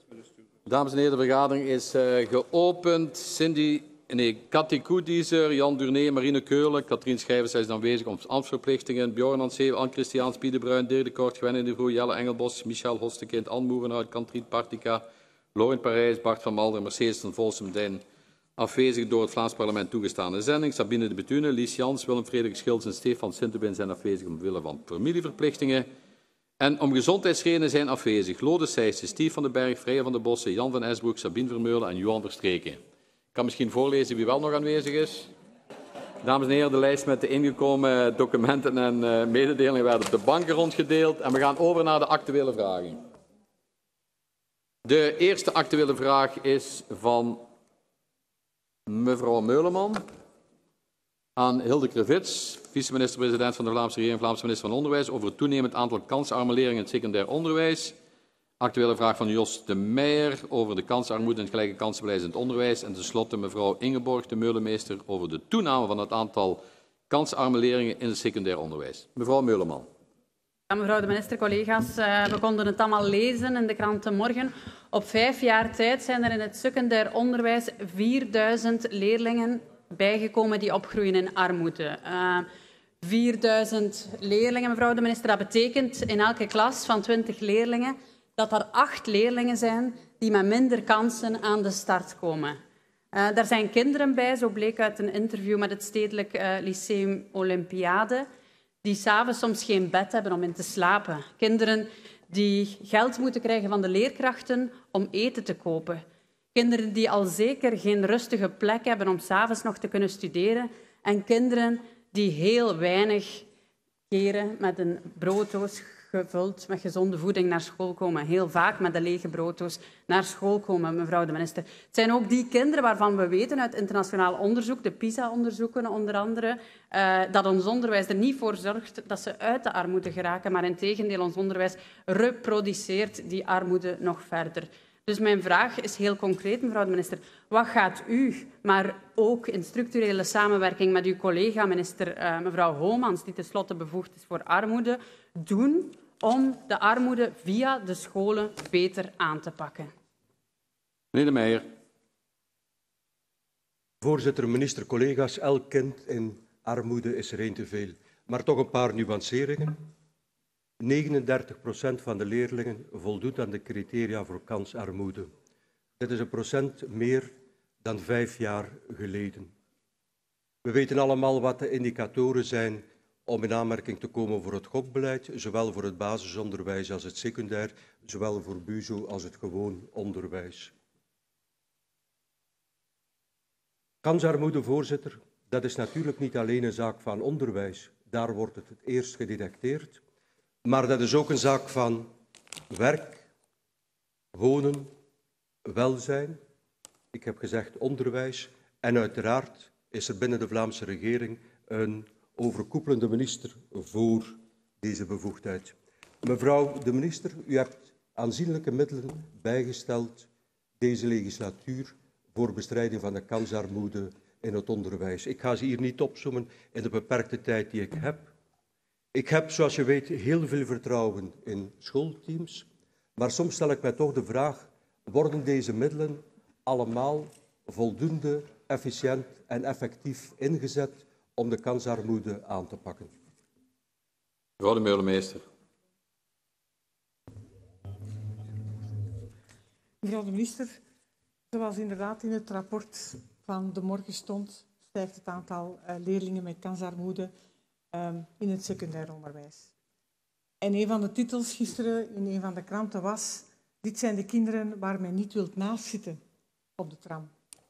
Dames en heren, de vergadering is geopend. Cathy Koediezer, Jan Durné, Marine Keurle, Katrien Schijvers is aanwezig om ambtsverplichtingen. Bjorn Anseeuw, Anne Christiaans, Pieter Bruin, Dirk de Kort, Gwenny de Vroe, Jelle Engelbos, Michel Hostekind, Anne Moerenhout, Kantriet Partica, Laurent Parijs, Bart van Malden, Mercedes van Volsem-Dijn. Afwezig door het Vlaams parlement toegestane zending. Sabine de Betune, Lies Jans, Willem-Frederik Schils en Stefan Sintebin zijn afwezig omwille van familieverplichtingen. En om gezondheidsredenen zijn afwezig Lode Sijssen, Stief van den Berg, Freya van den Bossen, Jan van Esbroek, Sabine Vermeulen en Johan Verstreken. Ik kan misschien voorlezen wie wel nog aanwezig is. Dames en heren, de lijst met de ingekomen documenten en mededelingen werd op de banken rondgedeeld. En we gaan over naar de actuele vragen. De eerste actuele vraag is van mevrouw Meuleman aan Hilde Krevits, vice-minister-president van de Vlaamse regering, Vlaamse minister van Onderwijs, over het toenemend aantal kansarme in het secundair onderwijs. Actuele vraag van Jos de Meijer over de kansarmoede en het gelijke kansenbeleid in het onderwijs. En tenslotte mevrouw Ingeborg de Meulemeester over de toename van het aantal kansarme leerlingen in het secundair onderwijs. Mevrouw Meuleman. Ja, mevrouw de minister, collega's, we konden het allemaal lezen in de kranten morgen. Op 5 jaar tijd zijn er in het secundair onderwijs 4000 leerlingen bijgekomen die opgroeien in armoede. 4000 leerlingen, mevrouw de minister, dat betekent in elke klas van 20 leerlingen dat er 8 leerlingen zijn die met minder kansen aan de start komen. Daar zijn kinderen bij, zo bleek uit een interview met het Stedelijk Lyceum Olympiade, die 's avonds soms geen bed hebben om in te slapen. Kinderen die geld moeten krijgen van de leerkrachten om eten te kopen. Kinderen die al zeker geen rustige plek hebben om 's avonds nog te kunnen studeren. En kinderen die heel weinig keren met een brooddoos gevuld met gezonde voeding naar school komen. Heel vaak met een lege brooddoos naar school komen, mevrouw de minister. Het zijn ook die kinderen waarvan we weten uit internationaal onderzoek, de PISA-onderzoeken onder andere, dat ons onderwijs er niet voor zorgt dat ze uit de armoede geraken, maar integendeel, ons onderwijs reproduceert die armoede nog verder. Dus mijn vraag is heel concreet, mevrouw de minister. Wat gaat u, maar ook in structurele samenwerking met uw collega minister mevrouw Homans, die tenslotte bevoegd is voor armoede, doen om de armoede via de scholen beter aan te pakken? Meneer De Meijer. Voorzitter, minister, collega's, elk kind in armoede is er één te veel. Maar toch een paar nuanceringen. 39% van de leerlingen voldoet aan de criteria voor kansarmoede. Dit is een procent meer dan 5 jaar geleden. We weten allemaal wat de indicatoren zijn om in aanmerking te komen voor het gokbeleid, zowel voor het basisonderwijs als het secundair, zowel voor BUZO als het gewoon onderwijs. Kansarmoede, voorzitter, dat is natuurlijk niet alleen een zaak van onderwijs. Daar wordt het eerst gedetecteerd. Maar dat is ook een zaak van werk, wonen, welzijn. Ik heb gezegd onderwijs. En uiteraard is er binnen de Vlaamse regering een overkoepelende minister voor deze bevoegdheid. Mevrouw de minister, u hebt aanzienlijke middelen bijgesteld deze legislatuur voor bestrijding van de kansarmoede in het onderwijs. Ik ga ze hier niet opsommen in de beperkte tijd die ik heb. Ik heb, zoals je weet, heel veel vertrouwen in schoolteams, maar soms stel ik mij toch de vraag, worden deze middelen allemaal voldoende efficiënt en effectief ingezet om de kansarmoede aan te pakken? Mevrouw de Meulemeester. Mevrouw de minister, zoals inderdaad in het rapport van de morgen stond, stijgt het aantal leerlingen met kansarmoede in het secundair onderwijs. En een van de titels gisteren in een van de kranten was: dit zijn de kinderen waar men niet wilt naast zitten op de tram.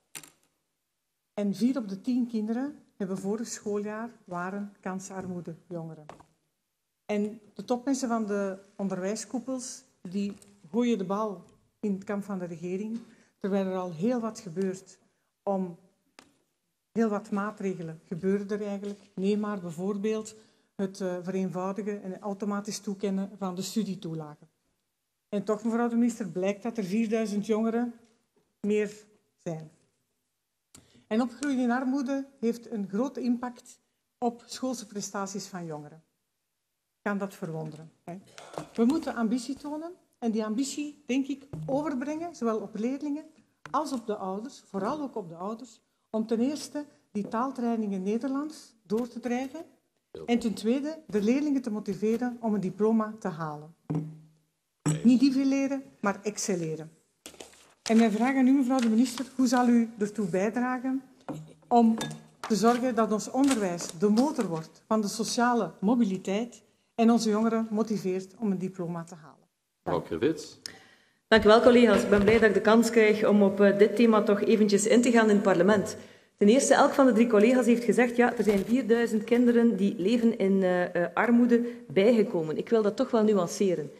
En 4 op de 10 kinderen hebben vorig schooljaar waren kansarmoede jongeren. En de topmensen van de onderwijskoepels die gooien de bal in het kamp van de regering, terwijl er al heel wat gebeurt om heel wat maatregelen gebeuren er eigenlijk. Neem maar bijvoorbeeld het vereenvoudigen en automatisch toekennen van de studietoelagen. En toch, mevrouw de minister, blijkt dat er 4000 jongeren meer zijn. En opgroeien in armoede heeft een grote impact op schoolse prestaties van jongeren. Kan dat verwonderen? We moeten ambitie tonen en die ambitie, denk ik, overbrengen, zowel op leerlingen als op de ouders, vooral ook op de ouders, om ten eerste die taaltraining in Nederlands door te drijven en ten tweede de leerlingen te motiveren om een diploma te halen. Niet nivelleren, maar excelleren. En mijn vraag aan u, mevrouw de minister, hoe zal u ertoe bijdragen om te zorgen dat ons onderwijs de motor wordt van de sociale mobiliteit en onze jongeren motiveert om een diploma te halen? Mevrouw Krivits. Dank u wel, collega's. Ik ben blij dat ik de kans krijg om op dit thema toch eventjes in te gaan in het parlement. Ten eerste, elk van de 3 collega's heeft gezegd, ja, er zijn 4000 kinderen die leven in armoede bijgekomen. Ik wil dat toch wel nuanceren.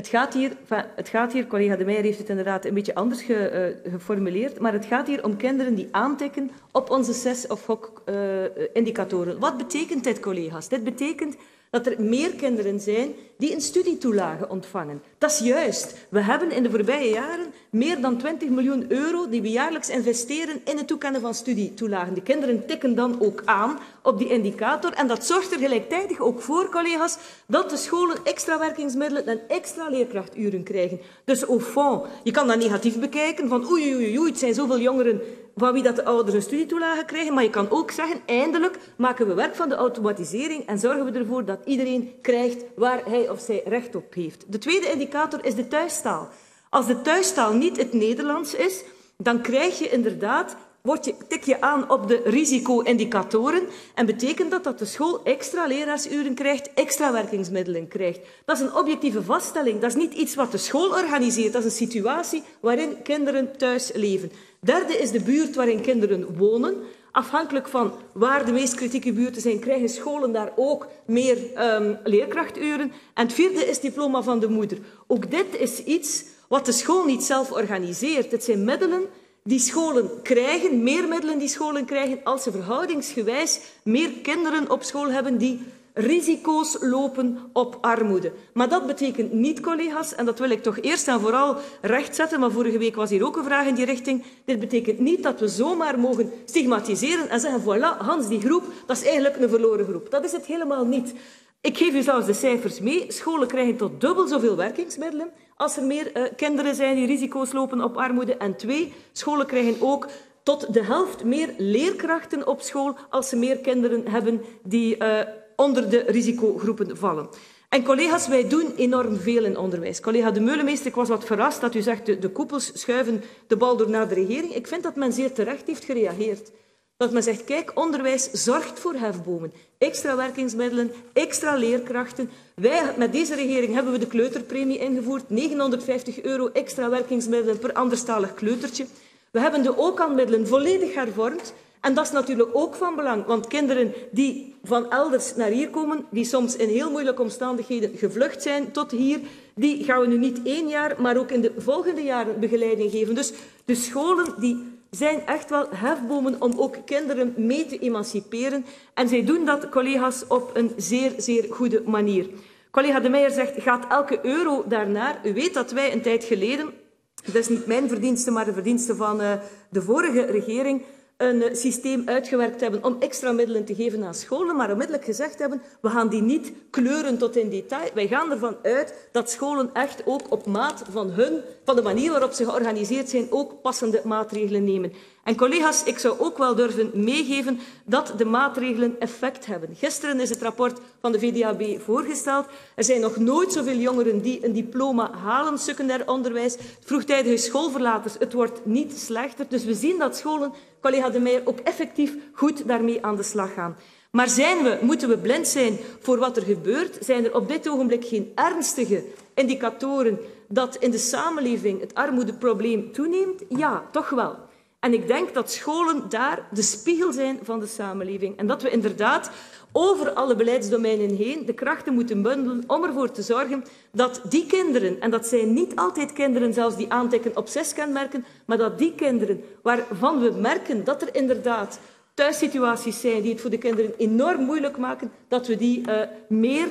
Het gaat hier, collega De Meijer heeft het inderdaad een beetje anders geformuleerd, maar het gaat hier om kinderen die aantikken op onze 6 of HOC-indicatoren. Wat betekent dit, collega's? Dit betekent dat er meer kinderen zijn die een studietoelage ontvangen. Dat is juist. We hebben in de voorbije jaren meer dan 20 miljoen euro die we jaarlijks investeren in het toekennen van studietoelagen. De kinderen tikken dan ook aan op die indicator en dat zorgt er gelijktijdig ook voor, collega's, dat de scholen extra werkingsmiddelen en extra leerkrachturen krijgen. Dus au fond, je kan dat negatief bekijken, van oei, het zijn zoveel jongeren van wie dat de ouders een studietoelage krijgen, maar je kan ook zeggen, eindelijk maken we werk van de automatisering en zorgen we ervoor dat iedereen krijgt waar hij of zij recht op heeft. De tweede indicator is de thuistaal. Als de thuistaal niet het Nederlands is, dan krijg je inderdaad, tik je aan op de risico-indicatoren en betekent dat de school extra leraarsuren krijgt, extra werkingsmiddelen krijgt. Dat is een objectieve vaststelling. Dat is niet iets wat de school organiseert. Dat is een situatie waarin kinderen thuis leven. Derde is de buurt waarin kinderen wonen. Afhankelijk van waar de meest kritieke buurten zijn, krijgen scholen daar ook meer leerkrachturen. En het vierde is het diploma van de moeder. Ook dit is iets wat de school niet zelf organiseert. Het zijn middelen die scholen krijgen, meer middelen die scholen krijgen, als ze verhoudingsgewijs meer kinderen op school hebben die risico's lopen op armoede. Maar dat betekent niet, collega's, en dat wil ik toch eerst en vooral rechtzetten, maar vorige week was hier ook een vraag in die richting, dit betekent niet dat we zomaar mogen stigmatiseren en zeggen, voilà, Hans, die groep, dat is eigenlijk een verloren groep. Dat is het helemaal niet. Ik geef u zelfs de cijfers mee. Scholen krijgen tot dubbel zoveel werkingsmiddelen als er meer kinderen zijn die risico's lopen op armoede. En 2, scholen krijgen ook tot de helft meer leerkrachten op school als ze meer kinderen hebben die onder de risicogroepen vallen. En collega's, wij doen enorm veel in onderwijs. Collega De Meulemeester, ik was wat verrast dat u zegt de koepels schuiven de bal door naar de regering. Ik vind dat men zeer terecht heeft gereageerd. Dat men zegt, kijk, onderwijs zorgt voor hefbomen. Extra werkingsmiddelen, extra leerkrachten. Met deze regering hebben we de kleuterpremie ingevoerd. 950 euro extra werkingsmiddelen per anderstalig kleutertje. We hebben de OCAN-middelen volledig hervormd. En dat is natuurlijk ook van belang, want kinderen die van elders naar hier komen, die soms in heel moeilijke omstandigheden gevlucht zijn tot hier, die gaan we nu niet 1 jaar, maar ook in de volgende jaren begeleiding geven. Dus de scholen die zijn echt wel hefbomen om ook kinderen mee te emanciperen. En zij doen dat, collega's, op een zeer, zeer goede manier. Collega De Meijer zegt, gaat elke euro daarnaar? U weet dat wij een tijd geleden, dat is niet mijn verdienste, maar de verdienste van de vorige regering, een systeem uitgewerkt hebben om extra middelen te geven aan scholen, maar onmiddellijk gezegd hebben, we gaan die niet kleuren tot in detail. Wij gaan ervan uit dat scholen echt ook op maat van de manier waarop ze georganiseerd zijn, ook passende maatregelen nemen. En collega's, ik zou ook wel durven meegeven dat de maatregelen effect hebben. Gisteren is het rapport van de VDAB voorgesteld. Er zijn nog nooit zoveel jongeren die een diploma halen, secundair onderwijs. Vroegtijdige schoolverlaters, het wordt niet slechter. Dus we zien dat scholen, collega De Meijer, ook effectief goed daarmee aan de slag gaan. Maar moeten we blind zijn voor wat er gebeurt? Zijn er op dit ogenblik geen ernstige indicatoren dat in de samenleving het armoedeprobleem toeneemt? Ja, toch wel. En ik denk dat scholen daar de spiegel zijn van de samenleving. En dat we inderdaad over alle beleidsdomeinen heen de krachten moeten bundelen om ervoor te zorgen dat die kinderen, en dat zijn niet altijd kinderen zelfs die aantikken op 6 kenmerken, maar dat die kinderen waarvan we merken dat er inderdaad thuissituaties zijn die het voor de kinderen enorm moeilijk maken, dat we die meer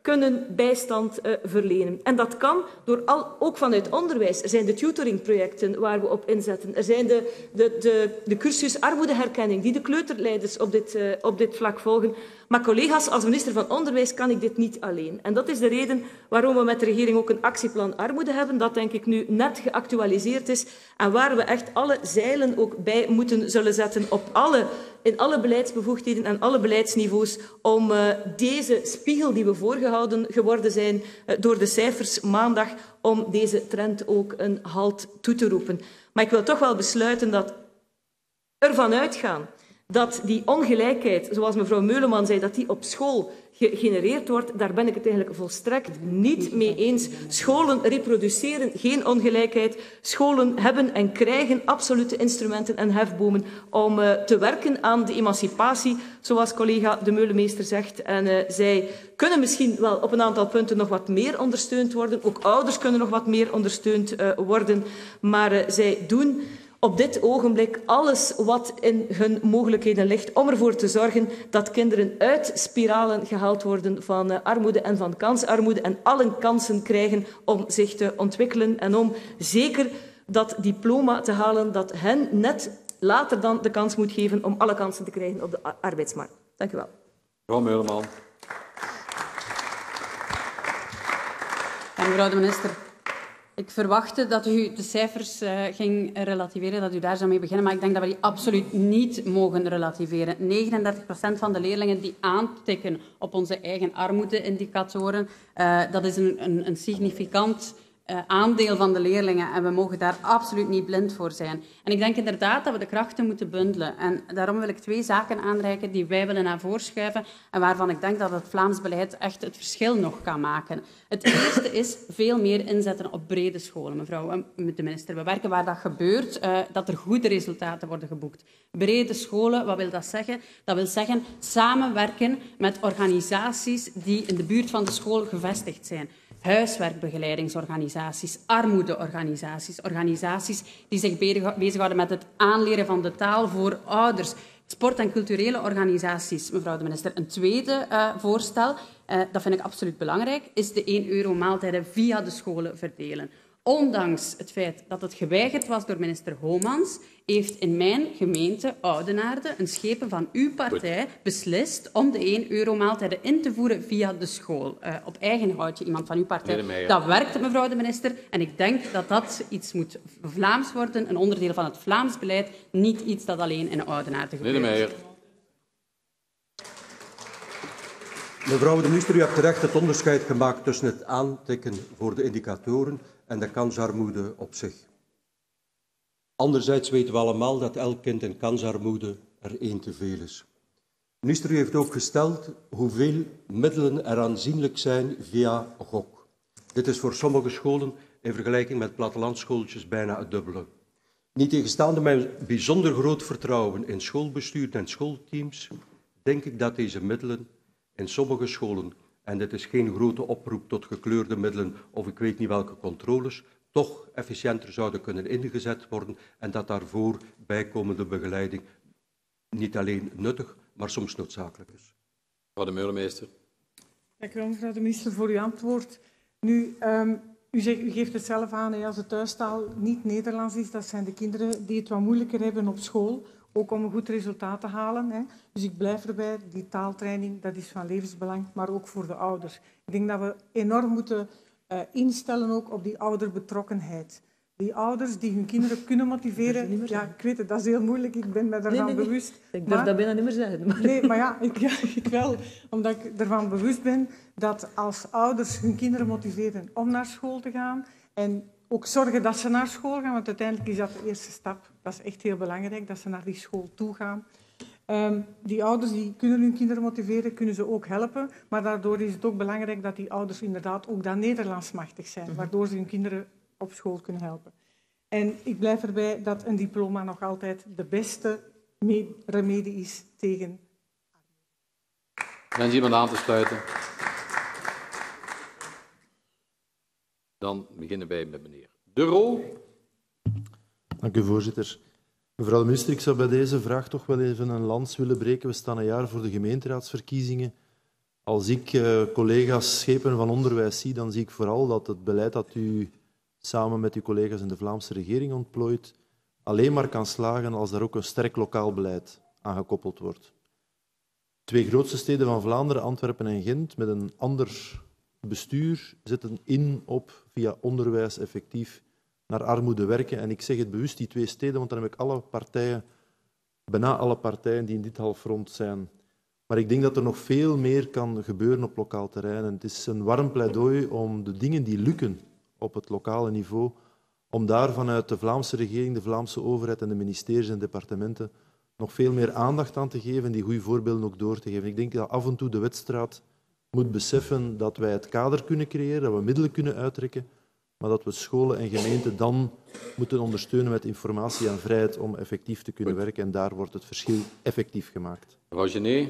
kunnen bijstand verlenen. En dat kan door ook vanuit onderwijs. Er zijn de tutoringprojecten waar we op inzetten. Er zijn de cursus armoedeherkenning die de kleuterleiders op dit vlak volgen. Maar collega's, als minister van Onderwijs kan ik dit niet alleen. En dat is de reden waarom we met de regering ook een actieplan armoede hebben, dat denk ik nu net geactualiseerd is en waar we echt alle zeilen ook bij moeten zullen zetten in alle beleidsbevoegdheden en alle beleidsniveaus om deze spiegel die we voorgehouden geworden zijn door de cijfers maandag, om deze trend ook een halt toe te roepen. Maar ik wil toch wel besluiten dat ervan uitgaan dat die ongelijkheid, zoals mevrouw Meuleman zei, dat die op school gegenereerd wordt, daar ben ik het eigenlijk volstrekt niet mee eens. Scholen reproduceren geen ongelijkheid. Scholen hebben en krijgen absolute instrumenten en hefbomen om te werken aan de emancipatie, zoals collega De Meulemeester zegt. En zij kunnen misschien wel op een aantal punten nog wat meer ondersteund worden. Ook ouders kunnen nog wat meer ondersteund worden. Maar zij doen op dit ogenblik alles wat in hun mogelijkheden ligt om ervoor te zorgen dat kinderen uit spiralen gehaald worden van armoede en van kansarmoede en alle kansen krijgen om zich te ontwikkelen en om zeker dat diploma te halen dat hen net later dan de kans moet geven om alle kansen te krijgen op de arbeidsmarkt. Dank u wel. Mevrouw Meuleman. Dank mevrouw de minister. Ik verwachtte dat u de cijfers ging relativeren, dat u daar zou mee beginnen, maar ik denk dat we die absoluut niet mogen relativeren. 39% van de leerlingen die aantikken op onze eigen armoedeindicatoren, dat is een significant aandeel van de leerlingen en we mogen daar absoluut niet blind voor zijn. En ik denk inderdaad dat we de krachten moeten bundelen. En daarom wil ik 2 zaken aanreiken die wij willen naar voren schuiven en waarvan ik denk dat het Vlaams beleid echt het verschil nog kan maken. Het eerste is veel meer inzetten op brede scholen, mevrouw de minister. We werken waar dat gebeurt, dat er goede resultaten worden geboekt. Brede scholen, wat wil dat zeggen? Dat wil zeggen samenwerken met organisaties die in de buurt van de school gevestigd zijn. Huiswerkbegeleidingsorganisaties, armoedeorganisaties, organisaties die zich bezighouden met het aanleren van de taal voor ouders. Sport- en culturele organisaties, mevrouw de minister. Een tweede voorstel, dat vind ik absoluut belangrijk, is de 1 euro maaltijden via de scholen verdelen. Ondanks het feit dat het geweigerd was door minister Homans, heeft in mijn gemeente Oudenaarde een schepen van uw partij beslist om de 1 euro maaltijden in te voeren via de school. Op eigen houtje, iemand van uw partij. Dat werkt, mevrouw de minister. En ik denk dat dat iets moet Vlaams worden, een onderdeel van het Vlaams beleid, niet iets dat alleen in Oudenaarde gebeurt. Mevrouw de minister, u hebt terecht het onderscheid gemaakt tussen het aantikken voor de indicatoren en de kansarmoede op zich. Anderzijds weten we allemaal dat elk kind in kansarmoede er 1 te veel is. De minister, u heeft ook gesteld hoeveel middelen er aanzienlijk zijn via GOK. Dit is voor sommige scholen in vergelijking met plattelandsschooltjes bijna het dubbele. Niettegenstaande mijn bijzonder groot vertrouwen in schoolbestuur en schoolteams, denk ik dat deze middelen in sommige scholen, en dit is geen grote oproep tot gekleurde middelen of ik weet niet welke controles, toch efficiënter zouden kunnen ingezet worden en dat daarvoor bijkomende begeleiding niet alleen nuttig, maar soms noodzakelijk is. Mevrouw de Meulemeester. Dank u wel, mevrouw de minister, voor uw antwoord. Nu, u geeft het zelf aan, als de thuistaal niet Nederlands is, dat zijn de kinderen die het wat moeilijker hebben op school, ook om een goed resultaat te halen. Dus ik blijf erbij, die taaltraining, dat is van levensbelang, maar ook voor de ouders. Ik denk dat we enorm moeten instellen ook op die ouderbetrokkenheid. Die ouders die hun kinderen kunnen motiveren. Ja, ik weet het, dat is heel moeilijk, ik ben me daarvan bewust. Ik durf dat bijna niet meer zeggen. Maar... Nee, maar ja, ik wel. Omdat ik ervan bewust ben dat als ouders hun kinderen motiveren om naar school te gaan en ook zorgen dat ze naar school gaan, want uiteindelijk is dat de eerste stap. Dat is echt heel belangrijk, dat ze naar die school toe gaan. Die ouders die kunnen hun kinderen motiveren, kunnen ze ook helpen. Maar daardoor is het ook belangrijk dat die ouders inderdaad ook dat Nederlands machtig zijn, waardoor ze hun kinderen op school kunnen helpen. En ik blijf erbij dat een diploma nog altijd de beste remedie is tegen armoede. Wens iemand aan te sluiten? Dan beginnen wij met meneer De Roo. Dank u, voorzitter. Mevrouw de minister, ik zou bij deze vraag toch wel even een lans willen breken. We staan een jaar voor de gemeenteraadsverkiezingen. Als ik collega's schepen van onderwijs zie, dan zie ik vooral dat het beleid dat u samen met uw collega's in de Vlaamse regering ontplooit, alleen maar kan slagen als er ook een sterk lokaal beleid aan gekoppeld wordt. 2 grootste steden van Vlaanderen, Antwerpen en Gent, met een ander bestuur, zetten in op via onderwijs effectief naar armoede werken. En ik zeg het bewust, die 2 steden, want dan heb ik bijna alle partijen die in dit halfrond zijn. Maar ik denk dat er nog veel meer kan gebeuren op lokaal terrein. En het is een warm pleidooi om de dingen die lukken op het lokale niveau, om daar vanuit de Vlaamse regering, de Vlaamse overheid en de ministeries en departementen nog veel meer aandacht aan te geven en die goede voorbeelden ook door te geven. Ik denk dat af en toe de wedstrijd moet beseffen dat wij het kader kunnen creëren, dat we middelen kunnen uittrekken, maar dat we scholen en gemeenten dan moeten ondersteunen met informatie en vrijheid om effectief te kunnen werken. En daar wordt het verschil effectief gemaakt. Mevrouw Genet.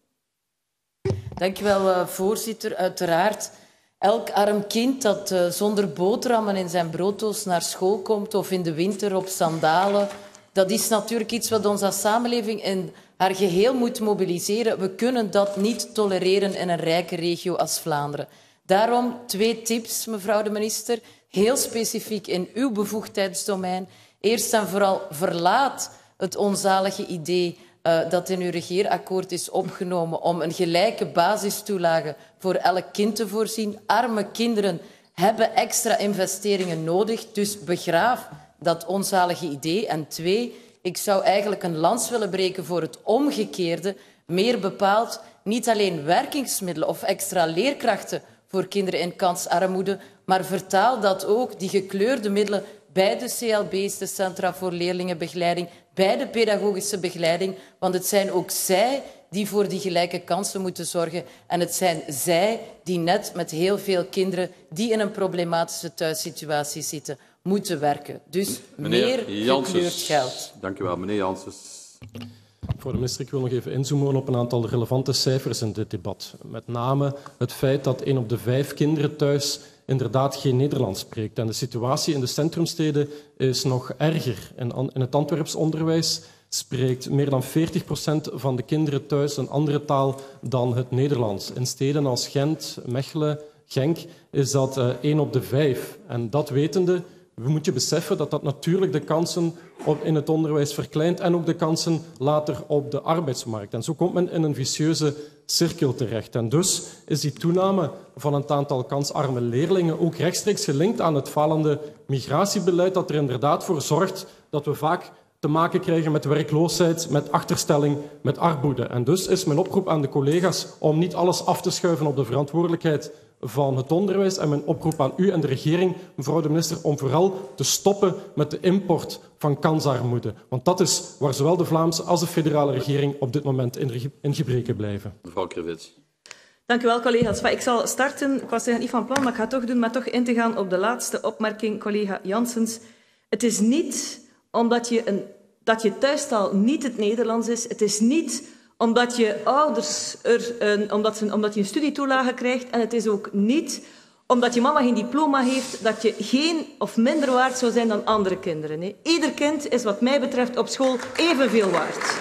Dank u wel, voorzitter. Uiteraard, elk arm kind dat zonder boterhammen in zijn brooddoos naar school komt of in de winter op sandalen, dat is natuurlijk iets wat ons als samenleving in haar geheel moet mobiliseren. We kunnen dat niet tolereren in een rijke regio als Vlaanderen. Daarom 2 tips, mevrouw de minister, heel specifiek in uw bevoegdheidsdomein. Eerst en vooral verlaat het onzalige idee dat in uw regeerakkoord is opgenomen om een gelijke basistoelage voor elk kind te voorzien. Arme kinderen hebben extra investeringen nodig, dus begraaf dat onzalige idee. En 2, ik zou eigenlijk een lans willen breken voor het omgekeerde. Meer bepaald niet alleen werkingsmiddelen of extra leerkrachten voor kinderen in kansarmoede, maar vertaal dat ook, die gekleurde middelen, bij de CLB's, de Centra voor Leerlingenbegeleiding, bij de pedagogische begeleiding, want het zijn ook zij die voor die gelijke kansen moeten zorgen. En het zijn zij die net met heel veel kinderen die in een problematische thuissituatie zitten, moeten werken. Dus meer gekleurd geld. Dank u wel, meneer Janssens. Mevrouw de minister, ik wil nog even inzoomen op een aantal relevante cijfers in dit debat. Met name het feit dat 1 op de 5 kinderen thuis inderdaad geen Nederlands spreekt. En de situatie in de centrumsteden is nog erger. In het Antwerps onderwijs spreekt meer dan 40% van de kinderen thuis een andere taal dan het Nederlands. In steden als Gent, Mechelen, Genk is dat 1 op de 5. En dat wetende, moet je beseffen dat dat natuurlijk de kansen in het onderwijs verkleint en ook de kansen later op de arbeidsmarkt. En zo komt men in een vicieuze cirkel terecht. En dus is die toename van het aantal kansarme leerlingen ook rechtstreeks gelinkt aan het falende migratiebeleid dat er inderdaad voor zorgt dat we vaak te maken krijgen met werkloosheid, met achterstelling, met armoede. En dus is mijn oproep aan de collega's om niet alles af te schuiven op de verantwoordelijkheid van het onderwijs en mijn oproep aan u en de regering, mevrouw de minister, om vooral te stoppen met de import van kansarmoede. Want dat is waar zowel de Vlaamse als de federale regering op dit moment in gebreken blijven. Mevrouw Krivits. Dank u wel, collega's. Ik zal starten, ik was eigenlijk niet van plan, maar ik ga het toch doen, maar toch in te gaan op de laatste opmerking, collega Janssens. Het is niet omdat je thuistaal niet het Nederlands is. Het is niet omdat je ouders omdat je een studietoelage krijgt. En het is ook niet omdat je mama geen diploma heeft, dat je geen of minder waard zou zijn dan andere kinderen. Nee. Ieder kind is wat mij betreft op school evenveel waard.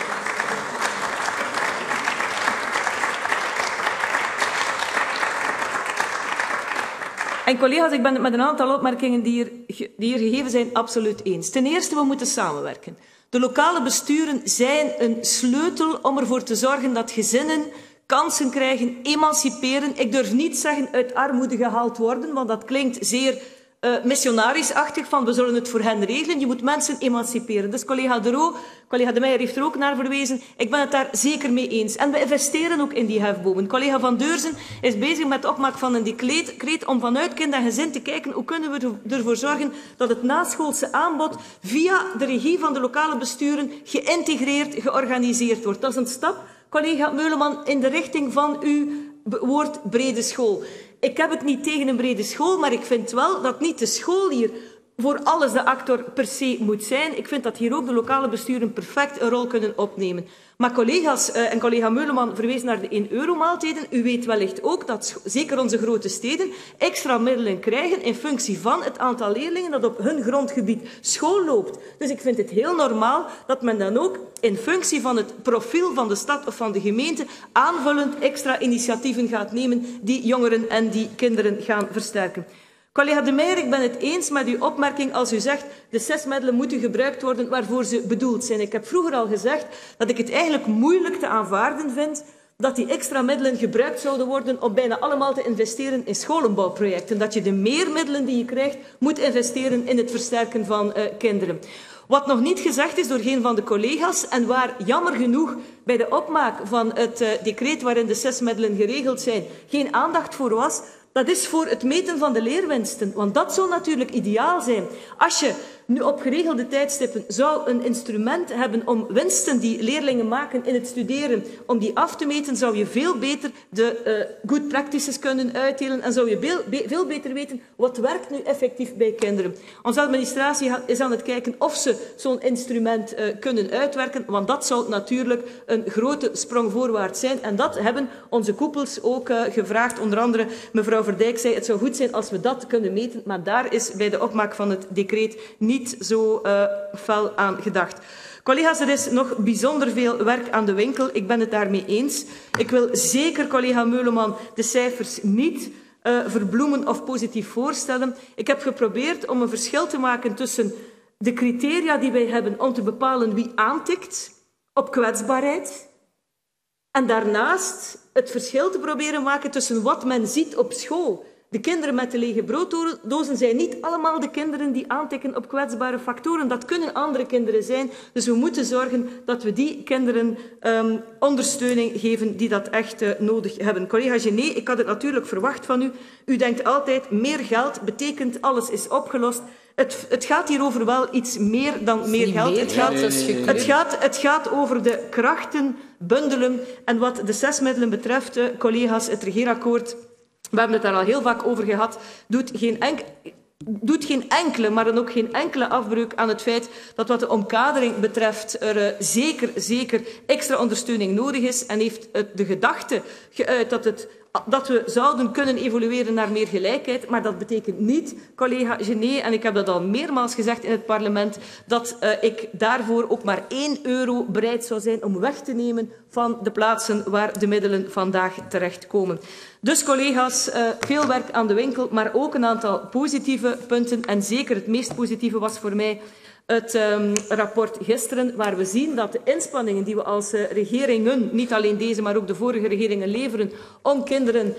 En collega's, ik ben het met een aantal opmerkingen die hier gegeven zijn absoluut eens. Ten eerste, we moeten samenwerken. De lokale besturen zijn een sleutel om ervoor te zorgen dat gezinnen kansen krijgen, emanciperen. Ik durf niet zeggen uit armoede gehaald worden, want dat klinkt zeer missionarisch-achtig, van we zullen het voor hen regelen. Je moet mensen emanciperen. Dus collega De Meijer heeft er ook naar verwezen. Ik ben het daar zeker mee eens. En we investeren ook in die hefbomen. Collega Van Deurzen is bezig met de opmaak van een decreet om vanuit kind en gezin te kijken hoe kunnen we ervoor zorgen dat het naschoolse aanbod via de regie van de lokale besturen geïntegreerd, georganiseerd wordt. Dat is een stap, collega Meuleman, in de richting van uw woord brede school. Ik heb het niet tegen een brede school, maar ik vind wel dat niet de school hier voor alles de actor per se moet zijn. Ik vind dat hier ook de lokale besturen perfect een rol kunnen opnemen. Maar collega's en collega Meuleman verwees naar de 1-euro-maaltijden. U weet wellicht ook dat zeker onze grote steden extra middelen krijgen in functie van het aantal leerlingen dat op hun grondgebied school loopt. Dus ik vind het heel normaal dat men dan ook in functie van het profiel van de stad of van de gemeente aanvullend extra initiatieven gaat nemen die jongeren en die kinderen gaan versterken. Collega De Meijer, ik ben het eens met uw opmerking als u zegt de 6 middelen moeten gebruikt worden waarvoor ze bedoeld zijn. Ik heb vroeger al gezegd dat ik het eigenlijk moeilijk te aanvaarden vind dat die extra middelen gebruikt zouden worden om bijna allemaal te investeren in scholenbouwprojecten. Dat je de meer middelen die je krijgt moet investeren in het versterken van kinderen. Wat nog niet gezegd is door geen van de collega's en waar jammer genoeg bij de opmaak van het decreet waarin de 6 middelen geregeld zijn geen aandacht voor was, dat is voor het meten van de leerwinsten. Want dat zou natuurlijk ideaal zijn. Als je nu op geregelde tijdstippen zou een instrument hebben om winsten die leerlingen maken in het studeren, om die af te meten, zou je veel beter de good practices kunnen uitdelen en zou je veel beter weten wat werkt nu effectief bij kinderen. Onze administratie is aan het kijken of ze zo'n instrument kunnen uitwerken, want dat zou natuurlijk een grote sprong voorwaarts zijn. En dat hebben onze koepels ook gevraagd. Onder andere mevrouw Verdijk zei het zou goed zijn als we dat kunnen meten, maar daar is bij de opmaak van het decreet niet zo fel aan gedacht. Collega's, er is nog bijzonder veel werk aan de winkel. Ik ben het daarmee eens. Ik wil zeker, collega Meuleman, de cijfers niet verbloemen of positief voorstellen. Ik heb geprobeerd om een verschil te maken tussen de criteria die wij hebben om te bepalen wie aantikt op kwetsbaarheid en daarnaast het verschil te proberen maken tussen wat men ziet op school. De kinderen met de lege brooddozen zijn niet allemaal de kinderen die aantikken op kwetsbare factoren. Dat kunnen andere kinderen zijn. Dus we moeten zorgen dat we die kinderen ondersteuning geven die dat echt nodig hebben. Collega Gené, ik had het natuurlijk verwacht van u. U denkt altijd, meer geld betekent alles is opgelost. Het gaat hier over wel iets meer dan meer geld. Het gaat over de krachten bundelen. En wat de 6 middelen betreft, collega's, het regeerakkoord, we hebben het daar al heel vaak over gehad, doet geen enkele, maar dan ook geen enkele afbreuk aan het feit dat wat de omkadering betreft er zeker extra ondersteuning nodig is en heeft de gedachte geuit dat we zouden kunnen evolueren naar meer gelijkheid, maar dat betekent niet, collega Gené, en ik heb dat al meermaals gezegd in het parlement, dat ik daarvoor ook maar €1 bereid zou zijn om weg te nemen van de plaatsen waar de middelen vandaag terechtkomen. Dus collega's, veel werk aan de winkel, maar ook een aantal positieve punten. En zeker het meest positieve was voor mij het rapport gisteren, waar we zien dat de inspanningen die we als regeringen, niet alleen deze, maar ook de vorige regeringen leveren, om kinderen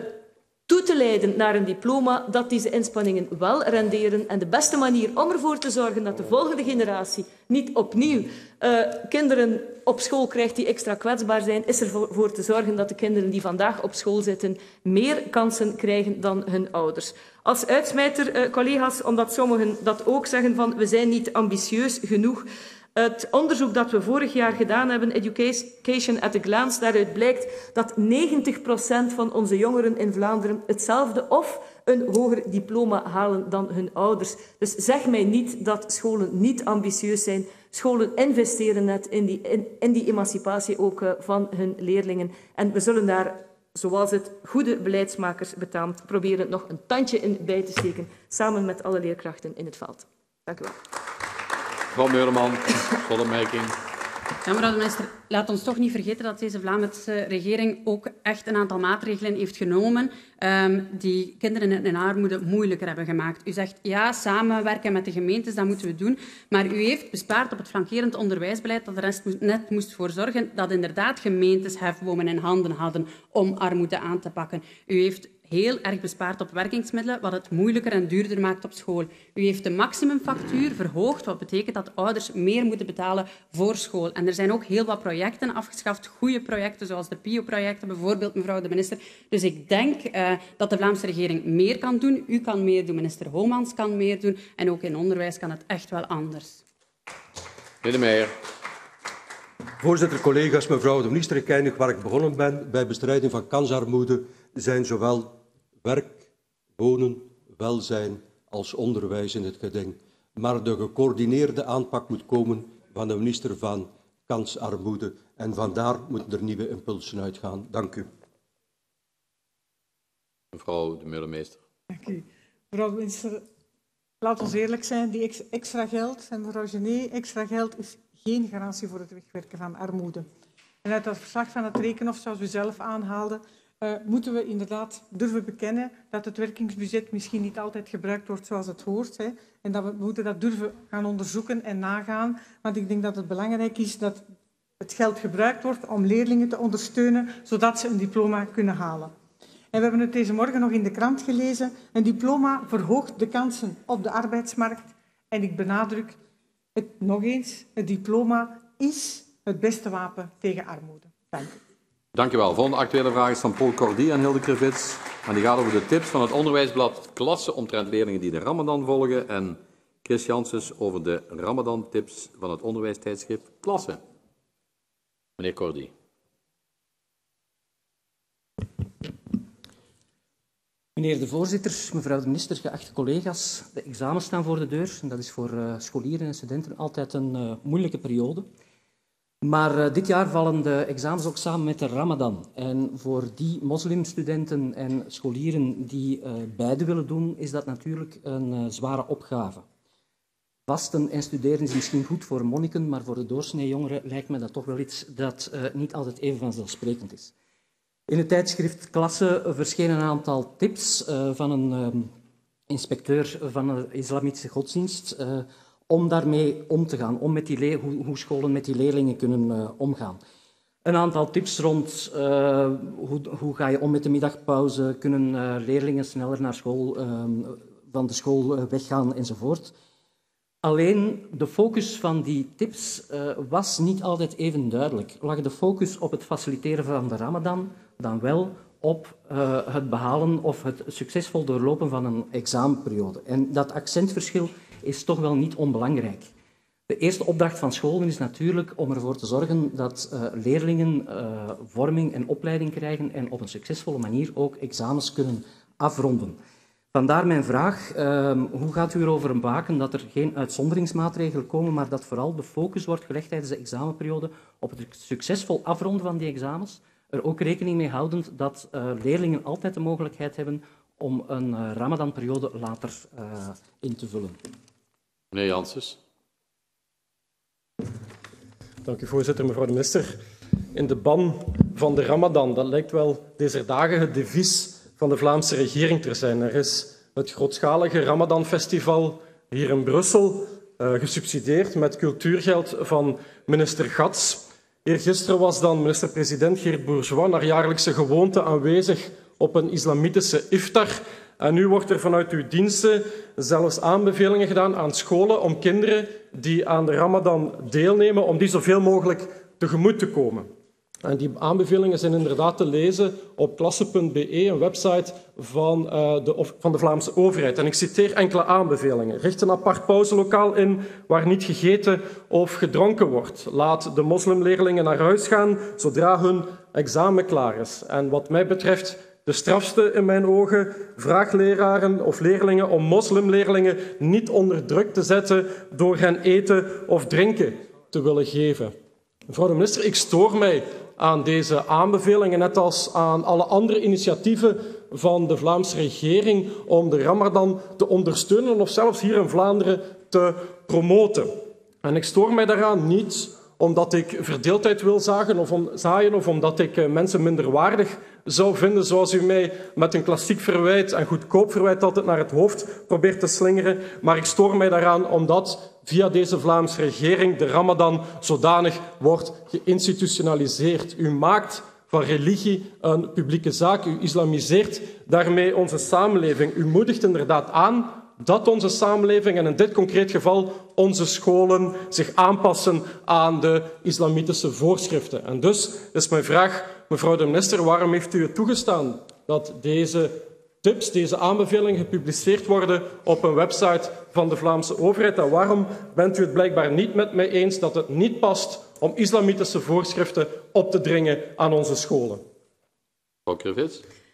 toe te leiden naar een diploma, dat deze inspanningen wel renderen. En de beste manier om ervoor te zorgen dat de volgende generatie niet opnieuw kinderen op school krijgt die extra kwetsbaar zijn, is ervoor te zorgen dat de kinderen die vandaag op school zitten meer kansen krijgen dan hun ouders. Als uitsmijter, collega's, omdat sommigen dat ook zeggen van we zijn niet ambitieus genoeg. Het onderzoek dat we vorig jaar gedaan hebben, Education at a Glance, daaruit blijkt dat 90% van onze jongeren in Vlaanderen hetzelfde of een hoger diploma halen dan hun ouders. Dus zeg mij niet dat scholen niet ambitieus zijn. Scholen investeren net in die emancipatie ook van hun leerlingen. En we zullen daar, zoals het goede beleidsmakers betaamt, proberen nog een tandje in bij te steken, samen met alle leerkrachten in het veld. Dank u wel. Mevrouw Meuleman, slotopmerking. Ja, mevrouw de minister, laat ons toch niet vergeten dat deze Vlaamse regering ook echt een aantal maatregelen heeft genomen die kinderen in armoede moeilijker hebben gemaakt. U zegt ja, samenwerken met de gemeentes, dat moeten we doen. Maar u heeft bespaard op het flankerend onderwijsbeleid dat er net moest voor zorgen dat inderdaad gemeentes hefbomen in handen hadden om armoede aan te pakken. U heeft heel erg bespaard op werkingsmiddelen, wat het moeilijker en duurder maakt op school. U heeft de maximumfactuur verhoogd, wat betekent dat ouders meer moeten betalen voor school. En er zijn ook heel wat projecten afgeschaft, goede projecten, zoals de PIO-projecten, bijvoorbeeld, mevrouw de minister. Dus ik denk dat de Vlaamse regering meer kan doen. U kan meer doen, minister Homans kan meer doen. En ook in onderwijs kan het echt wel anders. Meneer De Meijer. Voorzitter, collega's, mevrouw de minister, ik eindig waar ik begonnen ben. Bij bestrijding van kansarmoede zijn zowel werk, wonen, welzijn als onderwijs in het geding. Maar de gecoördineerde aanpak moet komen van de minister van kansarmoede. En vandaar moeten er nieuwe impulsen uitgaan. Dank u. Mevrouw de Meulemeester. Dank u. Mevrouw de minister, laat ons eerlijk zijn, die extra geld, en mevrouw Genet, extra geld is geen garantie voor het wegwerken van armoede. En uit dat verslag van het Rekenhof, zoals u zelf aanhaalde, moeten we inderdaad durven bekennen dat het werkingsbudget misschien niet altijd gebruikt wordt zoals het hoort. Hè, en dat we moeten dat durven gaan onderzoeken en nagaan. Want ik denk dat het belangrijk is dat het geld gebruikt wordt om leerlingen te ondersteunen, zodat ze een diploma kunnen halen. En we hebben het deze morgen nog in de krant gelezen. Een diploma verhoogt de kansen op de arbeidsmarkt. En ik benadruk het nog eens, het diploma is het beste wapen tegen armoede. Dank u. Dank u wel. Volgende actuele vraag is van Paul Cordy en Hilde Krevits. En die gaat over de tips van het onderwijsblad Klasse omtrent leerlingen die de Ramadan volgen. En Chris Janssens over de Ramadan-tips van het onderwijstijdschrift Klasse. Meneer Cordy. Meneer de voorzitter, mevrouw de minister, geachte collega's. De examens staan voor de deur. En dat is voor scholieren en studenten altijd een moeilijke periode. Maar dit jaar vallen de examens ook samen met de Ramadan. En voor die moslimstudenten en scholieren die beide willen doen, is dat natuurlijk een zware opgave. Vasten en studeren is misschien goed voor monniken, maar voor de doorsnee jongeren lijkt me dat toch wel iets dat niet altijd even vanzelfsprekend is. In het tijdschrift Klasse verschenen een aantal tips van een inspecteur van de islamitische godsdienst om daarmee om te gaan, om met hoe scholen met die leerlingen kunnen omgaan. Een aantal tips rond hoe ga je om met de middagpauze, kunnen leerlingen sneller naar school, van de school weggaan enzovoort. Alleen de focus van die tips was niet altijd even duidelijk. Lag de focus op het faciliteren van de Ramadan, dan wel op het behalen of het succesvol doorlopen van een examenperiode. En dat accentverschil is toch wel niet onbelangrijk. De eerste opdracht van scholen is natuurlijk om ervoor te zorgen dat leerlingen vorming en opleiding krijgen en op een succesvolle manier ook examens kunnen afronden. Vandaar mijn vraag, hoe gaat u erover waken dat er geen uitzonderingsmaatregelen komen, maar dat vooral de focus wordt gelegd tijdens de examenperiode op het succesvol afronden van die examens, er ook rekening mee houdend dat leerlingen altijd de mogelijkheid hebben om een Ramadanperiode later in te vullen. Meneer Janssens. Dank u, voorzitter, mevrouw de minister. In de ban van de Ramadan, dat lijkt wel deze dagen het devies van de Vlaamse regering te zijn. Er is het grootschalige Ramadan-festival hier in Brussel, gesubsidieerd met cultuurgeld van minister Gats. Eergisteren was dan minister-president Geert Bourgeois naar jaarlijkse gewoonte aanwezig op een islamitische iftar. En nu wordt er vanuit uw diensten zelfs aanbevelingen gedaan aan scholen om kinderen die aan de Ramadan deelnemen, om die zoveel mogelijk tegemoet te komen. En die aanbevelingen zijn inderdaad te lezen op klasse.be, een website van de Vlaamse overheid. En ik citeer enkele aanbevelingen. Richt een apart pauzelokaal in waar niet gegeten of gedronken wordt. Laat de moslimleerlingen naar huis gaan zodra hun examen klaar is. En wat mij betreft de strafste in mijn ogen, vraag leraren of leerlingen om moslimleerlingen niet onder druk te zetten door hen eten of drinken te willen geven. Mevrouw de minister, ik stoor mij aan deze aanbevelingen, net als aan alle andere initiatieven van de Vlaamse regering om de Ramadan te ondersteunen of zelfs hier in Vlaanderen te promoten. En ik stoor mij daaraan niet omdat ik verdeeldheid wil zaaien of omdat ik mensen minderwaardig zou vinden, zoals u mij met een klassiek verwijt en goedkoop verwijt altijd naar het hoofd probeert te slingeren. Maar ik stoor mij daaraan omdat via deze Vlaamse regering de Ramadan zodanig wordt geïnstitutionaliseerd. U maakt van religie een publieke zaak. U islamiseert daarmee onze samenleving. U moedigt inderdaad aan dat onze samenleving, en in dit concreet geval onze scholen, zich aanpassen aan de islamitische voorschriften. En dus is mijn vraag, mevrouw de minister, waarom heeft u het toegestaan dat deze tips, deze aanbevelingen gepubliceerd worden op een website van de Vlaamse overheid? En waarom bent u het blijkbaar niet met mij eens dat het niet past om islamitische voorschriften op te dringen aan onze scholen? Mevrouw Krevits.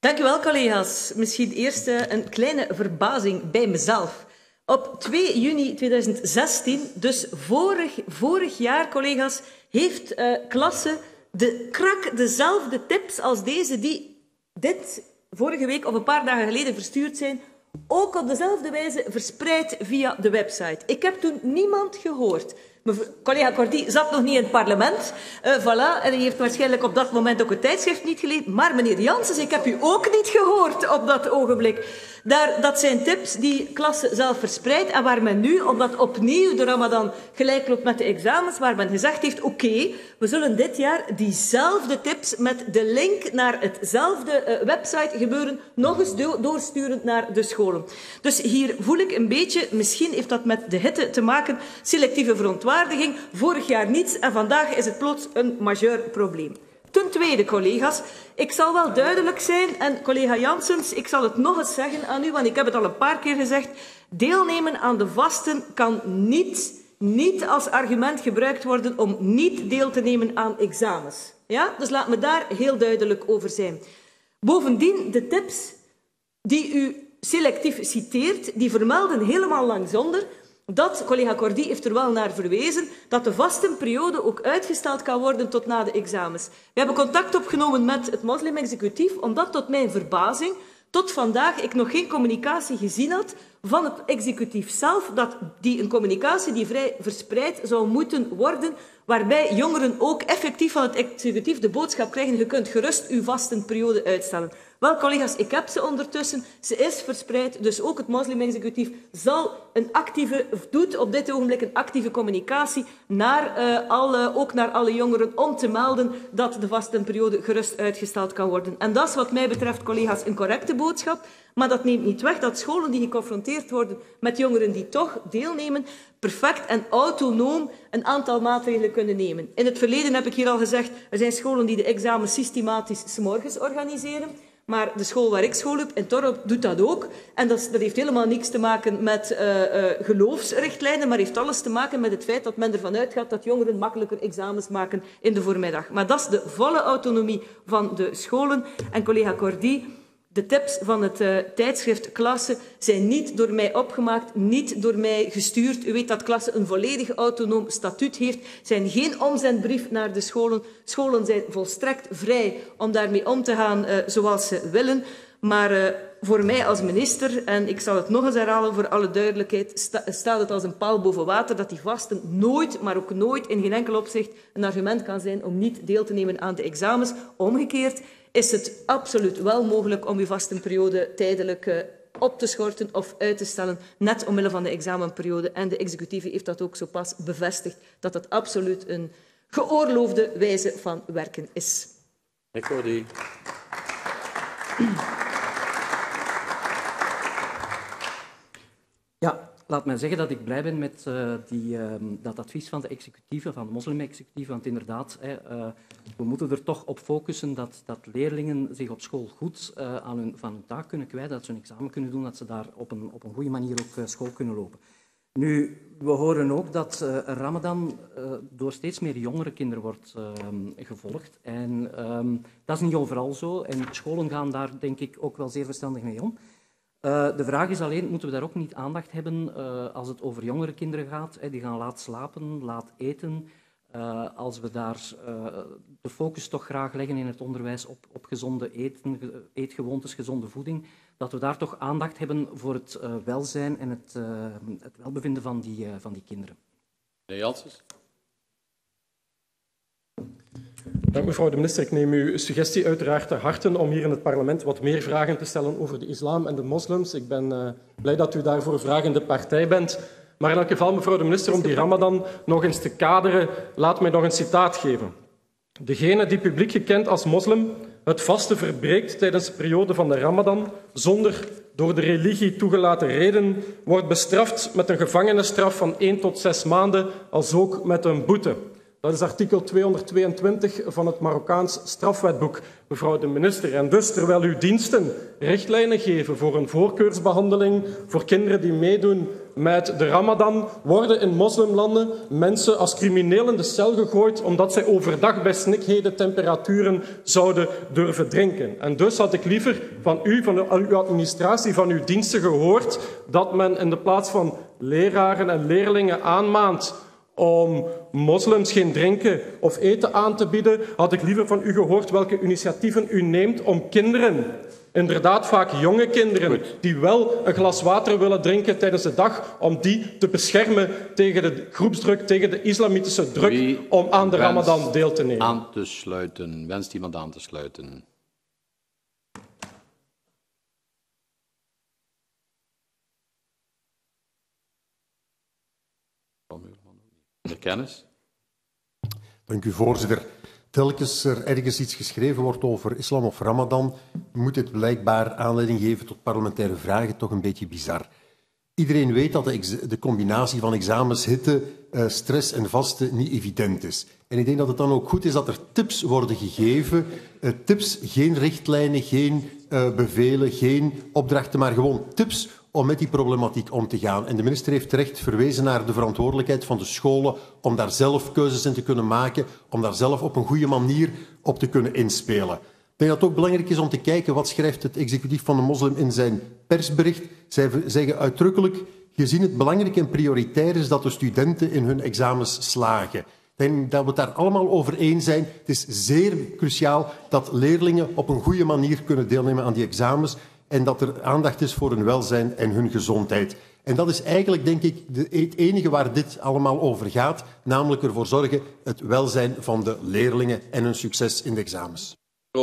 Dank u wel, collega's. Misschien eerst een kleine verbazing bij mezelf. Op 2 juni 2016, dus vorig jaar, collega's, heeft klasse dezelfde tips als deze die vorige week of een paar dagen geleden verstuurd zijn, ook op dezelfde wijze verspreid via de website. Ik heb toen niemand gehoord. Collega Cordy zat nog niet in het parlement. Voilà, en hij heeft waarschijnlijk op dat moment ook het tijdschrift niet gelezen. Maar meneer Janssens, ik heb u ook niet gehoord op dat ogenblik. Dat zijn tips die klasse zelf verspreidt en waar men nu, omdat opnieuw de Ramadan gelijk loopt met de examens, waar men gezegd heeft, oké, we zullen dit jaar diezelfde tips met de link naar hetzelfde website gebeuren nog eens doorsturen naar de scholen. Dus hier voel ik een beetje, misschien heeft dat met de hitte te maken, selectieve verontwaardiging. Vorig jaar niets en vandaag is het plots een majeur probleem. Ten tweede, collega's, ik zal wel duidelijk zijn, en collega Janssens, ik zal het nog eens zeggen aan u, want ik heb het al een paar keer gezegd, deelnemen aan de vasten kan niet als argument gebruikt worden om niet deel te nemen aan examens. Ja? Dus laat me daar heel duidelijk over zijn. Bovendien, de tips die u selectief citeert, die vermelden helemaal langzonder dat, collega Cordy heeft er wel naar verwezen, dat de vastenperiode ook uitgesteld kan worden tot na de examens. We hebben contact opgenomen met het moslim-executief, omdat tot mijn verbazing tot vandaag ik nog geen communicatie gezien had van het executief zelf, een communicatie die vrij verspreid zou moeten worden, waarbij jongeren ook effectief van het executief de boodschap krijgen, je kunt gerust uw vastenperiode uitstellen. Wel, collega's, ik heb ze ondertussen. Ze is verspreid, dus ook het moslim-executief doet op dit ogenblik een actieve communicatie ook naar alle jongeren om te melden dat de vastenperiode gerust uitgesteld kan worden. En dat is wat mij betreft, collega's, een correcte boodschap. Maar dat neemt niet weg dat scholen die geconfronteerd worden met jongeren die toch deelnemen, perfect en autonoom een aantal maatregelen kunnen nemen. In het verleden heb ik hier al gezegd, er zijn scholen die de examens systematisch 's morgens organiseren. Maar de school waar ik schoolloop, in Torop, doet dat ook. En dat heeft helemaal niks te maken met geloofsrichtlijnen, maar heeft alles te maken met het feit dat men ervan uitgaat dat jongeren makkelijker examens maken in de voormiddag. Maar dat is de volle autonomie van de scholen. En collega Cordy, de tips van het tijdschrift Klasse zijn niet door mij opgemaakt, niet door mij gestuurd. U weet dat Klasse een volledig autonoom statuut heeft. zijn geen omzendbrief naar de scholen. Scholen zijn volstrekt vrij om daarmee om te gaan zoals ze willen. Maar voor mij als minister, en ik zal het nog eens herhalen voor alle duidelijkheid, staat het als een paal boven water dat die vasten nooit, maar ook nooit in geen enkel opzicht een argument kan zijn om niet deel te nemen aan de examens. Omgekeerd is het absoluut wel mogelijk om uw vastenperiode tijdelijk op te schorten of uit te stellen, net omwille van de examenperiode. En de executieve heeft dat ook zo pas bevestigd, dat dat absoluut een geoorloofde wijze van werken is. Ik hoor die. Ja, laat mij zeggen dat ik blij ben met dat advies van de executieve, van de moslim-executieve. Want inderdaad, we moeten er toch op focussen dat leerlingen zich op school goed van hun taak kunnen kwijten, dat ze hun examen kunnen doen, dat ze daar op een goede manier ook school kunnen lopen. Nu, we horen ook dat Ramadan door steeds meer jongere kinderen wordt gevolgd. En dat is niet overal zo. En scholen gaan daar, denk ik, ook wel zeer verstandig mee om. De vraag is alleen, moeten we daar ook niet aandacht hebben als het over jongere kinderen gaat? Die gaan laat slapen, laat eten. Als we daar de focus toch graag leggen in het onderwijs op gezonde eetgewoontes, gezonde voeding, dat we daar toch aandacht hebben voor het welzijn en het welbevinden van die kinderen. Meneer Janssens. Dank mevrouw de minister. Ik neem uw suggestie uiteraard ter harte om hier in het parlement wat meer vragen te stellen over de islam en de moslims. Ik ben blij dat u daarvoor vragende partij bent. Maar in elk geval, mevrouw de minister, om die Ramadan nog eens te kaderen, laat mij nog een citaat geven. Degene die publiek gekend als moslim het vasten verbreekt tijdens de periode van de Ramadan zonder door de religie toegelaten reden, wordt bestraft met een gevangenisstraf van 1 tot 6 maanden, als ook met een boete. Dat is artikel 222 van het Marokkaans strafwetboek, mevrouw de minister. En dus, terwijl uw diensten richtlijnen geven voor een voorkeursbehandeling voor kinderen die meedoen met de Ramadan, worden in moslimlanden mensen als crimineel in de cel gegooid omdat zij overdag bij snikheden temperaturen zouden durven drinken. En dus had ik liever van u, van uw administratie, van uw diensten gehoord dat men in de plaats van leraren en leerlingen aanmaant om moslims geen drinken of eten aan te bieden, had ik liever van u gehoord welke initiatieven u neemt om kinderen, inderdaad vaak jonge kinderen, die wel een glas water willen drinken tijdens de dag, om die te beschermen tegen de groepsdruk, tegen de islamitische druk om aan de Ramadan deel te nemen. Aan te sluiten. Wenst iemand aan te sluiten? Meneer Kennis. Dank u, voorzitter. Telkens er ergens iets geschreven wordt over islam of Ramadan, moet het blijkbaar aanleiding geven tot parlementaire vragen, toch een beetje bizar. Iedereen weet dat de combinatie van examens, hitte, stress en vasten niet evident is. En ik denk dat het dan ook goed is dat er tips worden gegeven. Tips, geen richtlijnen, geen bevelen, geen opdrachten, maar gewoon tips om met die problematiek om te gaan. En de minister heeft terecht verwezen naar de verantwoordelijkheid van de scholen om daar zelf keuzes in te kunnen maken, om daar zelf op een goede manier op te kunnen inspelen. Ik denk dat het ook belangrijk is om te kijken wat schrijft het executief van de moslim in zijn persbericht. Zij zeggen uitdrukkelijk, gezien het belangrijk en prioritair is dat de studenten in hun examens slagen. Ik denk dat we het daar allemaal over eens zijn. Het is zeer cruciaal dat leerlingen op een goede manier kunnen deelnemen aan die examens en dat er aandacht is voor hun welzijn en hun gezondheid. En dat is eigenlijk, denk ik, het enige waar dit allemaal over gaat, namelijk ervoor zorgen het welzijn van de leerlingen en hun succes in de examens.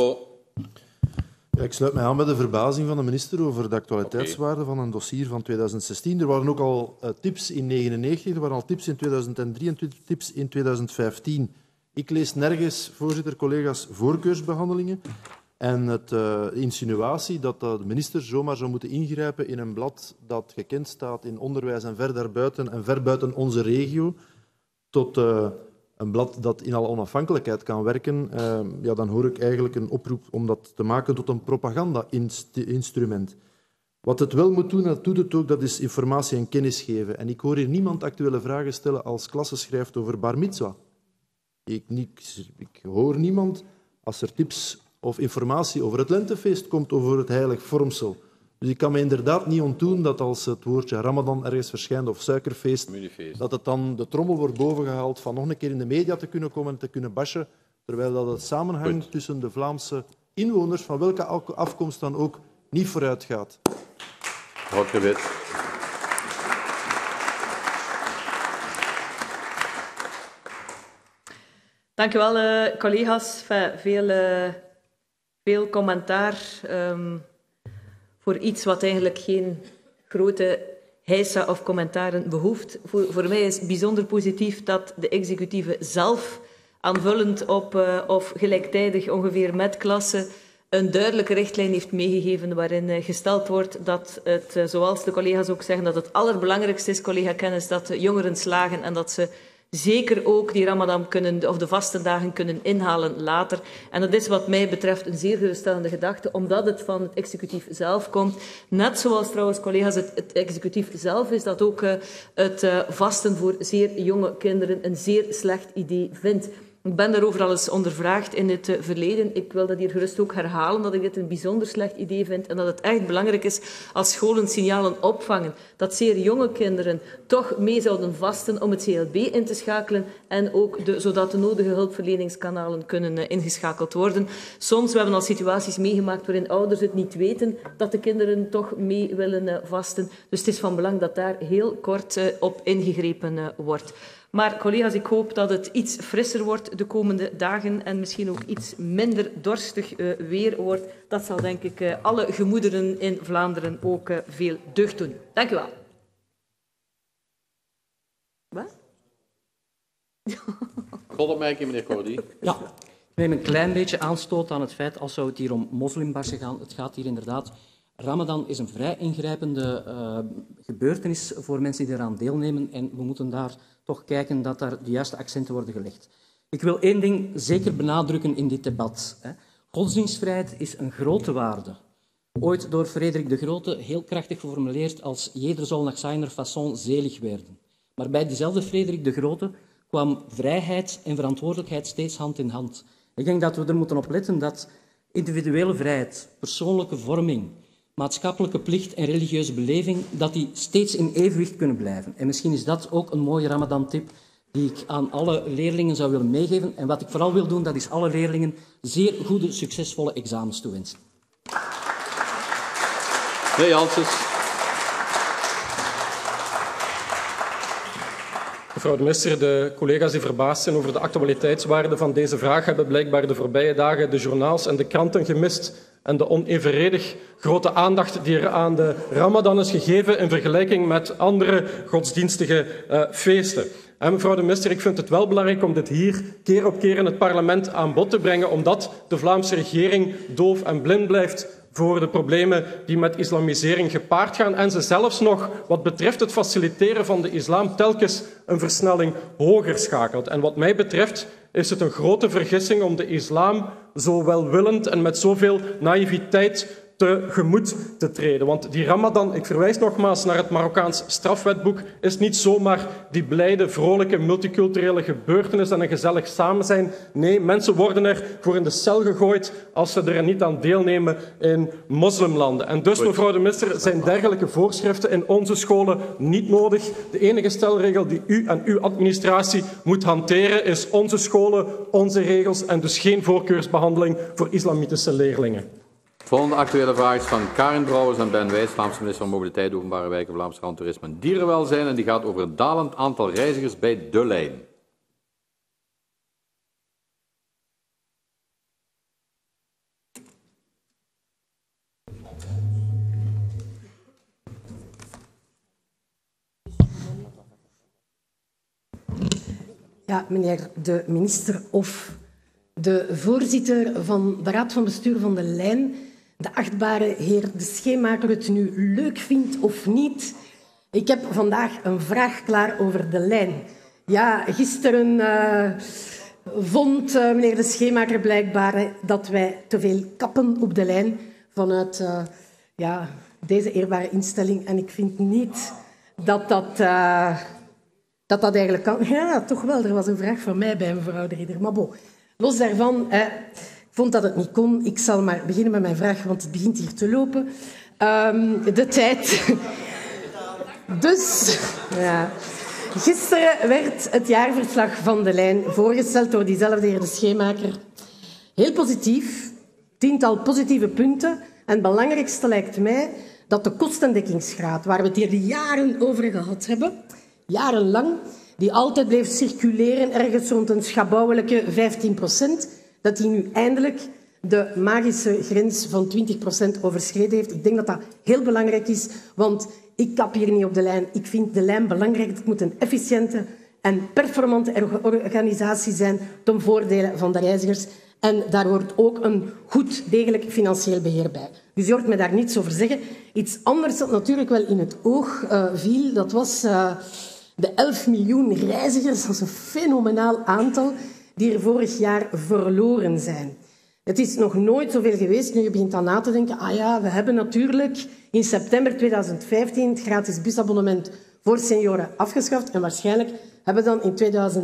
Ja, ik sluit mij aan bij de verbazing van de minister over de actualiteitswaarde van een dossier van 2016. Er waren ook al tips in 1999, er waren al tips in 2003 en tips in 2015. Ik lees nergens, voorzitter, collega's, voorkeursbehandelingen. En de insinuatie dat de minister zomaar zou moeten ingrijpen in een blad dat gekend staat in onderwijs en ver daarbuiten en ver buiten onze regio, tot een blad dat in alle onafhankelijkheid kan werken, ja, dan hoor ik eigenlijk een oproep om dat te maken tot een propaganda-instrument. Wat het wel moet doen, en dat doet het ook, dat is informatie en kennis geven. En ik hoor hier niemand actuele vragen stellen als klasse schrijft over bar mitzwa. Ik hoor niemand als er tips of informatie over het lentefeest komt, over het heilig vormsel. Dus ik kan me inderdaad niet ontdoen dat als het woordje Ramadan ergens verschijnt of suikerfeest, dat het dan de trommel wordt bovengehaald van nog een keer in de media te kunnen komen en te kunnen bashen, terwijl dat het samenhang tussen de Vlaamse inwoners, van welke afkomst dan ook, niet vooruit gaat. Dank u wel, collega's. Veel commentaar voor iets wat eigenlijk geen grote heisa of commentaren behoeft. Voor mij is het bijzonder positief dat de executieve zelf aanvullend op of gelijktijdig ongeveer met klassen een duidelijke richtlijn heeft meegegeven waarin gesteld wordt dat het, zoals de collega's ook zeggen, dat het allerbelangrijkste is, collega Kennis, dat de jongeren slagen en dat ze zeker ook die Ramadan of de vastendagen kunnen inhalen later. En dat is wat mij betreft een zeer geruststellende gedachte, omdat het van het executief zelf komt. Net zoals trouwens, collega's, het executief zelf is dat ook het vasten voor zeer jonge kinderen een zeer slecht idee vindt. Ik ben daarover al eens ondervraagd in het verleden. Ik wil dat hier gerust ook herhalen, dat ik dit een bijzonder slecht idee vind en dat het echt belangrijk is als scholen signalen opvangen dat zeer jonge kinderen toch mee zouden vasten om het CLB in te schakelen en ook zodat de nodige hulpverleningskanalen kunnen ingeschakeld worden. Soms, we hebben al situaties meegemaakt waarin ouders het niet weten dat de kinderen toch mee willen vasten. Dus het is van belang dat daar heel kort op ingegrepen wordt. Maar collega's, ik hoop dat het iets frisser wordt de komende dagen en misschien ook iets minder dorstig weer wordt. Dat zal denk ik alle gemoederen in Vlaanderen ook veel deugd doen. Dank u wel. Wat? Godopmerking, meneer Cordy. Ja, ik neem een klein beetje aanstoot aan het feit, als zou het hier om moslimbarsen gaan. Het gaat hier inderdaad. Ramadan is een vrij ingrijpende gebeurtenis voor mensen die eraan deelnemen en we moeten daar toch kijken dat daar de juiste accenten worden gelegd. Ik wil één ding zeker benadrukken in dit debat. Godsdienstvrijheid is een grote waarde. Ooit door Frederik de Grote heel krachtig geformuleerd als jeder zal nach seiner façon zelig werden. Maar bij diezelfde Frederik de Grote kwam vrijheid en verantwoordelijkheid steeds hand in hand. Ik denk dat we er moeten op letten dat individuele vrijheid, persoonlijke vorming, maatschappelijke plicht en religieuze beleving, dat die steeds in evenwicht kunnen blijven. En misschien is dat ook een mooie Ramadan-tip die ik aan alle leerlingen zou willen meegeven. En wat ik vooral wil doen, dat is alle leerlingen zeer goede, succesvolle examens toewensen. Meneer Janssens. Mevrouw de minister, de collega's die verbaasd zijn over de actualiteitswaarde van deze vraag hebben blijkbaar de voorbije dagen de journaals en de kranten gemist en de onevenredig grote aandacht die er aan de Ramadan is gegeven in vergelijking met andere godsdienstige feesten. En mevrouw de minister, ik vind het wel belangrijk om dit hier keer op keer in het parlement aan bod te brengen, omdat de Vlaamse regering doof en blind blijft voor de problemen die met islamisering gepaard gaan en ze zelfs nog, wat betreft het faciliteren van de islam, telkens een versnelling hoger schakelt. En wat mij betreft is het een grote vergissing om de islam zo welwillend en met zoveel naïviteit tegemoet te treden. Want die Ramadan, ik verwijs nogmaals naar het Marokkaans strafwetboek, is niet zomaar die blijde, vrolijke, multiculturele gebeurtenis en een gezellig samen zijn. Nee, mensen worden er voor in de cel gegooid als ze er niet aan deelnemen in moslimlanden. En dus, mevrouw de minister, zijn dergelijke voorschriften in onze scholen niet nodig. De enige stelregel die u en uw administratie moet hanteren is onze scholen, onze regels en dus geen voorkeursbehandeling voor islamitische leerlingen. De volgende actuele vraag is van Karin Brouwers en Ben Wijs, Vlaamse minister van Mobiliteit, Openbare Wijken, Vlaamse Land, Toerisme en Dierenwelzijn. En die gaat over het dalend aantal reizigers bij De Lijn. Ja, meneer de minister of de voorzitter van de Raad van Bestuur van De Lijn, de achtbare heer De Scheemaker, het nu leuk vindt of niet. Ik heb vandaag een vraag klaar over De Lijn. Ja, gisteren vond meneer De Scheemaker blijkbaar dat wij te veel kappen op De Lijn vanuit deze eerbare instelling. En ik vind niet dat eigenlijk kan. Ja, toch wel. Er was een vraag van mij bij mevrouw de Ridder. Maar bon, los daarvan, ik vond dat het niet kon. Ik zal maar beginnen met mijn vraag, want het begint hier te lopen. De tijd. Dus, ja. Gisteren werd het jaarverslag van De Lijn voorgesteld door diezelfde heer De Scheemaker. Heel positief, 10-tal positieve punten. En het belangrijkste lijkt mij dat de kostendekkingsgraad, waar we het hier jaren over gehad hebben, jarenlang, die altijd bleef circuleren ergens rond een schabouwelijke 15%, dat die nu eindelijk de magische grens van 20% overschreden heeft. Ik denk dat dat heel belangrijk is, want ik kap hier niet op De Lijn. Ik vind De Lijn belangrijk. Het moet een efficiënte en performante organisatie zijn ten voordele van de reizigers. En daar hoort ook een goed, degelijk financieel beheer bij. Dus je hoort me daar niets over zeggen. Iets anders dat natuurlijk wel in het oog viel, dat was de 11 miljoen reizigers. Dat is een fenomenaal aantal die er vorig jaar verloren zijn. Het is nog nooit zoveel geweest. Nu je begint aan na te denken, we hebben natuurlijk in september 2015 het gratis busabonnement voor senioren afgeschaft. En waarschijnlijk hebben we dan in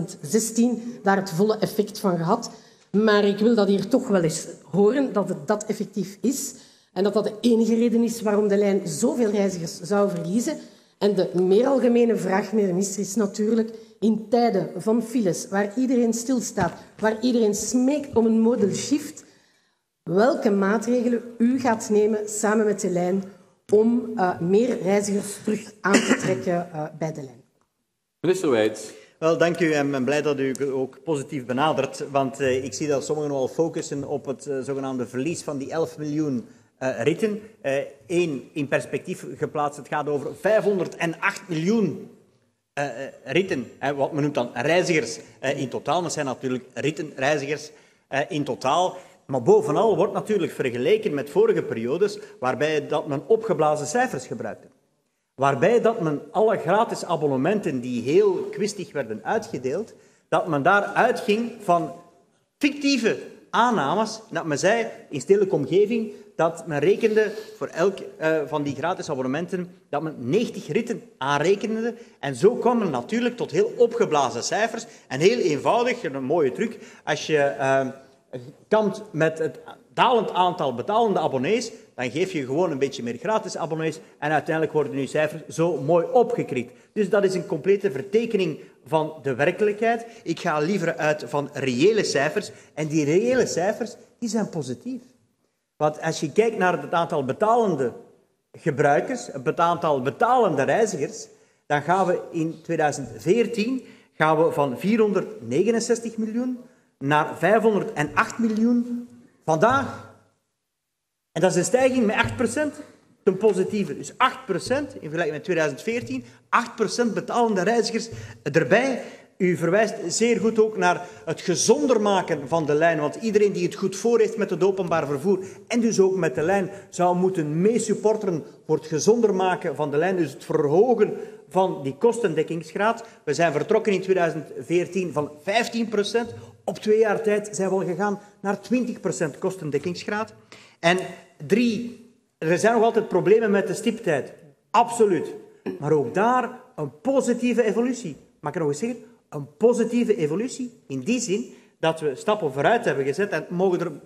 2016 daar het volle effect van gehad. Maar ik wil dat hier toch wel eens horen, dat het dat effectief is. En dat dat de enige reden is waarom De Lijn zoveel reizigers zou verliezen. En de meer algemene vraag, meneer de minister, is natuurlijk in tijden van files, waar iedereen stilstaat, waar iedereen smeekt om een modal shift, welke maatregelen u gaat nemen samen met De Lijn om meer reizigers terug aan te trekken bij De Lijn. Minister Wijts. Wel, dank u en ik ben blij dat u het ook positief benadert, want ik zie dat sommigen nogal focussen op het zogenaamde verlies van die 11 miljoen ritten. Eén, in perspectief geplaatst, het gaat over 508 miljoen ritten, wat men noemt dan reizigers in totaal. Dat zijn natuurlijk rittenreizigers in totaal. Maar bovenal wordt natuurlijk vergeleken met vorige periodes waarbij dat men opgeblazen cijfers gebruikte. Waarbij dat men alle gratis abonnementen die heel kwistig werden uitgedeeld, dat men daar uitging van fictieve aannames. Dat men zei, in stedelijke omgeving, dat men rekende voor elk van die gratis abonnementen, dat men 90 ritten aanrekende. En zo kwam men natuurlijk tot heel opgeblazen cijfers. En heel eenvoudig, een mooie truc, als je kampt met het dalend aantal betalende abonnees, dan geef je gewoon een beetje meer gratis abonnees en uiteindelijk worden je cijfers zo mooi opgekrikt. Dus dat is een complete vertekening van de werkelijkheid. Ik ga liever uit van reële cijfers. En die reële cijfers die zijn positief. Want als je kijkt naar het aantal betalende gebruikers, het aantal betalende reizigers, dan gaan we in 2014 van 469 miljoen naar 508 miljoen vandaag. En dat is een stijging met 8%, ten positieve. Dus 8% in vergelijking met 2014, 8% betalende reizigers erbij. U verwijst zeer goed ook naar het gezonder maken van de lijn, want iedereen die het goed voor heeft met het openbaar vervoer en dus ook met de lijn zou moeten meesupporteren voor het gezonder maken van de lijn, dus het verhogen van die kostendekkingsgraad. We zijn vertrokken in 2014 van 15%. Op 2 jaar tijd zijn we al gegaan naar 20% kostendekkingsgraad. En 3, er zijn nog altijd problemen met de stiptheid. Absoluut. Maar ook daar een positieve evolutie. Mag ik nog eens zeggen? Een positieve evolutie in die zin dat we stappen vooruit hebben gezet en mogen er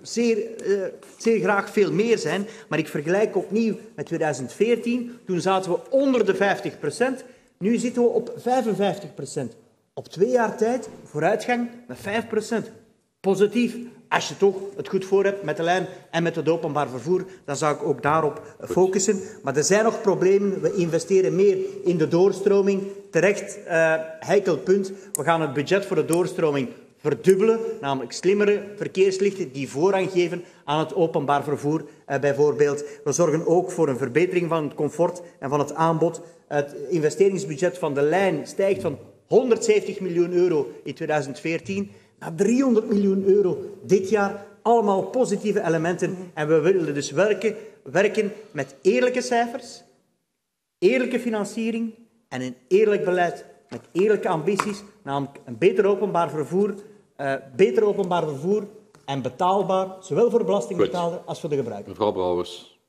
zeer graag veel meer zijn. Maar ik vergelijk opnieuw met 2014. Toen zaten we onder de 50%. Nu zitten we op 55%. Op 2 jaar tijd vooruitgang met 5%. Positief. Als je toch het goed voor hebt met de lijn en met het openbaar vervoer, dan zou ik ook daarop focussen. Maar er zijn nog problemen. We investeren meer in de doorstroming. Terecht, heikel punt. We gaan het budget voor de doorstroming verdubbelen, namelijk slimmere verkeerslichten die voorrang geven aan het openbaar vervoer bijvoorbeeld. We zorgen ook voor een verbetering van het comfort en van het aanbod. Het investeringsbudget van de lijn stijgt van 170 miljoen euro in 2014 naar 300 miljoen euro dit jaar. Allemaal positieve elementen. En we willen dus werken met eerlijke cijfers, eerlijke financiering en een eerlijk beleid met eerlijke ambities, namelijk een beter openbaar vervoer en betaalbaar, zowel voor de belastingbetaler als voor de gebruiker. Mevrouw Brouwers.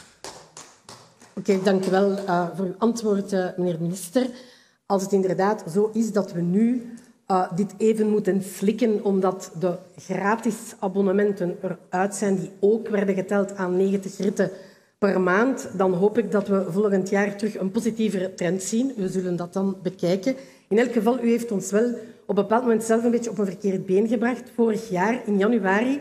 Oké, dank u wel voor uw antwoord, meneer de minister. Als het inderdaad zo is dat we nu dit even moeten slikken omdat de gratis abonnementen eruit zijn die ook werden geteld aan 90 ritten per maand, dan hoop ik dat we volgend jaar terug een positievere trend zien. We zullen dat dan bekijken. In elk geval, u heeft ons wel op een bepaald moment zelf een beetje op een verkeerd been gebracht. Vorig jaar, in januari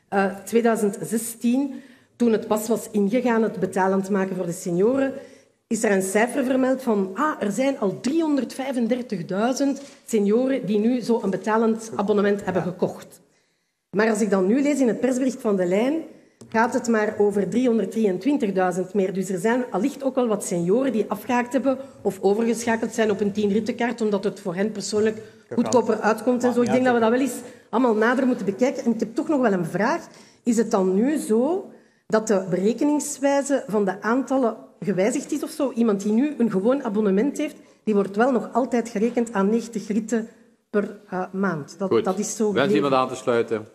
2016, toen het pas was ingegaan, het betalend maken voor de senioren, is er een cijfer vermeld van er zijn al 335.000 senioren die nu zo'n betalend abonnement hebben gekocht. Maar als ik dan nu lees in het persbericht van de lijn, gaat het maar over 323.000 meer. Dus er zijn allicht ook wel wat senioren die afgehaakt hebben of overgeschakeld zijn op een 10-rittenkaart, omdat het voor hen persoonlijk goedkoper uitkomt en zo. Ik denk dat we dat wel eens allemaal nader moeten bekijken. En ik heb toch nog wel een vraag. Is het dan nu zo dat de berekeningswijze van de aantallen gewijzigd is of zo? Iemand die nu een gewoon abonnement heeft, die wordt wel nog altijd gerekend aan 90 ritten per maand. Dat is zo. Wens iemand aan te sluiten?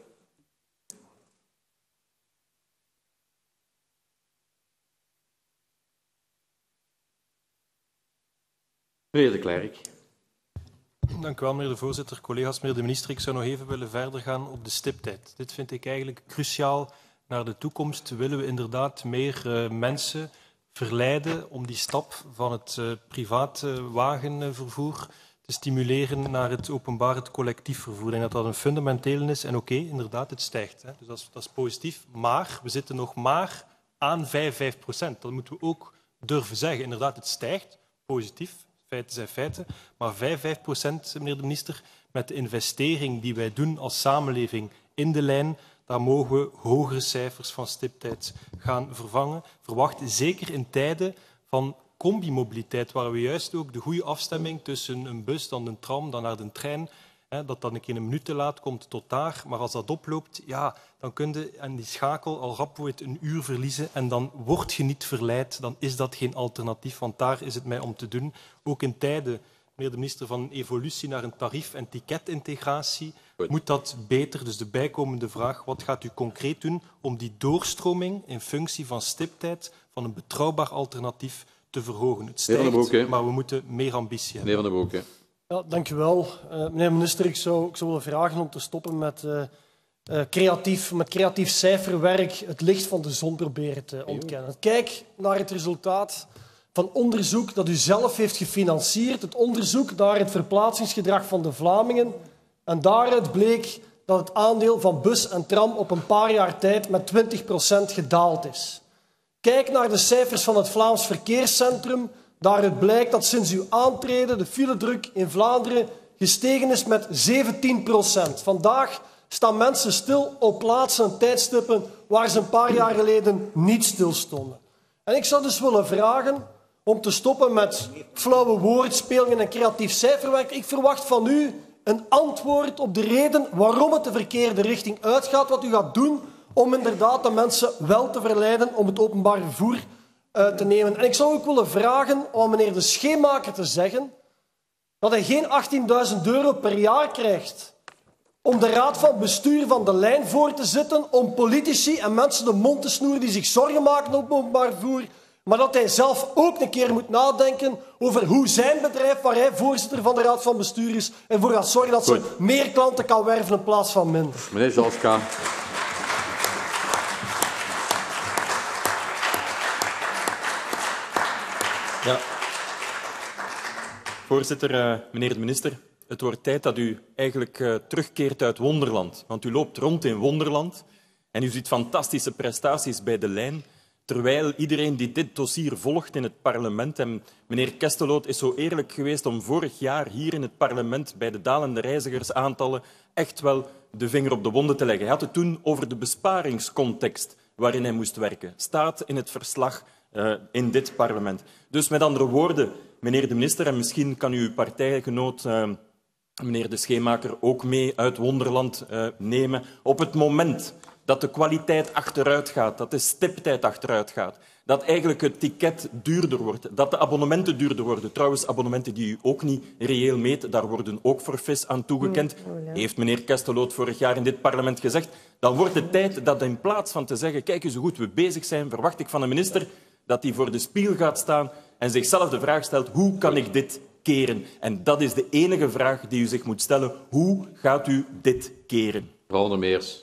Meneer De Clercq. Dank u wel, meneer de voorzitter. Collega's, meneer de minister, ik zou nog even willen verder gaan op de stiptheid. Dit vind ik eigenlijk cruciaal naar de toekomst. Willen we inderdaad meer mensen verleiden om die stap van het privaat wagenvervoer te stimuleren naar het openbaar, het collectief vervoer. Ik denk dat dat een fundamenteel is. En oké, inderdaad, het stijgt. Hè. Dus dat is positief. Maar we zitten nog maar aan 55%. Dat moeten we ook durven zeggen. Inderdaad, het stijgt. Positief. Feiten zijn feiten. Maar 55%, meneer de minister, met de investering die wij doen als samenleving in de lijn, daar mogen we hogere cijfers van stiptheid gaan verwachten. Zeker in tijden van combimobiliteit, waar we juist ook de goede afstemming tussen een bus, dan een tram, dan naar de trein, dat dan een keer een minuut te laat komt tot daar. Maar als dat oploopt, ja, dan kun je aan die schakel al rap een uur verliezen en dan word je niet verleid. Dan is dat geen alternatief, want daar is het mij om te doen. Ook in tijden meneer de minister, van evolutie naar een tarief- en ticketintegratie. Moet dat beter? Dus de bijkomende vraag, wat gaat u concreet doen om die doorstroming in functie van stiptijd, van een betrouwbaar alternatief, te verhogen? Het stijgt, maar we moeten meer ambitie hebben. Meneer Van den Broeke. Ja, dank u wel. Meneer de minister, ik zou willen vragen om te stoppen met creatief cijferwerk het licht van de zon proberen te ontkennen. Kijk naar het resultaat van onderzoek dat u zelf heeft gefinancierd, het onderzoek naar het verplaatsingsgedrag van de Vlamingen. En daaruit bleek dat het aandeel van bus en tram op een paar jaar tijd met 20% gedaald is. Kijk naar de cijfers van het Vlaams Verkeerscentrum. Daaruit blijkt dat sinds uw aantreden de filedruk in Vlaanderen gestegen is met 17%. Vandaag staan mensen stil op plaatsen en tijdstippen waar ze een paar jaar geleden niet stilstonden. En ik zou dus willen vragen om te stoppen met flauwe woordspelingen en creatief cijferwerk. Ik verwacht van u een antwoord op de reden waarom het de verkeerde richting uitgaat, wat u gaat doen om inderdaad de mensen wel te verleiden om het openbaar vervoer te nemen. En ik zou ook willen vragen om aan meneer de Scheemaker te zeggen dat hij geen €18.000 per jaar krijgt om de raad van bestuur van de lijn voor te zitten, om politici en mensen de mond te snoeren die zich zorgen maken op het openbaar vervoer, maar dat hij zelf ook een keer moet nadenken over hoe zijn bedrijf, waar hij voorzitter van de raad van bestuur is, ervoor gaat zorgen dat ze meer klanten kan werven in plaats van minder. Meneer Zalska. Ja. Voorzitter, meneer de minister, het wordt tijd dat u eigenlijk terugkeert uit Wonderland. Want u loopt rond in Wonderland en u ziet fantastische prestaties bij de lijn, terwijl iedereen die dit dossier volgt in het parlement, en meneer Kesteloot is zo eerlijk geweest om vorig jaar hier in het parlement bij de dalende reizigersaantallen echt wel de vinger op de wonden te leggen. Hij had het toen over de besparingscontext waarin hij moest werken. Staat in het verslag in dit parlement. Dus met andere woorden, meneer de minister, en misschien kan uw partijgenoot meneer de Scheemaker ook mee uit Wonderland nemen, op het moment dat de kwaliteit achteruit gaat, dat de stiptijd achteruit gaat, dat eigenlijk het ticket duurder wordt, dat de abonnementen duurder worden. Trouwens, abonnementen die u ook niet reëel meet, daar worden ook forfaits aan toegekend. Heeft meneer Kesteloot vorig jaar in dit parlement gezegd. Dan wordt het tijd dat in plaats van te zeggen, kijk eens hoe goed we bezig zijn, verwacht ik van een minister dat hij voor de spiegel gaat staan en zichzelf de vraag stelt, hoe kan ik dit keren? En dat is de enige vraag die u zich moet stellen. Hoe gaat u dit keren? Mevrouw de Meers.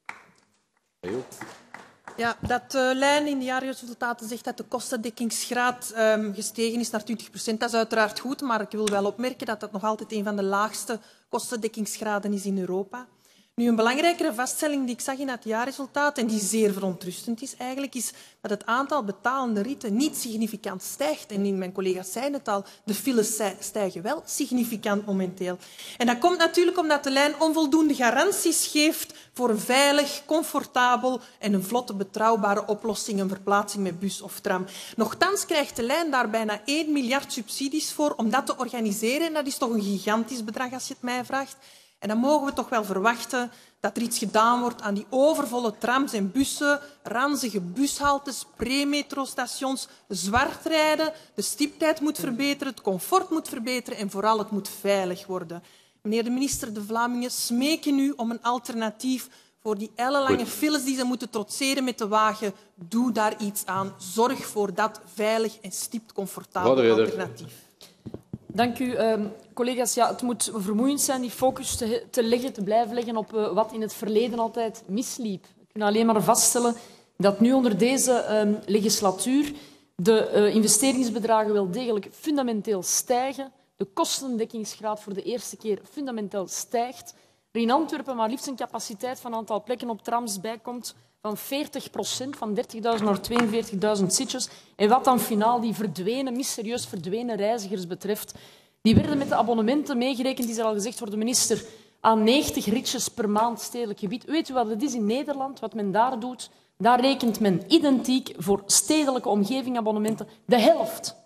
Ja, dat de lijn in de jaarresultaten zegt dat de kostendekkingsgraad gestegen is naar 20%. Dat is uiteraard goed, maar ik wil wel opmerken dat dat nog altijd een van de laagste kostendekkingsgraden is in Europa. Nu, een belangrijkere vaststelling die ik zag in het jaarresultaat, en die zeer verontrustend is eigenlijk, is dat het aantal betalende ritten niet significant stijgt. En mijn collega's zeiden het al, de files stijgen wel significant momenteel. En dat komt natuurlijk omdat de lijn onvoldoende garanties geeft voor een veilig, comfortabel en een vlotte, betrouwbare oplossing, een verplaatsing met bus of tram. Nochtans krijgt de lijn daar bijna 1 miljard subsidies voor om dat te organiseren. En dat is toch een gigantisch bedrag als je het mij vraagt. En dan mogen we toch wel verwachten dat er iets gedaan wordt aan die overvolle trams en bussen, ranzige bushaltes, premetrostations, zwart rijden. De stiptijd moet verbeteren, het comfort moet verbeteren en vooral het moet veilig worden. Meneer de minister, de Vlamingen smeken u om een alternatief voor die ellenlange files die ze moeten trotseren met de wagen. Doe daar iets aan. Zorg voor dat veilig en stipt comfortabel alternatief. Dank u. Collega's, ja, het moet vermoeiend zijn die focus te blijven leggen op wat in het verleden altijd misliep. We kunnen alleen maar vaststellen dat nu onder deze legislatuur de investeringsbedragen wel degelijk fundamenteel stijgen. De kostendekkingsgraad voor de eerste keer fundamenteel stijgt. Er in Antwerpen maar liefst een capaciteit van aantal plekken op trams bijkomt van 40%, van 30.000 naar 42.000 zitjes. En wat dan finaal die mysterieus verdwenen reizigers betreft, die werden met de abonnementen meegerekend, die is al gezegd door de minister, aan 90 ritjes per maand stedelijk gebied. Weet u wat het is in Nederland, wat men daar doet? Daar rekent men identiek voor stedelijke omgevingabonnementen de helft,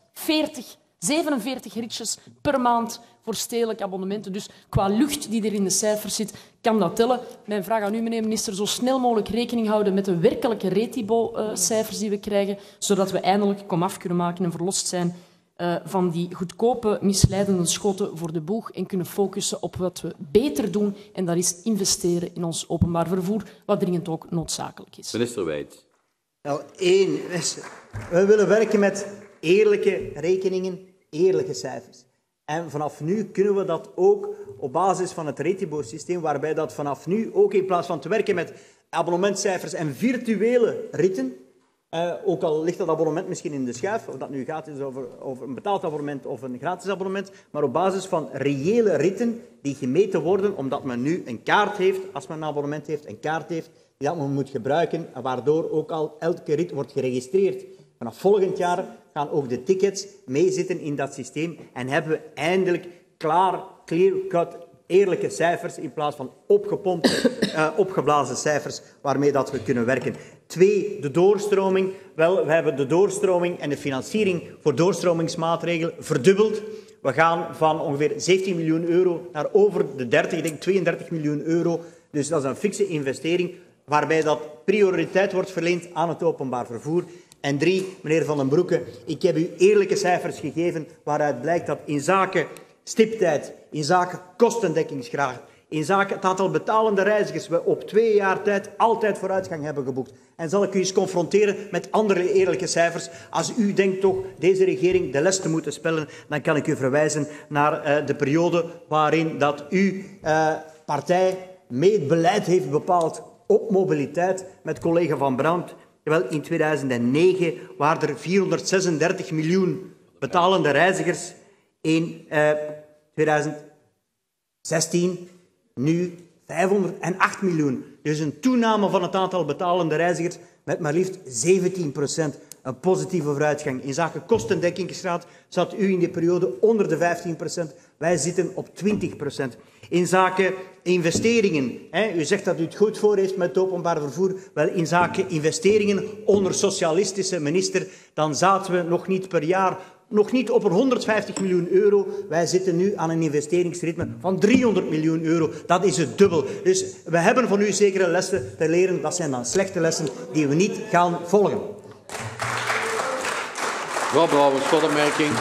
47 ritjes per maand voor stedelijke abonnementen. Dus qua lucht die er in de cijfers zit, kan dat tellen. Mijn vraag aan u, meneer minister, zo snel mogelijk rekening houden met de werkelijke Retibo-cijfers die we krijgen, zodat we eindelijk komaf kunnen maken en verlost zijn van die goedkope, misleidende schoten voor de boeg en kunnen focussen op wat we beter doen. En dat is investeren in ons openbaar vervoer, wat dringend ook noodzakelijk is. Minister Wijts. Nou, we willen werken met eerlijke rekeningen, eerlijke cijfers. En vanaf nu kunnen we dat ook op basis van het Retibo-systeem, waarbij dat vanaf nu ook in plaats van te werken met abonnementcijfers en virtuele ritten, ook al ligt dat abonnement misschien in de schuif, of dat nu gaat is over een betaald abonnement of een gratis abonnement, maar op basis van reële ritten die gemeten worden, omdat men nu een kaart heeft, als men een abonnement heeft, een kaart heeft, die dat men moet gebruiken, waardoor ook al elke rit wordt geregistreerd. Vanaf volgend jaar gaan ook de tickets meezitten in dat systeem en hebben we eindelijk clear-cut, eerlijke cijfers in plaats van opgepompte, opgeblazen cijfers waarmee dat we kunnen werken. 2, de doorstroming. Wel, we hebben de doorstroming en de financiering voor doorstromingsmaatregelen verdubbeld. We gaan van ongeveer 17 miljoen euro naar over de 30, ik denk 32 miljoen euro. Dus dat is een fikse investering waarbij dat prioriteit wordt verleend aan het openbaar vervoer. En 3, meneer Van den Broeke, ik heb u eerlijke cijfers gegeven waaruit blijkt dat in zaken stiptijd, in zaken kostendekkingsgraad, in zaken het aantal betalende reizigers we op 2 jaar tijd altijd vooruitgang hebben geboekt. En zal ik u eens confronteren met andere eerlijke cijfers. Als u denkt toch deze regering de les te moeten spellen, dan kan ik u verwijzen naar de periode waarin dat uw partij mee het beleid heeft bepaald op mobiliteit met collega Van Brandt. Wel, in 2009 waren er 436 miljoen betalende reizigers. In 2016 nu 508 miljoen. Dus een toename van het aantal betalende reizigers met maar liefst 17%. Een positieve vooruitgang. In zaken kostendekkingsgraad zat u in die periode onder de 15%. Wij zitten op 20%. In zaken investeringen, u zegt dat u het goed voor heeft met het openbaar vervoer. Wel, in zaken investeringen onder socialistische minister, dan zaten we nog niet per jaar, nog niet op een 150 miljoen euro. Wij zitten nu aan een investeringsritme van 300 miljoen euro. Dat is het dubbel. Dus we hebben van u zekere lessen te leren. Dat zijn dan slechte lessen die we niet gaan volgen. Mevrouw Brouwers, slotopmerking.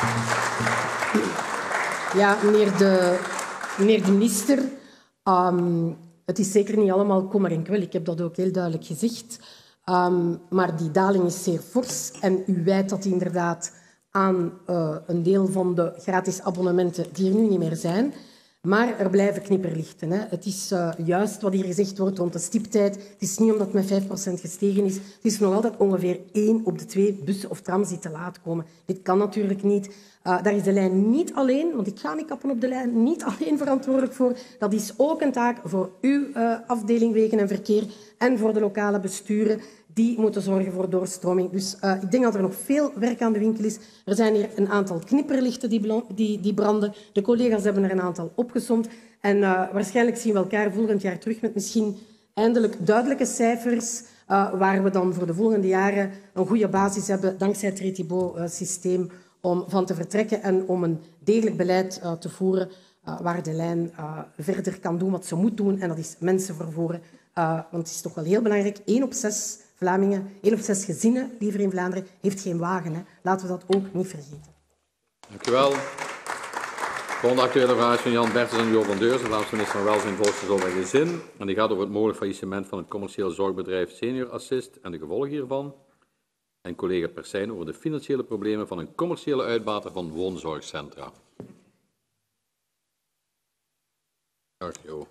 Ja, meneer de minister, het is zeker niet allemaal kommer en kwel. Ik heb dat ook heel duidelijk gezegd. Maar die daling is zeer fors en u wijt dat inderdaad aan een deel van de gratis abonnementen die er nu niet meer zijn. Maar er blijven knipperlichten. Hè. Het is juist wat hier gezegd wordt rond de stiptijd. Het is niet omdat het met 5% gestegen is. Het is nog altijd ongeveer 1 op de 2 bussen of trams die te laat komen. Dit kan natuurlijk niet. Daar is de lijn niet alleen, want ik ga niet kappen op de lijn, niet alleen verantwoordelijk voor. Dat is ook een taak voor uw afdeling Wegen en Verkeer en voor de lokale besturen. Die moeten zorgen voor doorstroming. Dus ik denk dat er nog veel werk aan de winkel is. Er zijn hier een aantal knipperlichten die branden. De collega's hebben er een aantal opgesomd. En waarschijnlijk zien we elkaar volgend jaar terug met misschien eindelijk duidelijke cijfers waar we dan voor de volgende jaren een goede basis hebben dankzij het Retibo-systeem om van te vertrekken en om een degelijk beleid te voeren waar de lijn verder kan doen wat ze moet doen. En dat is mensen vervoeren. Want het is toch wel heel belangrijk. 1 op 6 Vlamingen, 1 op 6 gezinnen, liever in Vlaanderen, heeft geen wagen. Hè. Laten we dat ook niet vergeten. Dank u wel. De volgende actuele vraag is van Jan Bertens en Jo van Deurs, de Vlaamse minister van Welzijn, Volksgezondheid en Gezin. En die gaat over het mogelijk faillissement van het commerciële zorgbedrijf Senior Assist en de gevolgen hiervan. En collega Persijn over de financiële problemen van een commerciële uitbater van woonzorgcentra. Dag Jo.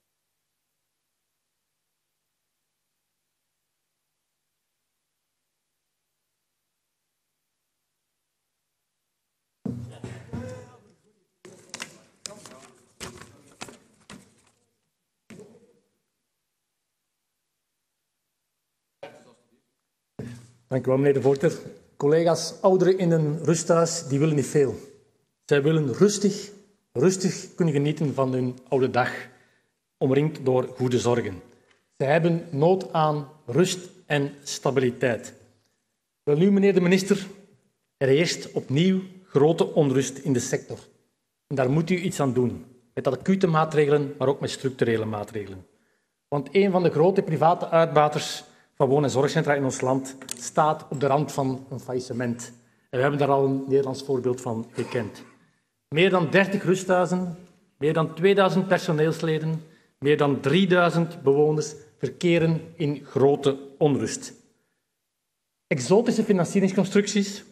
Dank u wel, meneer de voorzitter. Collega's, ouderen in een rusthuis die willen niet veel. Zij willen rustig kunnen genieten van hun oude dag, omringd door goede zorgen. Zij hebben nood aan rust en stabiliteit. Wel nu, meneer de minister, er heerst opnieuw grote onrust in de sector. En daar moet u iets aan doen. Met acute maatregelen, maar ook met structurele maatregelen. Want een van de grote private uitbaters van woon- en zorgcentra in ons land staat op de rand van een faillissement. we hebben daar al een Nederlands voorbeeld van gekend. Meer dan 30 rusthuizen, meer dan 2000 personeelsleden, meer dan 3000 bewoners verkeren in grote onrust. Exotische financieringsconstructies,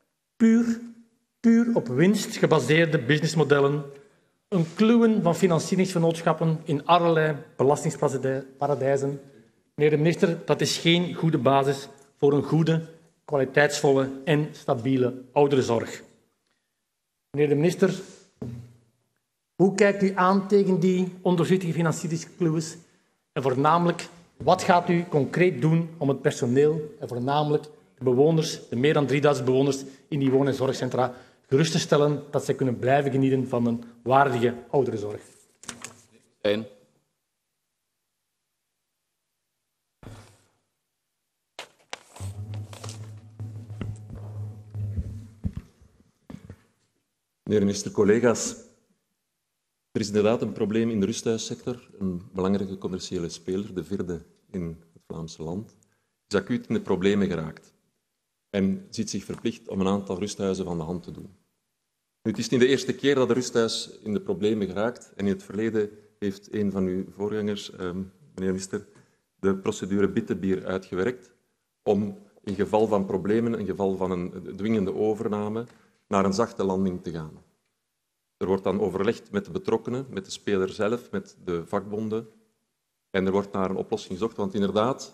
puur op winst gebaseerde businessmodellen, een kluwen van financieringsvernootschappen in allerlei belastingsparadijzen. Meneer de minister, dat is geen goede basis voor een goede, kwaliteitsvolle en stabiele ouderenzorg. Meneer de minister, hoe kijkt u aan tegen die ondoorzichtige financieringskluwes? En voornamelijk, wat gaat u concreet doen om het personeel en voornamelijk de bewoners, de meer dan 3000 bewoners in die woon- en zorgcentra, gerust te stellen dat zij kunnen blijven genieten van een waardige ouderenzorg? Meneer de minister, collega's. Er is inderdaad een probleem in de rusthuissector. Een belangrijke commerciële speler, de vierde in het Vlaamse land, is acuut in de problemen geraakt en ziet zich verplicht om een aantal rusthuizen van de hand te doen. Nu, het is niet de eerste keer dat een rusthuis in de problemen geraakt en in het verleden heeft een van uw voorgangers, meneer de minister, de procedure Bittebier uitgewerkt om in geval van problemen, in geval van een dwingende overname, naar een zachte landing te gaan. Er wordt dan overlegd met de betrokkenen, met de speler zelf, met de vakbonden. En er wordt naar een oplossing gezocht, want inderdaad,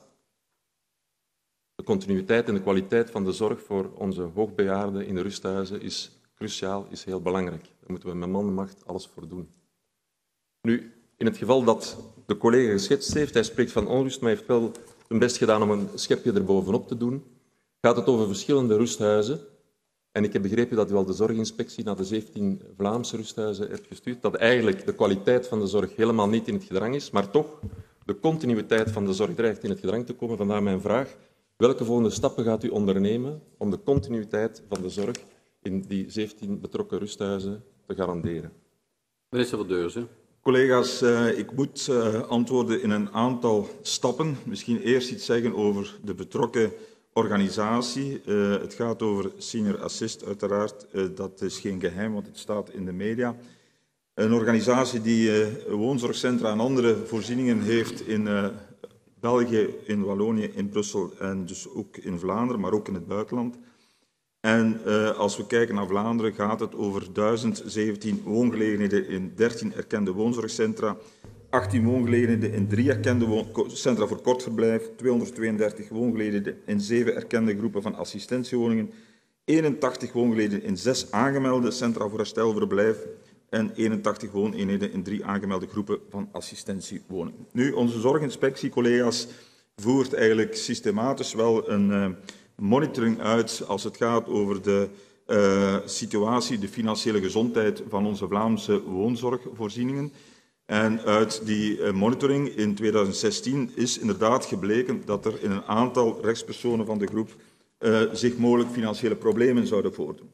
de continuïteit en de kwaliteit van de zorg voor onze hoogbejaarden in de rusthuizen is cruciaal, is heel belangrijk. Daar moeten we met man en macht alles voor doen. Nu, in het geval dat de collega geschetst heeft, hij spreekt van onrust, maar hij heeft wel zijn best gedaan om een schepje erbovenop te doen, gaat het over verschillende rusthuizen. En ik heb begrepen dat u al de zorginspectie naar de 17 Vlaamse rusthuizen hebt gestuurd, dat eigenlijk de kwaliteit van de zorg helemaal niet in het gedrang is, maar toch de continuïteit van de zorg dreigt in het gedrang te komen. Vandaar mijn vraag. Welke volgende stappen gaat u ondernemen om de continuïteit van de zorg in die 17 betrokken rusthuizen te garanderen? Minister van Deurzen. Collega's, ik moet antwoorden in een aantal stappen. Misschien eerst iets zeggen over de betrokken organisatie. Het gaat over Senior Assist, uiteraard. Dat is geen geheim, want het staat in de media. Een organisatie die woonzorgcentra en andere voorzieningen heeft in België, in Wallonië, in Brussel en dus ook in Vlaanderen, maar ook in het buitenland. En als we kijken naar Vlaanderen gaat het over 1017 woongelegenheden in 13 erkende woonzorgcentra, 18 woongelegenheden in 3 erkende centra voor kortverblijf, 232 woongelegenheden in 7 erkende groepen van assistentiewoningen, 81 woongelegenheden in 6 aangemelde centra voor herstelverblijf en 81 wooneenheden in 3 aangemelde groepen van assistentiewoningen. Nu, onze zorginspectie, collega's, voert eigenlijk systematisch wel een monitoring uit als het gaat over de situatie, de financiële gezondheid van onze Vlaamse woonzorgvoorzieningen. En uit die monitoring in 2016 is inderdaad gebleken dat er in een aantal rechtspersonen van de groep zich mogelijk financiële problemen zouden voordoen.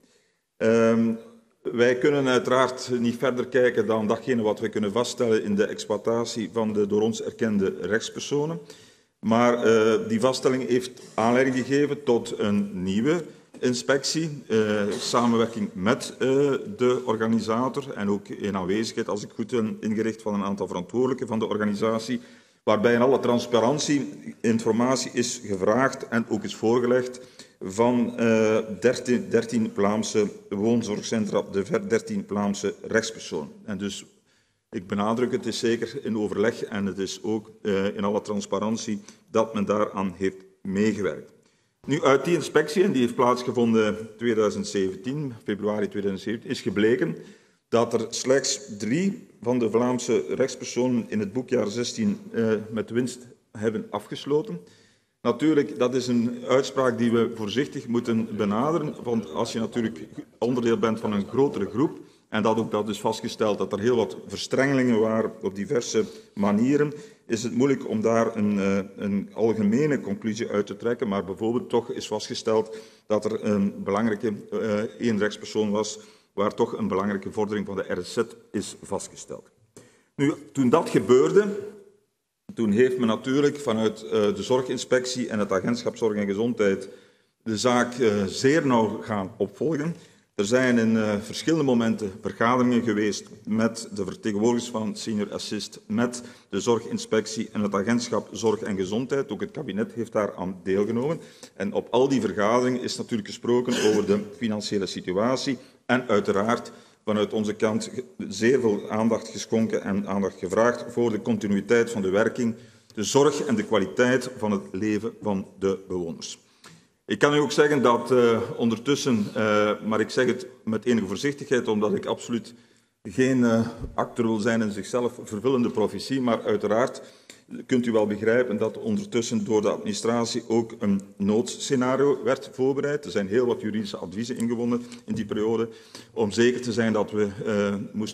Wij kunnen uiteraard niet verder kijken dan datgene wat we kunnen vaststellen in de exploitatie van de door ons erkende rechtspersonen. Maar die vaststelling heeft aanleiding gegeven tot een nieuwe inspectie, samenwerking met de organisator en ook in aanwezigheid, als ik goed ben ingericht, van een aantal verantwoordelijken van de organisatie, waarbij in alle transparantie informatie is gevraagd en ook is voorgelegd van 13 Vlaamse woonzorgcentra, de 13 Vlaamse rechtspersonen. En dus, ik benadruk, het is zeker in overleg en het is ook in alle transparantie dat men daaraan heeft meegewerkt. Nu, uit die inspectie, en die heeft plaatsgevonden in 2017, februari 2017, is gebleken dat er slechts 3 van de Vlaamse rechtspersonen in het boekjaar 16 met winst hebben afgesloten. Natuurlijk, dat is een uitspraak die we voorzichtig moeten benaderen, want als je natuurlijk onderdeel bent van een grotere groep, en dat is vastgesteld dat er heel wat verstrengelingen waren op diverse manieren, is het moeilijk om daar een algemene conclusie uit te trekken. Maar bijvoorbeeld toch is vastgesteld dat er een belangrijke één rechtspersoon was waar toch een belangrijke vordering van de RZ is vastgesteld. Nu, toen dat gebeurde, toen heeft men natuurlijk vanuit de zorginspectie en het agentschap Zorg en Gezondheid de zaak zeer nauw gaan opvolgen. Er zijn in verschillende momenten vergaderingen geweest met de vertegenwoordigers van Senior Assist, met de Zorginspectie en het agentschap Zorg en Gezondheid. Ook het kabinet heeft daar aan deelgenomen. En op al die vergaderingen is natuurlijk gesproken over de financiële situatie en uiteraard vanuit onze kant zeer veel aandacht geschonken en aandacht gevraagd voor de continuïteit van de werking, de zorg en de kwaliteit van het leven van de bewoners. Ik kan u ook zeggen dat ondertussen, maar ik zeg het met enige voorzichtigheid, omdat ik absoluut geen acteur wil zijn in zichzelf vervullende profetie, maar uiteraard kunt u wel begrijpen dat ondertussen door de administratie ook een noodscenario werd voorbereid. Er zijn heel wat juridische adviezen ingewonnen in die periode, om zeker te zijn dat we, moest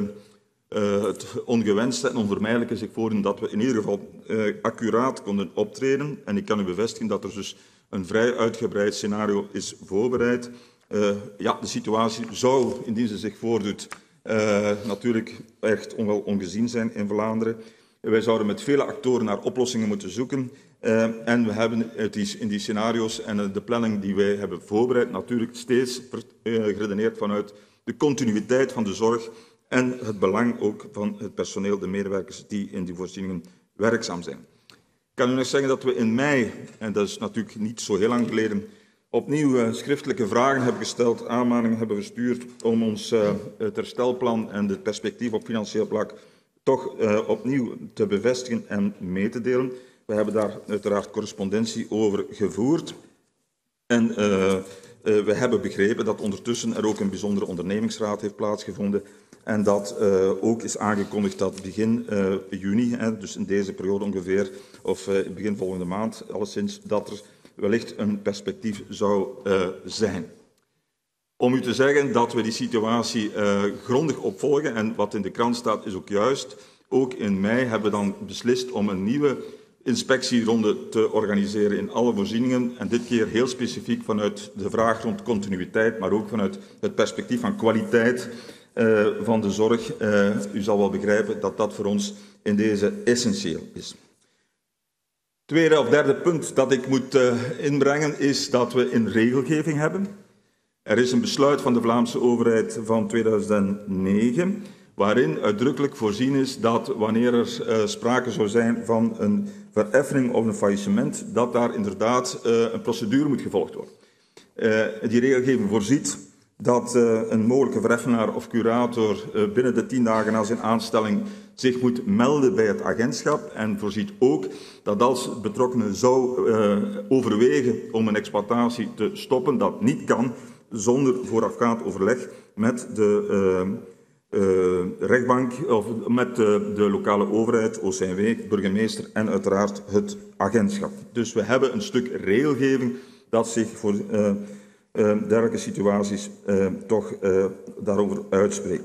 het ongewenste en onvermijdelijke zich voordoen, dat we in ieder geval accuraat konden optreden. En ik kan u bevestigen dat er dus een vrij uitgebreid scenario is voorbereid. Ja, de situatie zou, indien ze zich voordoet, natuurlijk echt wel ongezien zijn in Vlaanderen. Wij zouden met vele actoren naar oplossingen moeten zoeken. En we hebben in die scenario's en de planning die wij hebben voorbereid natuurlijk steeds geredeneerd vanuit de continuïteit van de zorg en het belang ook van het personeel, de medewerkers die in die voorzieningen werkzaam zijn. Ik kan u nog zeggen dat we in mei, en dat is natuurlijk niet zo heel lang geleden, opnieuw schriftelijke vragen hebben gesteld, aanmaningen hebben verstuurd om ons het herstelplan en het perspectief op financieel vlak toch opnieuw te bevestigen en mee te delen. We hebben daar uiteraard correspondentie over gevoerd. En we hebben begrepen dat ondertussen er ook een bijzondere ondernemingsraad heeft plaatsgevonden en dat ook is aangekondigd dat begin juni, dus in deze periode ongeveer, of begin volgende maand alleszins, dat er wellicht een perspectief zou zijn. Om u te zeggen dat we die situatie grondig opvolgen, en wat in de krant staat is ook juist, ook in mei hebben we dan beslist om een nieuwe inspectieronde te organiseren in alle voorzieningen, en dit keer heel specifiek vanuit de vraag rond continuïteit, maar ook vanuit het perspectief van kwaliteit van de zorg. U zal wel begrijpen dat dat voor ons in deze essentieel is. Tweede of derde punt dat ik moet inbrengen is dat we een regelgeving hebben. Er is een besluit van de Vlaamse overheid van 2009 waarin uitdrukkelijk voorzien is dat wanneer er sprake zou zijn van een vereffening of een faillissement, dat daar inderdaad een procedure moet gevolgd worden. Die regelgeving voorziet dat een mogelijke vereffenaar of curator binnen de 10 dagen na zijn aanstelling zich moet melden bij het agentschap en voorziet ook dat als betrokkenen zou overwegen om een exploitatie te stoppen, dat niet kan zonder voorafgaand overleg met de rechtbank of met de lokale overheid, OCMW, burgemeester en uiteraard het agentschap. Dus we hebben een stuk regelgeving dat zich voor dergelijke situaties toch daarover uitspreekt.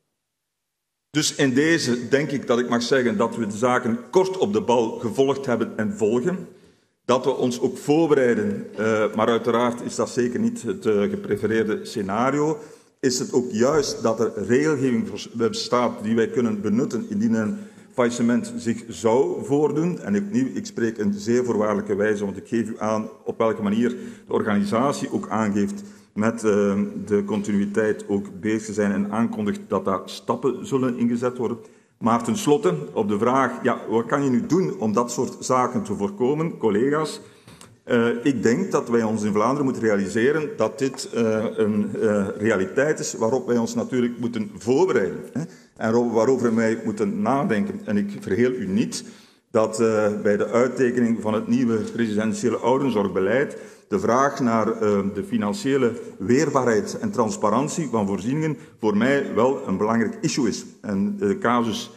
Dus in deze denk ik dat ik mag zeggen dat we de zaken kort op de bal gevolgd hebben en volgen. Dat we ons ook voorbereiden, maar uiteraard is dat zeker niet het geprefereerde scenario. Is het ook juist dat er regelgeving bestaat die wij kunnen benutten indien een faillissement zich zou voordoen. En opnieuw, ik spreek in zeer voorwaardelijke wijze, want ik geef u aan op welke manier de organisatie ook aangeeft met de continuïteit ook bezig te zijn en aankondigt dat daar stappen zullen ingezet worden. Maar tenslotte, op de vraag, ja, wat kan je nu doen om dat soort zaken te voorkomen, collega's? Ik denk dat wij ons in Vlaanderen moeten realiseren dat dit een realiteit is waarop wij ons natuurlijk moeten voorbereiden. Hè? En waarover wij moeten nadenken. En ik verheel u niet dat bij de uittekening van het nieuwe residentiële ouderenzorgbeleid de vraag naar de financiële weerbaarheid en transparantie van voorzieningen voor mij wel een belangrijk issue is. En de casus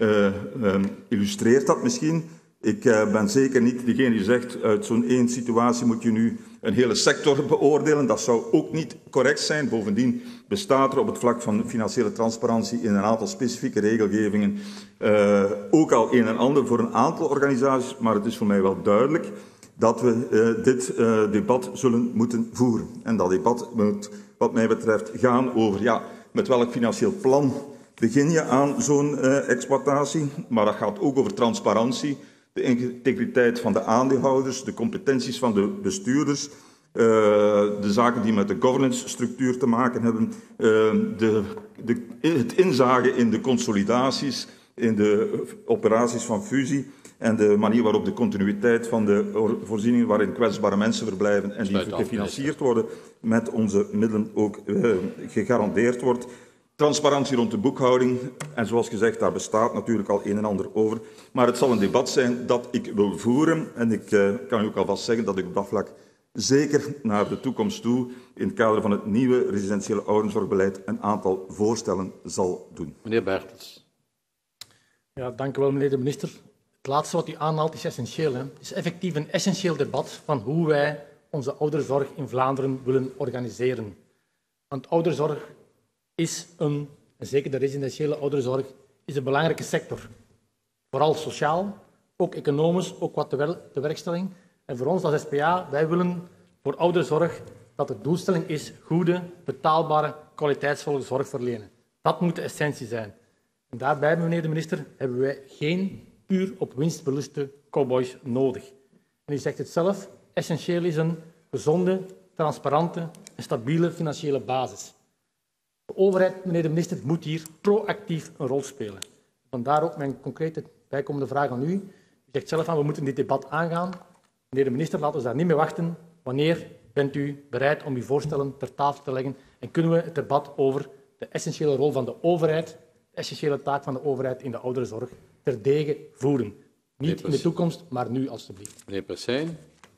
illustreert dat misschien. Ik ben zeker niet degene die zegt, uit zo'n één situatie moet je nu een hele sector beoordelen. Dat zou ook niet correct zijn. Bovendien bestaat er op het vlak van financiële transparantie in een aantal specifieke regelgevingen ook al een en ander voor een aantal organisaties. Maar het is voor mij wel duidelijk dat we dit debat zullen moeten voeren. En dat debat moet, wat mij betreft, gaan over, ja, met welk financieel plan begin je aan zo'n exploitatie. Maar dat gaat ook over transparantie, de integriteit van de aandeelhouders, de competenties van de bestuurders, De zaken die met de governance-structuur te maken hebben, het inzagen in de consolidaties, in de operaties van fusie en de manier waarop de continuïteit van de voorzieningen waarin kwetsbare mensen verblijven en die gefinancierd worden met onze middelen ook gegarandeerd wordt. Transparantie rond de boekhouding, en zoals gezegd, daar bestaat natuurlijk al een en ander over. Maar het zal een debat zijn dat ik wil voeren en ik kan u ook alvast zeggen dat ik op dat vlak zeker naar de toekomst toe in het kader van het nieuwe residentiële ouderenzorgbeleid een aantal voorstellen zal doen. Meneer Bertels. Ja, dank u wel, meneer de minister. Het laatste wat u aanhaalt is essentieel. Het is effectief een essentieel debat van hoe wij onze ouderenzorg in Vlaanderen willen organiseren. Want ouderenzorg is en zeker de residentiële ouderenzorg, is een belangrijke sector. Vooral sociaal, ook economisch, ook wat de werkstelling. En voor ons als SPA, wij willen voor ouderenzorg dat de doelstelling is goede, betaalbare, kwaliteitsvolle zorg verlenen. Dat moet de essentie zijn. En daarbij, meneer de minister, hebben wij geen puur op winst beluste cowboys nodig. En u zegt het zelf, essentieel is een gezonde, transparante en stabiele financiële basis. De overheid, meneer de minister, moet hier proactief een rol spelen. Vandaar ook mijn concrete bijkomende vraag aan u. U zegt zelf aan, we moeten dit debat aangaan. Meneer de minister, laten we daar niet mee wachten. Wanneer bent u bereid om uw voorstellen ter tafel te leggen en kunnen we het debat over de essentiële rol van de overheid, de essentiële taak van de overheid in de ouderenzorg, terdege voeren? Niet in de toekomst, maar nu alstublieft. Meneer Persijn.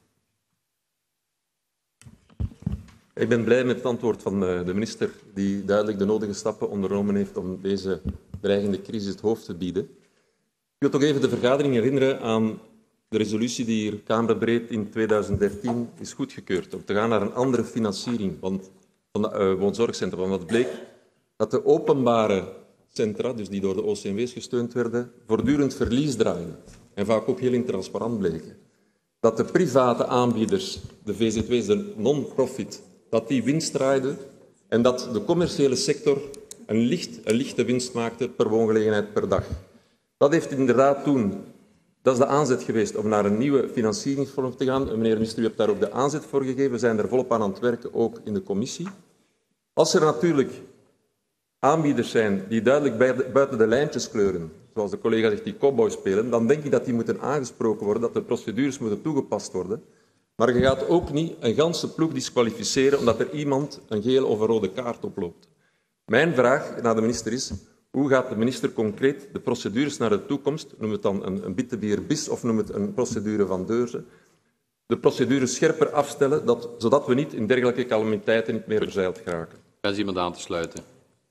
Ik ben blij met het antwoord van de minister, die duidelijk de nodige stappen ondernomen heeft om deze dreigende crisis het hoofd te bieden. Ik wil toch even de vergadering herinneren aan de resolutie die hier kamerbreed in 2013 is goedgekeurd, om te gaan naar een andere financiering van de woonzorgcentra. Want wat bleek? Dat de openbare centra, dus die door de OCMW's gesteund werden, voortdurend verlies draaiden en vaak ook heel intransparant bleken. Dat de private aanbieders, de VZW's, de non-profit, dat die winst draaiden en dat de commerciële sector een lichte winst maakte per woongelegenheid per dag. Dat heeft inderdaad toen, dat is de aanzet geweest om naar een nieuwe financieringsvorm te gaan. Meneer de minister, u hebt daar ook de aanzet voor gegeven. We zijn er volop aan het werken, ook in de commissie. Als er natuurlijk aanbieders zijn die duidelijk buiten de lijntjes kleuren, zoals de collega zegt, die cowboy spelen, dan denk ik dat die moeten aangesproken worden, dat de procedures moeten toegepast worden. Maar je gaat ook niet een ganse ploeg disqualificeren omdat er iemand een gele of een rode kaart oploopt. Mijn vraag naar de minister is, hoe gaat de minister concreet de procedures naar de toekomst, noem het dan een bittebier bis of noem het een procedure van Deurzen, de procedures scherper afstellen, zodat we niet in dergelijke calamiteiten niet meer verzeild geraken? Wens iemand aan te sluiten?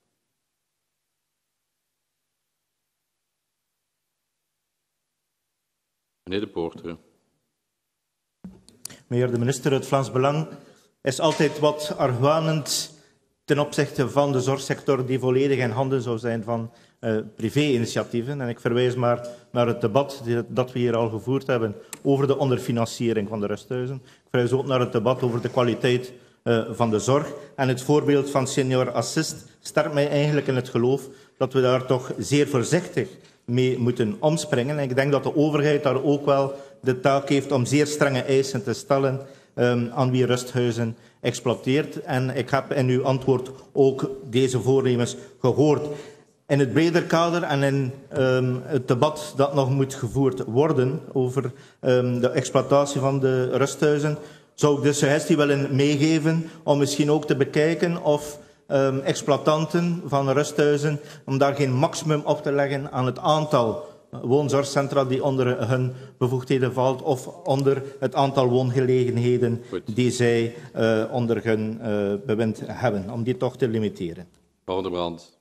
Meneer De Poorter. Meneer de minister, het Vlaams Belang is altijd wat argwanend ten opzichte van de zorgsector die volledig in handen zou zijn van privé-initiatieven. En ik verwijs maar naar het debat dat we hier al gevoerd hebben over de onderfinanciering van de rusthuizen. Ik verwijs ook naar het debat over de kwaliteit van de zorg. En het voorbeeld van Senior Assist sterkt mij eigenlijk in het geloof dat we daar toch zeer voorzichtig mee moeten omspringen. En ik denk dat de overheid daar ook wel de taak heeft om zeer strenge eisen te stellen aan wie rusthuizen exploiteert. En ik heb in uw antwoord ook deze voornemens gehoord. In het breder kader en in het debat dat nog moet gevoerd worden over de exploitatie van de rusthuizen, zou ik de suggestie willen meegeven om misschien ook te bekijken of exploitanten van rusthuizen, om daar geen maximum op te leggen aan het aantal woonzorgcentra die onder hun bevoegdheden valt of onder het aantal woongelegenheden die zij onder hun bewind hebben, om die toch te limiteren. Mevrouw de Brandt.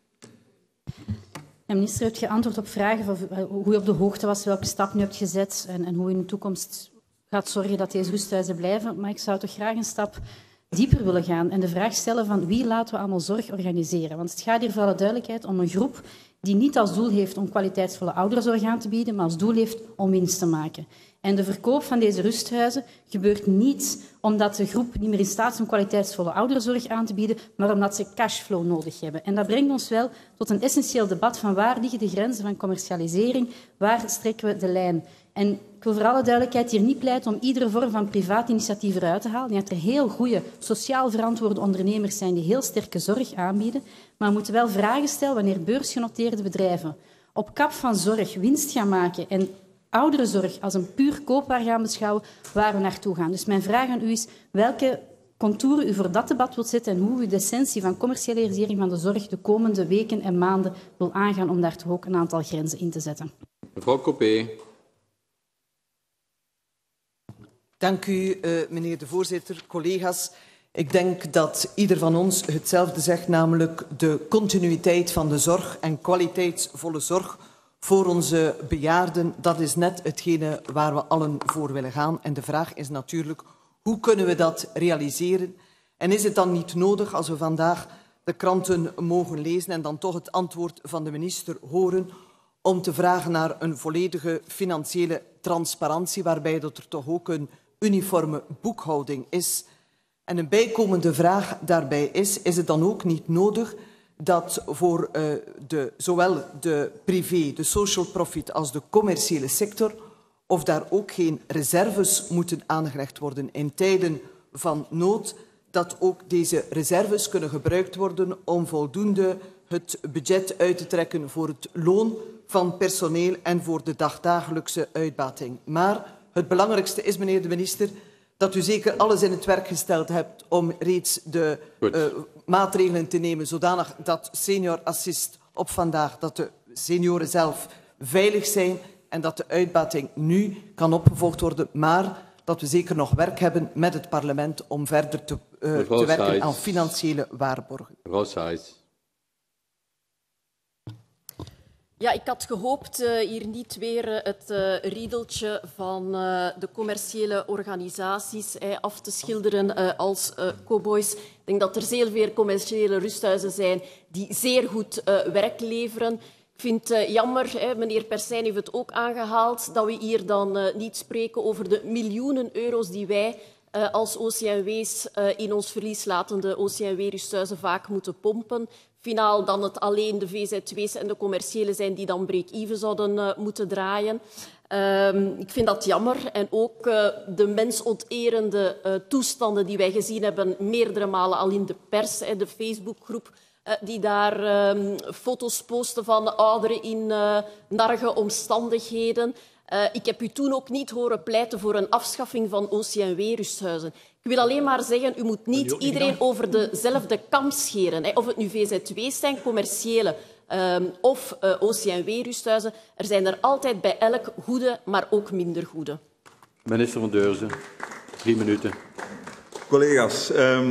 Ja, minister, hebt geantwoord op vragen van hoe u op de hoogte was, welke stap u hebt gezet en hoe u in de toekomst gaat zorgen dat deze rusthuizen blijven. Maar ik zou toch graag een stap dieper willen gaan en de vraag stellen van wie laten we allemaal zorg organiseren. Want het gaat hier voor alle duidelijkheid om een groep die niet als doel heeft om kwaliteitsvolle ouderenzorg aan te bieden, maar als doel heeft om winst te maken. En de verkoop van deze rusthuizen gebeurt niet omdat de groep niet meer in staat is om kwaliteitsvolle ouderenzorg aan te bieden, maar omdat ze cashflow nodig hebben. En dat brengt ons wel tot een essentieel debat van waar liggen de grenzen van commercialisering, waar strekken we de lijn. En ik Ik wil voor alle duidelijkheid hier niet pleiten om iedere vorm van privaat initiatief eruit te halen. Ik denk dat er heel goede, sociaal verantwoorde ondernemers zijn die heel sterke zorg aanbieden. Maar we moeten wel vragen stellen wanneer beursgenoteerde bedrijven op kap van zorg winst gaan maken en ouderenzorg als een puur koopwaar gaan beschouwen, waar we naartoe gaan. Dus mijn vraag aan u is welke contouren u voor dat debat wilt zetten en hoe u de essentie van commercialisering van de zorg de komende weken en maanden wil aangaan om daar toch ook een aantal grenzen in te zetten. Mevrouw Copé. Dank u, meneer de voorzitter. Collega's, ik denk dat ieder van ons hetzelfde zegt, namelijk de continuïteit van de zorg en kwaliteitsvolle zorg voor onze bejaarden. Dat is net hetgene waar we allen voor willen gaan. En de vraag is natuurlijk, hoe kunnen we dat realiseren? En is het dan niet nodig, als we vandaag de kranten mogen lezen en dan toch het antwoord van de minister horen, om te vragen naar een volledige financiële transparantie, waarbij dat er toch ook een uniforme boekhouding is? En een bijkomende vraag daarbij is het dan ook niet nodig dat voor zowel de privé, de social profit als de commerciële sector, of daar ook geen reserves moeten aangelegd worden in tijden van nood, dat ook deze reserves kunnen gebruikt worden om voldoende het budget uit te trekken voor het loon van personeel en voor de dagdagelijkse uitbating. Maar het belangrijkste is, meneer de minister, dat u zeker alles in het werk gesteld hebt om reeds de maatregelen te nemen, zodanig dat senior assist op vandaag, dat de senioren zelf veilig zijn en dat de uitbating nu kan opgevolgd worden, maar dat we zeker nog werk hebben met het parlement om verder te werken aan financiële waarborgen. Mevrouw Saïs. Ja, ik had gehoopt hier niet weer het riedeltje van de commerciële organisaties af te schilderen als cowboys. Ik denk dat er zeer veel commerciële rusthuizen zijn die zeer goed werk leveren. Ik vind het jammer, meneer Persijn heeft het ook aangehaald, dat we hier dan niet spreken over de miljoenen euro's die wij als OCMW's in ons verlieslatende OCMW-rusthuizen vaak moeten pompen. Finaal dan het alleen de VZW's en de commerciële zijn die dan break-even zouden moeten draaien. Ik vind dat jammer. En ook de mensonterende toestanden die wij gezien hebben meerdere malen al in de pers, de Facebookgroep, die daar foto's posten van ouderen in narge omstandigheden. Ik heb u toen ook niet horen pleiten voor een afschaffing van OCMW-rusthuizen. Ik wil alleen maar zeggen, u moet niet iedereen over dezelfde kam scheren. Of het nu VZW's zijn, commerciële of OCMW-rusthuizen. Er zijn er altijd bij elk goede, maar ook minder goede. Minister van Deurzen, 3 minuten. Collega's,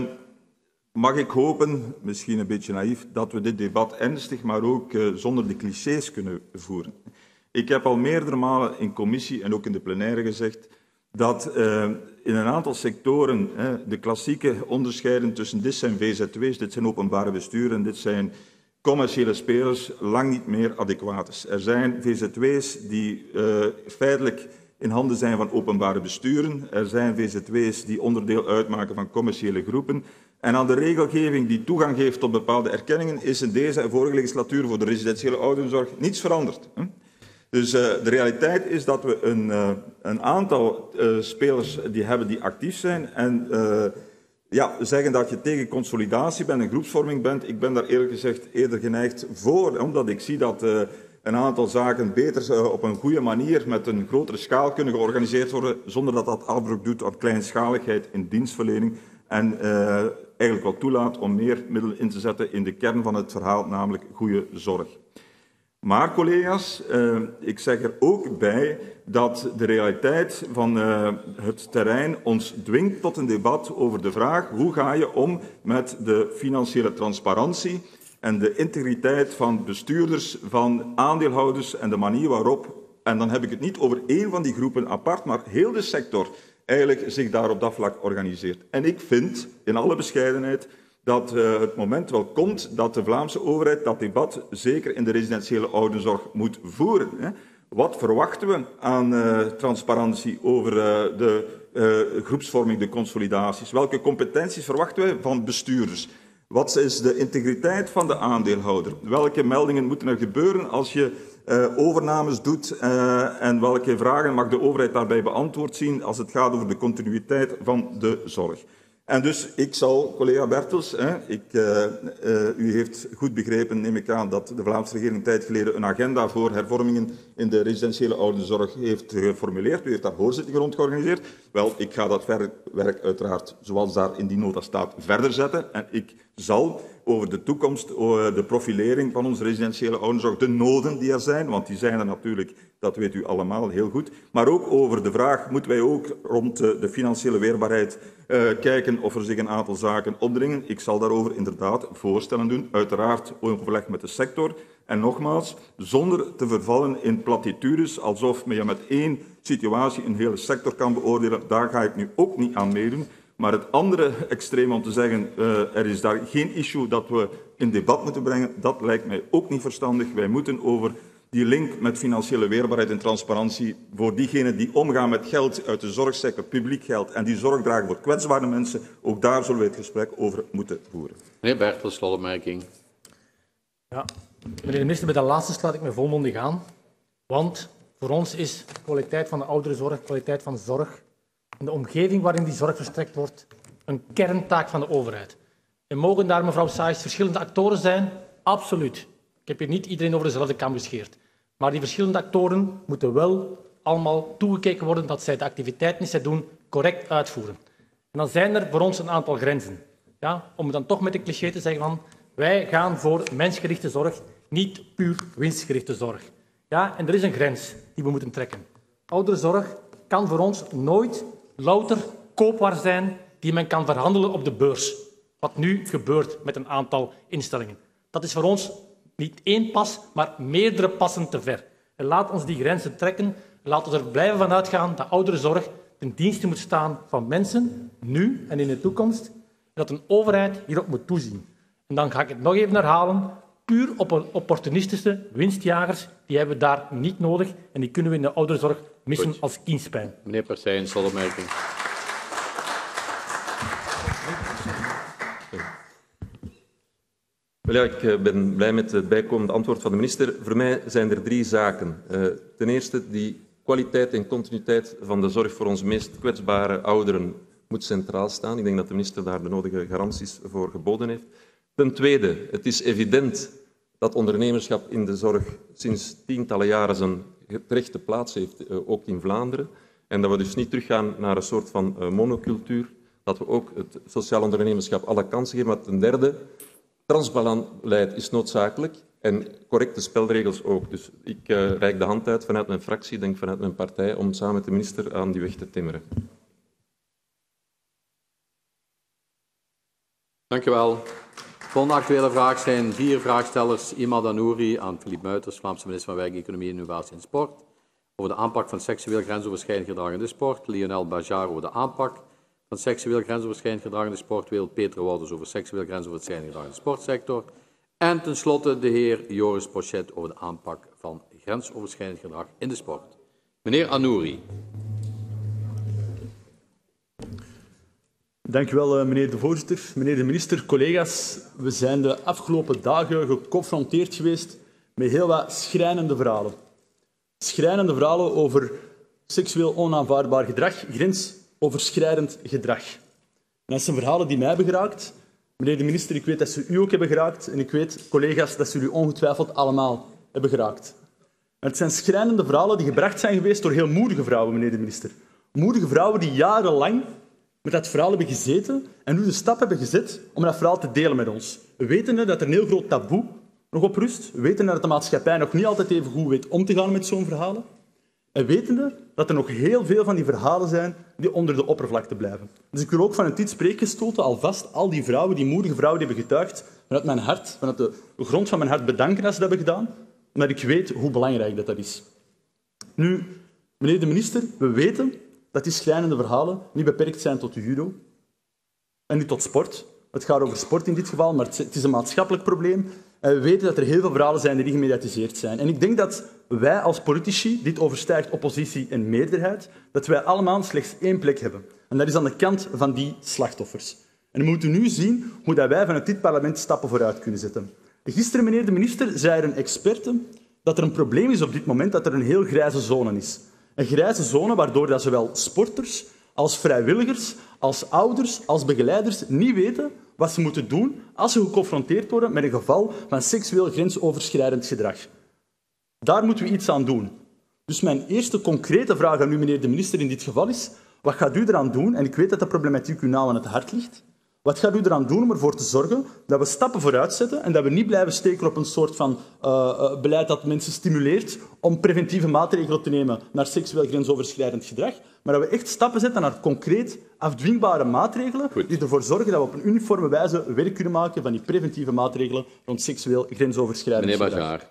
mag ik hopen, misschien een beetje naïef, dat we dit debat ernstig, maar ook zonder de clichés kunnen voeren. Ik heb al meerdere malen in commissie en ook in de plenaire gezegd dat in een aantal sectoren de klassieke onderscheiden tussen dit zijn VZW's, dit zijn openbare besturen, dit zijn commerciële spelers, lang niet meer adequaat is. Er zijn VZW's die feitelijk in handen zijn van openbare besturen. Er zijn VZW's die onderdeel uitmaken van commerciële groepen. En aan de regelgeving die toegang geeft tot bepaalde erkenningen is in deze en vorige legislatuur voor de residentiële ouderenzorg niets veranderd. Dus de realiteit is dat we een aantal spelers hebben die actief zijn en zeggen dat je tegen consolidatie bent en groepsvorming bent. Ik ben daar eerlijk gezegd eerder geneigd voor, omdat ik zie dat een aantal zaken beter op een goede manier met een grotere schaal kunnen georganiseerd worden, zonder dat dat afbreuk doet aan kleinschaligheid in dienstverlening en eigenlijk wel toelaat om meer middelen in te zetten in de kern van het verhaal, namelijk goede zorg. Maar, collega's, ik zeg er ook bij dat de realiteit van het terrein ons dwingt tot een debat over de vraag hoe ga je om met de financiële transparantie en de integriteit van bestuurders, van aandeelhouders en de manier waarop, en dan heb ik het niet over één van die groepen apart, maar heel de sector eigenlijk zich daar op dat vlak organiseert. En ik vind, in alle bescheidenheid, dat het moment wel komt dat de Vlaamse overheid dat debat zeker in de residentiële ouderenzorg moet voeren. Wat verwachten we aan transparantie over de groepsvorming, de consolidaties? Welke competenties verwachten wij van bestuurders? Wat is de integriteit van de aandeelhouder? Welke meldingen moeten er gebeuren als je overnames doet en welke vragen mag de overheid daarbij beantwoord zien als het gaat over de continuïteit van de zorg. En dus ik zal, collega Bertels, u heeft goed begrepen, neem ik aan, dat de Vlaamse regering een tijd geleden een agenda voor hervormingen in de residentiële ouderenzorg heeft geformuleerd. U heeft daar hoorzitting rond georganiseerd. Wel, ik ga dat werk uiteraard, zoals daar in die nota staat, verder zetten. En ik zal over de toekomst, de profilering van onze residentiële ouderenzorg, de noden die er zijn, want die zijn er natuurlijk, dat weet u allemaal heel goed, maar ook over de vraag, moeten wij ook rond de financiële weerbaarheid kijken of er zich een aantal zaken opdringen. Ik zal daarover inderdaad voorstellen doen, uiteraard in overleg met de sector. En nogmaals, zonder te vervallen in platitudes, alsof je met één situatie een hele sector kan beoordelen, daar ga ik nu ook niet aan meedoen. Maar het andere extreem om te zeggen, er is daar geen issue dat we in debat moeten brengen, dat lijkt mij ook niet verstandig. Wij moeten over die link met financiële weerbaarheid en transparantie voor diegenen die omgaan met geld uit de zorgsector, publiek geld, en die zorg dragen voor kwetsbare mensen, ook daar zullen we het gesprek over moeten voeren. Meneer Bertels, slotopmerking. Ja, meneer de minister, bij dat laatste sluit ik me volmondig aan. Want voor ons is kwaliteit van de ouderenzorg, kwaliteit van zorg en de omgeving waarin die zorg verstrekt wordt een kerntaak van de overheid. En mogen daar, mevrouw Saïs, verschillende actoren zijn? Absoluut. Ik heb hier niet iedereen over dezelfde kam gescheerd. Maar die verschillende actoren moeten wel allemaal toegekeken worden dat zij de activiteiten die zij doen correct uitvoeren. En dan zijn er voor ons een aantal grenzen. Ja, om dan toch met een cliché te zeggen van wij gaan voor mensgerichte zorg, niet puur winstgerichte zorg. Ja, en er is een grens die we moeten trekken. Ouderenzorg kan voor ons nooit louter koopwaar zijn die men kan verhandelen op de beurs. Wat nu gebeurt met een aantal instellingen. Dat is voor ons niet één pas, maar meerdere passen te ver. En laat ons die grenzen trekken. Laat ons er blijven van uitgaan dat ouderenzorg ten dienste moet staan van mensen, nu en in de toekomst. En dat een overheid hierop moet toezien. En dan ga ik het nog even herhalen. Puur opportunistische winstjagers, die hebben we daar niet nodig. En die kunnen we in de ouderenzorg missen als kiespijn. Meneer Persijn, slotopmerking. Wel ja, ik ben blij met het bijkomende antwoord van de minister. Voor mij zijn er 3 zaken. Ten eerste, die kwaliteit en continuïteit van de zorg voor onze meest kwetsbare ouderen moet centraal staan. Ik denk dat de minister daar de nodige garanties voor geboden heeft. Ten tweede, het is evident dat ondernemerschap in de zorg sinds tientallen jaren zijn terechte plaats heeft, ook in Vlaanderen. En dat we dus niet teruggaan naar een soort van monocultuur, dat we ook het sociaal ondernemerschap alle kansen geven. Maar ten derde, transparant beleid is noodzakelijk en correcte spelregels ook. Dus ik reik de hand uit vanuit mijn fractie, denk vanuit mijn partij, om samen met de minister aan die weg te timmeren. Dank u wel. De volgende actuele vraag zijn 4 vraagstellers. Imad Anouri aan Philippe Muiters, Vlaamse minister van Werk, Economie, Innovatie en Sport. Over de aanpak van seksueel grensoverschrijdend gedrag in de sport. Lionel Bajar over de aanpak van seksueel grensoverschrijdend gedrag in de sportwereld. Peter Wouters over seksueel grensoverschrijdend gedrag in de sportsector. En tenslotte de heer Joris Pochet over de aanpak van grensoverschrijdend gedrag in de sport. Meneer Anouri. Dank u wel, meneer de voorzitter. Meneer de minister, collega's, we zijn de afgelopen dagen geconfronteerd geweest met heel wat schrijnende verhalen. Schrijnende verhalen over seksueel onaanvaardbaar gedrag, grensoverschrijdend gedrag. En dat zijn verhalen die mij hebben geraakt. Meneer de minister, ik weet dat ze u ook hebben geraakt en ik weet, collega's, dat ze u ongetwijfeld allemaal hebben geraakt. En het zijn schrijnende verhalen die gebracht zijn geweest door heel moedige vrouwen, meneer de minister. Moedige vrouwen die jarenlang met dat verhaal hebben gezeten en nu de stap hebben gezet om dat verhaal te delen met ons. We weten dat er een heel groot taboe nog op rust. We weten dat de maatschappij nog niet altijd even goed weet om te gaan met zo'n verhalen. En weten dat er nog heel veel van die verhalen zijn die onder de oppervlakte blijven. Dus ik wil ook vanuit dit spreekgestoelte alvast al die vrouwen, die moedige vrouwen die hebben getuigd, vanuit mijn hart, vanuit de grond van mijn hart bedanken dat ze dat hebben gedaan, omdat ik weet hoe belangrijk dat is. Nu, meneer de minister, we weten dat die schrijnende verhalen niet beperkt zijn tot de judo en niet tot sport. Het gaat over sport in dit geval, maar het is een maatschappelijk probleem. En we weten dat er heel veel verhalen zijn die gemediatiseerd zijn. En ik denk dat wij als politici, dit overstijgt oppositie en meerderheid, dat wij allemaal slechts 1 plek hebben. En dat is aan de kant van die slachtoffers. En we moeten nu zien hoe wij vanuit dit parlement stappen vooruit kunnen zetten. Gisteren, meneer de minister, zei er een experte dat er een probleem is op dit moment, dat er een heel grijze zone is. Een grijze zone waardoor dat zowel sporters als vrijwilligers, als ouders, als begeleiders niet weten wat ze moeten doen als ze geconfronteerd worden met een geval van seksueel grensoverschrijdend gedrag. Daar moeten we iets aan doen. Dus mijn eerste concrete vraag aan u, meneer de minister, in dit geval is, wat gaat u eraan doen? En ik weet dat de problematiek u nauw aan het hart ligt. Wat gaat u eraan doen om ervoor te zorgen dat we stappen vooruit zetten en dat we niet blijven steken op een soort van beleid dat mensen stimuleert om preventieve maatregelen te nemen naar seksueel grensoverschrijdend gedrag, maar dat we echt stappen zetten naar concreet afdwingbare maatregelen die ervoor zorgen dat we op een uniforme wijze werk kunnen maken van die preventieve maatregelen rond seksueel grensoverschrijdend gedrag. Meneer Bajaar.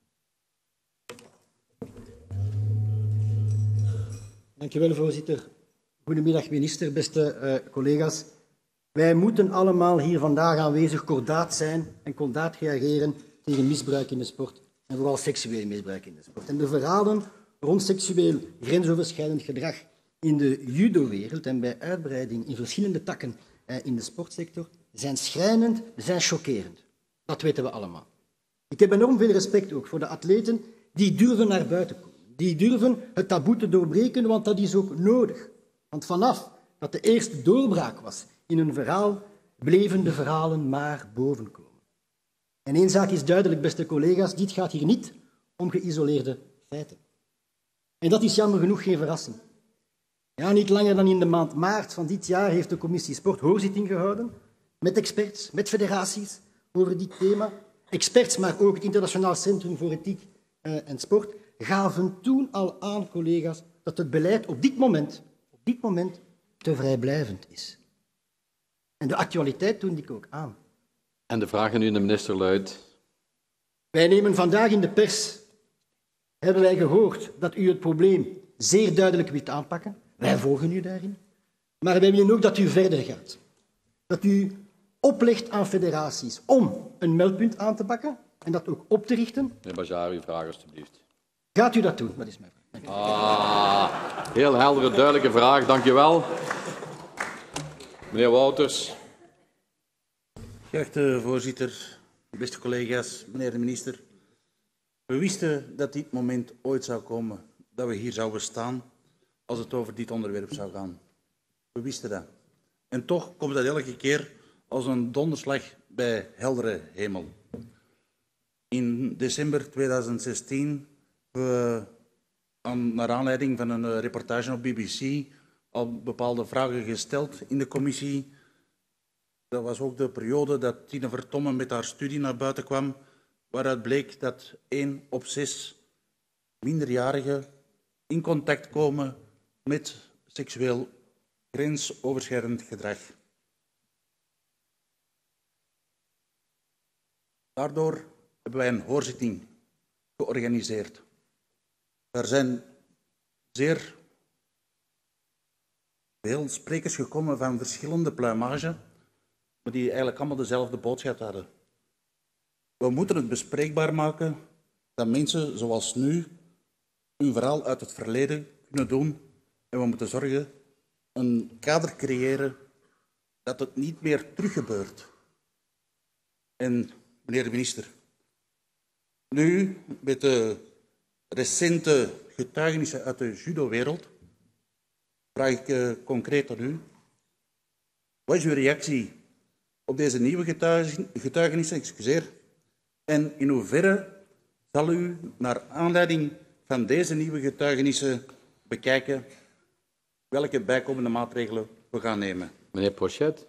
Dank u wel, voorzitter. Goedemiddag, minister, beste collega's. Wij moeten allemaal hier vandaag aanwezig kordaat zijn en kordaat reageren tegen misbruik in de sport. En vooral seksueel misbruik in de sport. En de verhalen rond seksueel grensoverschrijdend gedrag in de judowereld en bij uitbreiding in verschillende takken in de sportsector zijn schrijnend, zijn chockerend. Dat weten we allemaal. Ik heb enorm veel respect ook voor de atleten die durven naar buiten komen. Die durven het taboe te doorbreken, want dat is ook nodig. Want vanaf dat de eerste doorbraak was in een verhaal, bleven de verhalen maar bovenkomen. En één zaak is duidelijk, beste collega's, dit gaat hier niet om geïsoleerde feiten. En dat is jammer genoeg geen verrassing. Ja, niet langer dan in de maand maart van dit jaar heeft de commissie Sport hoorzitting gehouden met experts, met federaties over dit thema. Experts, maar ook het Internationaal Centrum voor Ethiek en Sport, gaven toen al aan, collega's, dat het beleid op dit moment te vrijblijvend is. En de actualiteit toont dit ook aan. En de vraag aan u, de minister, luidt... Wij nemen vandaag in de pers, hebben wij gehoord, dat u het probleem zeer duidelijk wilt aanpakken. Wij volgen u daarin. Maar wij willen ook dat u verder gaat. Dat u oplegt aan federaties om een meldpunt aan te pakken en dat ook op te richten. Meneer Bajaar, uw vraag alstublieft. Gaat u dat doen? Dat is mijn vraag. Heel heldere, duidelijke vraag. Dank je wel. Meneer Wouters. Geachte voorzitter, beste collega's, meneer de minister. We wisten dat dit moment ooit zou komen, dat we hier zouden staan als het over dit onderwerp zou gaan. We wisten dat. En toch komt dat elke keer als een donderslag bij heldere hemel. In december 2016 hebben we, naar aanleiding van een reportage op BBC, al bepaalde vragen gesteld in de commissie. Dat was ook de periode dat Tine Vertongen met haar studie naar buiten kwam, waaruit bleek dat 1 op 6 minderjarigen in contact komen met seksueel grensoverschrijdend gedrag. Daardoor hebben wij een hoorzitting georganiseerd. Er zijn zeer veel sprekers gekomen van verschillende pluimage, maar die eigenlijk allemaal dezelfde boodschap hadden. We moeten het bespreekbaar maken dat mensen zoals nu hun verhaal uit het verleden kunnen doen en we moeten zorgen een kader creëren dat het niet meer teruggebeurt. En meneer de minister, nu met de recente getuigenissen uit de judo-wereld vraag ik concreet aan u. Wat is uw reactie op deze nieuwe getuigenissen? En in hoeverre zal u naar aanleiding van deze nieuwe getuigenissen bekijken welke bijkomende maatregelen we gaan nemen? Meneer Pochet.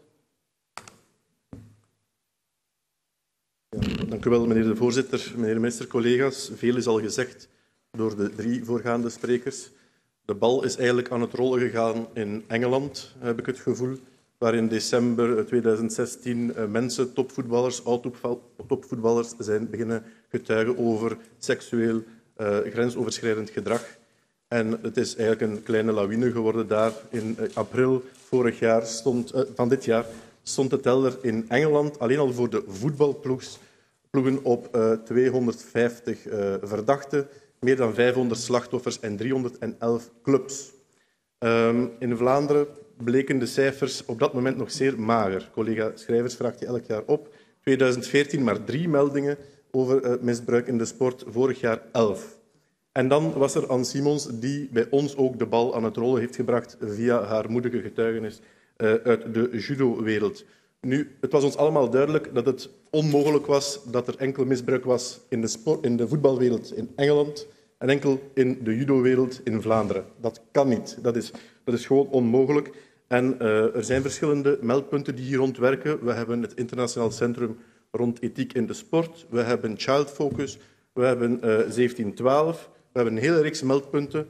Dank u wel, meneer de voorzitter, meneer de minister, collega's. Veel is al gezegd door de 3 voorgaande sprekers. De bal is eigenlijk aan het rollen gegaan in Engeland, heb ik het gevoel, waar in december 2016 mensen, topvoetballers, oud-topvoetballers, zijn beginnen getuigen over seksueel grensoverschrijdend gedrag. En het is eigenlijk een kleine lawine geworden daar. In april van dit jaar stond de teller in Engeland alleen al voor de voetbalploegen op 250 verdachten, meer dan 500 slachtoffers en 311 clubs. In Vlaanderen bleken de cijfers op dat moment nog zeer mager. Collega Schrijvers vraagt je elk jaar op. 2014 maar 3 meldingen over misbruik in de sport, vorig jaar 11. En dan was er Anne Simons, die bij ons ook de bal aan het rollen heeft gebracht via haar moedige getuigenis uit de judo-wereld. Nu, het was ons allemaal duidelijk dat het onmogelijk was dat er enkel misbruik was in de voetbalwereld in Engeland en enkel in de judo-wereld in Vlaanderen. Dat kan niet. Dat is gewoon onmogelijk. En er zijn verschillende meldpunten die hier rond werken. We hebben het Internationaal Centrum rond ethiek in de sport. We hebben Child Focus. We hebben 1712. We hebben een hele reeks meldpunten.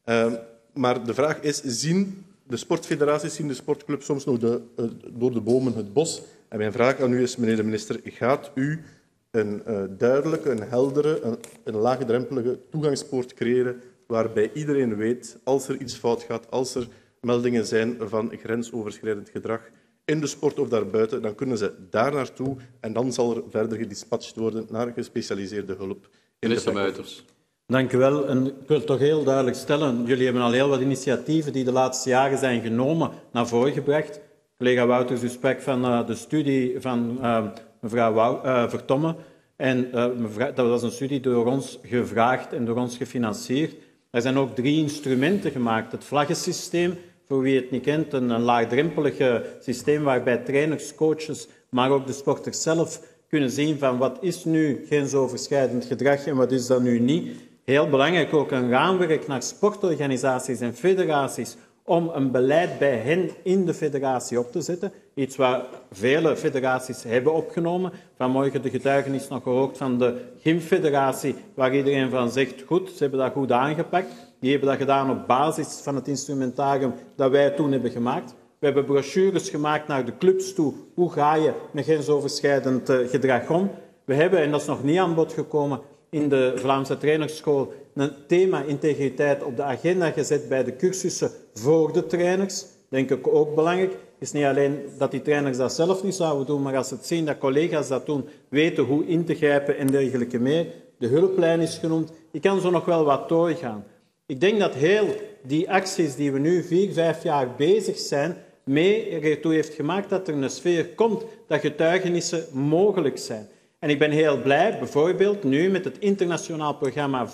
Maar de vraag is, zien de sportfederaties, zien de sportclubs soms nog door de bomen het bos? En mijn vraag aan u is, meneer de minister, gaat u een duidelijke, een heldere, een laagdrempelige toegangspoort creëren waarbij iedereen weet, als er iets fout gaat, als er meldingen zijn van grensoverschrijdend gedrag in de sport of daarbuiten, dan kunnen ze daar naartoe en dan zal er verder gedispatcht worden naar gespecialiseerde hulp. Minister Muiters. Dank u wel. En ik wil toch heel duidelijk stellen, jullie hebben al heel wat initiatieven die de laatste jaren zijn genomen naar voren gebracht. Collega Wouters, u sprak van de studie van mevrouw Vertomme. En dat was een studie door ons gevraagd en door ons gefinancierd. Er zijn ook 3 instrumenten gemaakt. Het vlaggensysteem, voor wie het niet kent, een laagdrempelig systeem waarbij trainers, coaches, maar ook de sporters zelf kunnen zien van wat is nu grensoverschrijdend gedrag en wat is dat nu niet. Heel belangrijk ook een raamwerk naar sportorganisaties en federaties om een beleid bij hen in de federatie op te zetten. Iets wat vele federaties hebben opgenomen. Vanmorgen de getuigenis nog gehoord van de gymfederatie, waar iedereen van zegt, goed, ze hebben dat goed aangepakt. Die hebben dat gedaan op basis van het instrumentarium dat wij toen hebben gemaakt. We hebben brochures gemaakt naar de clubs toe. Hoe ga je met grensoverschrijdend gedrag om? We hebben, en dat is nog niet aan bod gekomen, in de Vlaamse trainerschool een thema integriteit op de agenda gezet bij de cursussen voor de trainers. Denk ik ook belangrijk. is niet alleen dat die trainers dat zelf niet zouden doen, maar als ze het zien dat collega's dat doen, weten hoe in te grijpen en dergelijke meer. De hulplijn is genoemd. Ik kan zo nog wel wat doorgaan. Ik denk dat heel die acties die we nu 4, 5 jaar bezig zijn, mee ertoe heeft gemaakt dat er een sfeer komt dat getuigenissen mogelijk zijn. En ik ben heel blij, bijvoorbeeld nu met het internationaal programma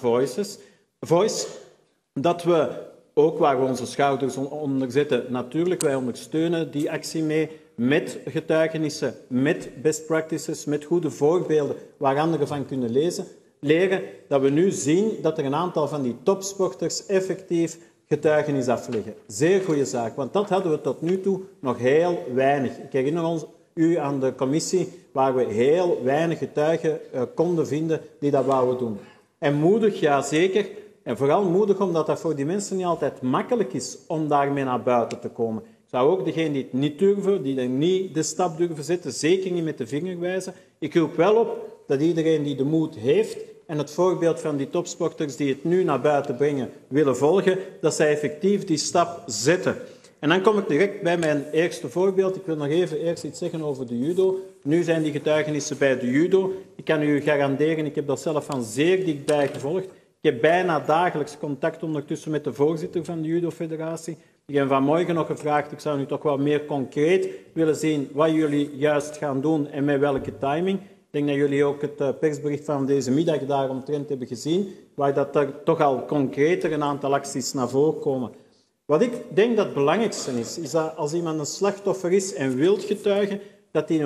Voice, dat we, ook waar we onze schouders onder zetten, natuurlijk, wij ondersteunen die actie mee met getuigenissen, met best practices, met goede voorbeelden waar anderen van kunnen leren, dat we nu zien dat er een aantal van die topsporters effectief getuigenis afleggen. Zeer goede zaak, want dat hadden we tot nu toe nog heel weinig. Ik herinner u aan de commissie waar we heel weinig getuigen konden vinden die dat wouden doen. En moedig, ja zeker. En vooral moedig omdat dat voor die mensen niet altijd makkelijk is om daarmee naar buiten te komen. Ik zou ook degenen die het niet durven, die er niet de stap durven zetten, zeker niet met de vinger wijzen. Ik roep wel op dat iedereen die de moed heeft en het voorbeeld van die topsporters die het nu naar buiten brengen willen volgen, dat zij effectief die stap zetten. En dan kom ik direct bij mijn eerste voorbeeld. Ik wil nog even eerst iets zeggen over de judo. Nu zijn die getuigenissen bij de judo. Ik kan u garanderen, ik heb dat zelf van zeer dichtbij gevolgd. Ik heb bijna dagelijks contact ondertussen met de voorzitter van de judo-federatie. Ik heb vanmorgen nog gevraagd, ik zou nu toch wel meer concreet willen zien wat jullie juist gaan doen en met welke timing. Ik denk dat jullie ook het persbericht van deze middag daaromtrent hebben gezien, waar dat er toch al concreter een aantal acties naar voren komen. Wat ik denk dat het belangrijkste is dat als iemand een slachtoffer is en wil getuigen, dat hij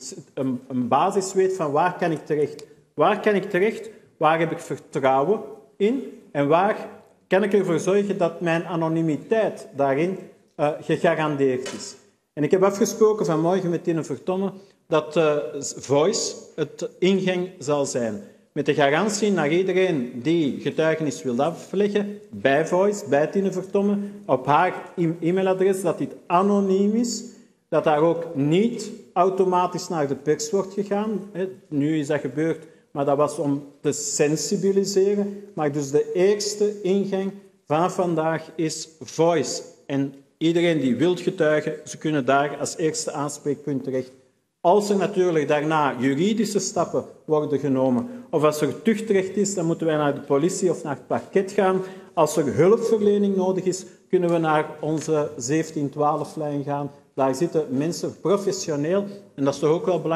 een basis weet van waar kan ik terecht. Waar kan ik terecht? Waar heb ik vertrouwen in? En waar kan ik ervoor zorgen dat mijn anonimiteit daarin gegarandeerd is? En ik heb afgesproken vanmorgen met Tine Vertonne dat Voice het ingang zal zijn. Met de garantie naar iedereen die getuigenis wil afleggen, bij Voice, bij Tine Vertonne, op haar e-mailadres, dat dit anoniem is, dat daar ook niet automatisch naar de pers wordt gegaan. Nu is dat gebeurd, maar dat was om te sensibiliseren. Maar dus de eerste ingang vanaf vandaag is Voice. En iedereen die wil getuigen, ze kunnen daar als eerste aanspreekpunt terecht. Als er natuurlijk daarna juridische stappen worden genomen, of als er tuchtrecht is, dan moeten wij naar de politie of naar het parket gaan. Als er hulpverlening nodig is, kunnen we naar onze 1712-lijn gaan. Daar zitten mensen professioneel, en dat is toch ook wel belangrijk,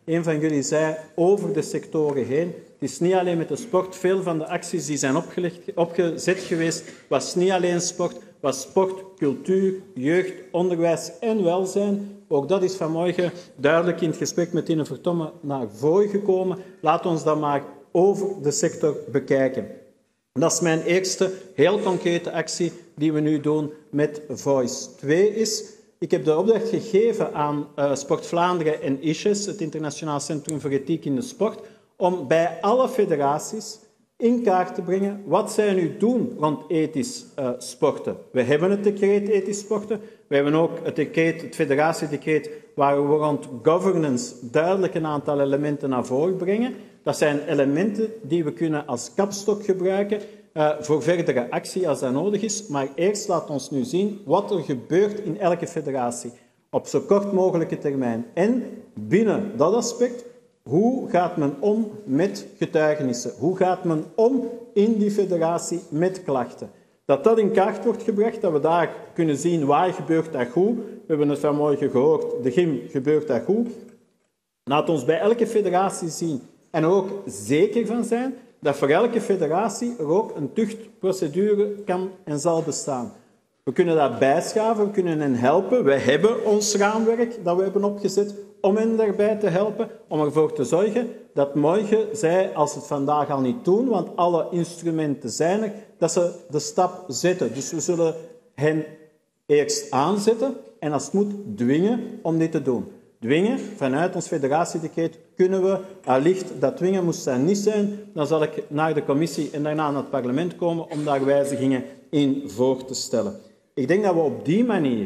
Een van jullie zei over de sectoren heen. Het is niet alleen met de sport. Veel van de acties die zijn opgezet geweest, was niet alleen sport, was sport, cultuur, jeugd, onderwijs en welzijn. Ook dat is vanmorgen duidelijk in het gesprek met Tine Vertongen naar voren gekomen. Laat ons dat maar over de sector bekijken. Dat is mijn eerste heel concrete actie die we nu doen met Voice. 2 is, ik heb de opdracht gegeven aan Sport Vlaanderen en ICES, het Internationaal Centrum voor Ethiek in de Sport, om bij alle federaties in kaart te brengen wat zij nu doen rond ethisch sporten. We hebben het decreet ethisch sporten. We hebben ook het federatiedecreet waar we rond governance duidelijk een aantal elementen naar voren brengen. Dat zijn elementen die we kunnen als kapstok gebruiken voor verdere actie als dat nodig is. Maar eerst laat ons nu zien wat er gebeurt in elke federatie op zo kort mogelijke termijn. En binnen dat aspect, hoe gaat men om met getuigenissen? Hoe gaat men om in die federatie met klachten? Dat in kaart wordt gebracht, dat we daar kunnen zien waar gebeurt dat goed. We hebben het vanmorgen gehoord, de gym gebeurt dat goed. Laat ons bij elke federatie zien en er ook zeker van zijn dat voor elke federatie er ook een tuchtprocedure kan en zal bestaan. We kunnen dat bijschaven, we kunnen hen helpen. Wij hebben ons raamwerk dat we hebben opgezet om hen daarbij te helpen, om ervoor te zorgen dat morgen zij, als ze het vandaag al niet doen, want alle instrumenten zijn er, dat ze de stap zetten. Dus we zullen hen eerst aanzetten en als het moet dwingen om dit te doen. Dwingen, vanuit ons federatiedecreet kunnen we, allicht dat dwingen moest dat niet zijn, dan zal ik naar de commissie en daarna naar het parlement komen om daar wijzigingen in voor te stellen. Ik denk dat we op die manier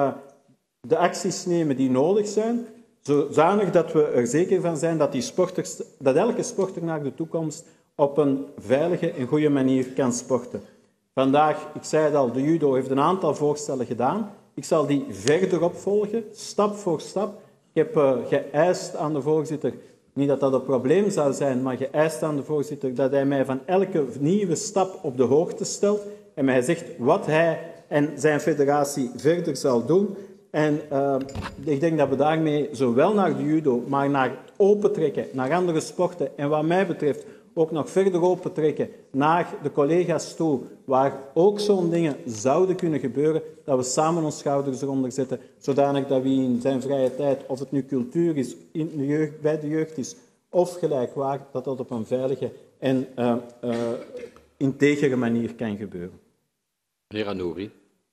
de acties nemen die nodig zijn, zodanig dat we er zeker van zijn dat elke sporter naar de toekomst op een veilige en goede manier kan sporten. Vandaag, ik zei het al, de judo heeft een aantal voorstellen gedaan. Ik zal die verder opvolgen, stap voor stap. Ik heb geëist aan de voorzitter, niet dat dat een probleem zou zijn, maar geëist aan de voorzitter dat hij mij van elke nieuwe stap op de hoogte stelt en mij zegt wat hij en zijn federatie verder zal doen. En ik denk dat we daarmee zowel naar de judo, maar naar het opentrekken, naar andere sporten en wat mij betreft ook nog verder opentrekken naar de collega's toe, waar ook zo'n dingen zouden kunnen gebeuren, dat we samen ons schouders eronder zetten, zodanig dat wie in zijn vrije tijd, of het nu cultuur is, bij de jeugd is, of gelijkwaardig, dat dat op een veilige en integere manier kan gebeuren. Meneer Anouri.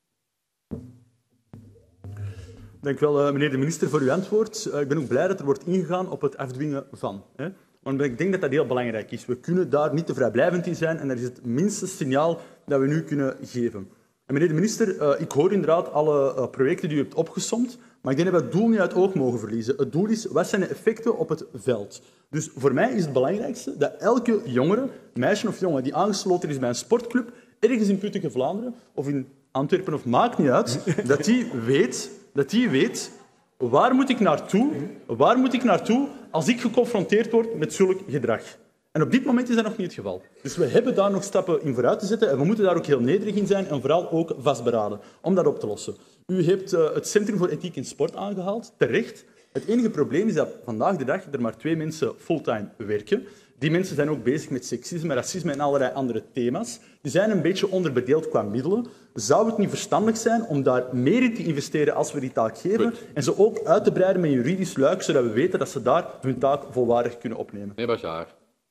Dank u wel, meneer de minister, voor uw antwoord. Ik ben ook blij dat er wordt ingegaan op het afdwingen van. Want ik denk dat dat heel belangrijk is. We kunnen daar niet te vrijblijvend in zijn en dat is het minste signaal dat we nu kunnen geven. En meneer de minister, ik hoor inderdaad alle projecten die u hebt opgesomd, maar ik denk dat we het doel niet uit het oog mogen verliezen. Het doel is, wat zijn de effecten op het veld? Dus voor mij is het belangrijkste dat elke jongere, meisje of jongen, die aangesloten is bij een sportclub, ergens in Putteke-Vlaanderen of in Antwerpen of maakt niet uit, dat die weet waar moet ik naartoe als ik geconfronteerd word met zulk gedrag. En op dit moment is dat nog niet het geval. Dus we hebben daar nog stappen in vooruit te zetten en we moeten daar ook heel nederig in zijn en vooral ook vastberaden om dat op te lossen. U hebt het Centrum voor Ethiek in Sport aangehaald, terecht. Het enige probleem is dat vandaag de dag er maar 2 mensen fulltime werken. Die mensen zijn ook bezig met seksisme, racisme en allerlei andere thema's. Die zijn een beetje onderbedeeld qua middelen. Zou het niet verstandig zijn om daar meer in te investeren als we die taak geven en ze ook uit te breiden met een juridisch luik, zodat we weten dat ze daar hun taak volwaardig kunnen opnemen? Meneer Bachar.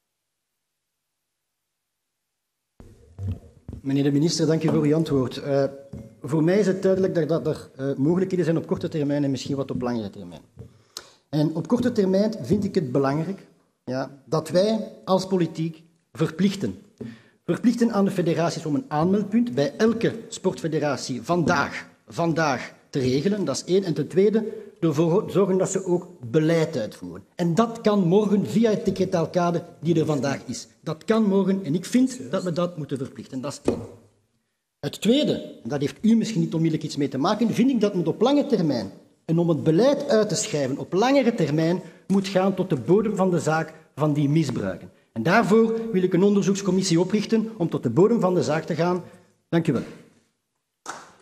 Meneer de minister, dank u voor uw antwoord. Voor mij is het duidelijk dat er mogelijkheden zijn op korte termijn en misschien wat op langere termijn. En op korte termijn vind ik het belangrijk dat wij als politiek verplichten aan de federaties om een aanmeldpunt bij elke sportfederatie vandaag te regelen. Dat is 1. En ten tweede, ervoor zorgen dat ze ook beleid uitvoeren. En dat kan morgen via het decretaalkader die er vandaag is. Dat kan morgen en ik vind dat we dat moeten verplichten. Dat is 1. Het tweede, en daar heeft u misschien niet onmiddellijk iets mee te maken, vind ik dat men op lange termijn, en om het beleid uit te schrijven op langere termijn, moet gaan tot de bodem van de zaak van die misbruiken. En daarvoor wil ik een onderzoekscommissie oprichten om tot de bodem van de zaak te gaan. Dank u wel.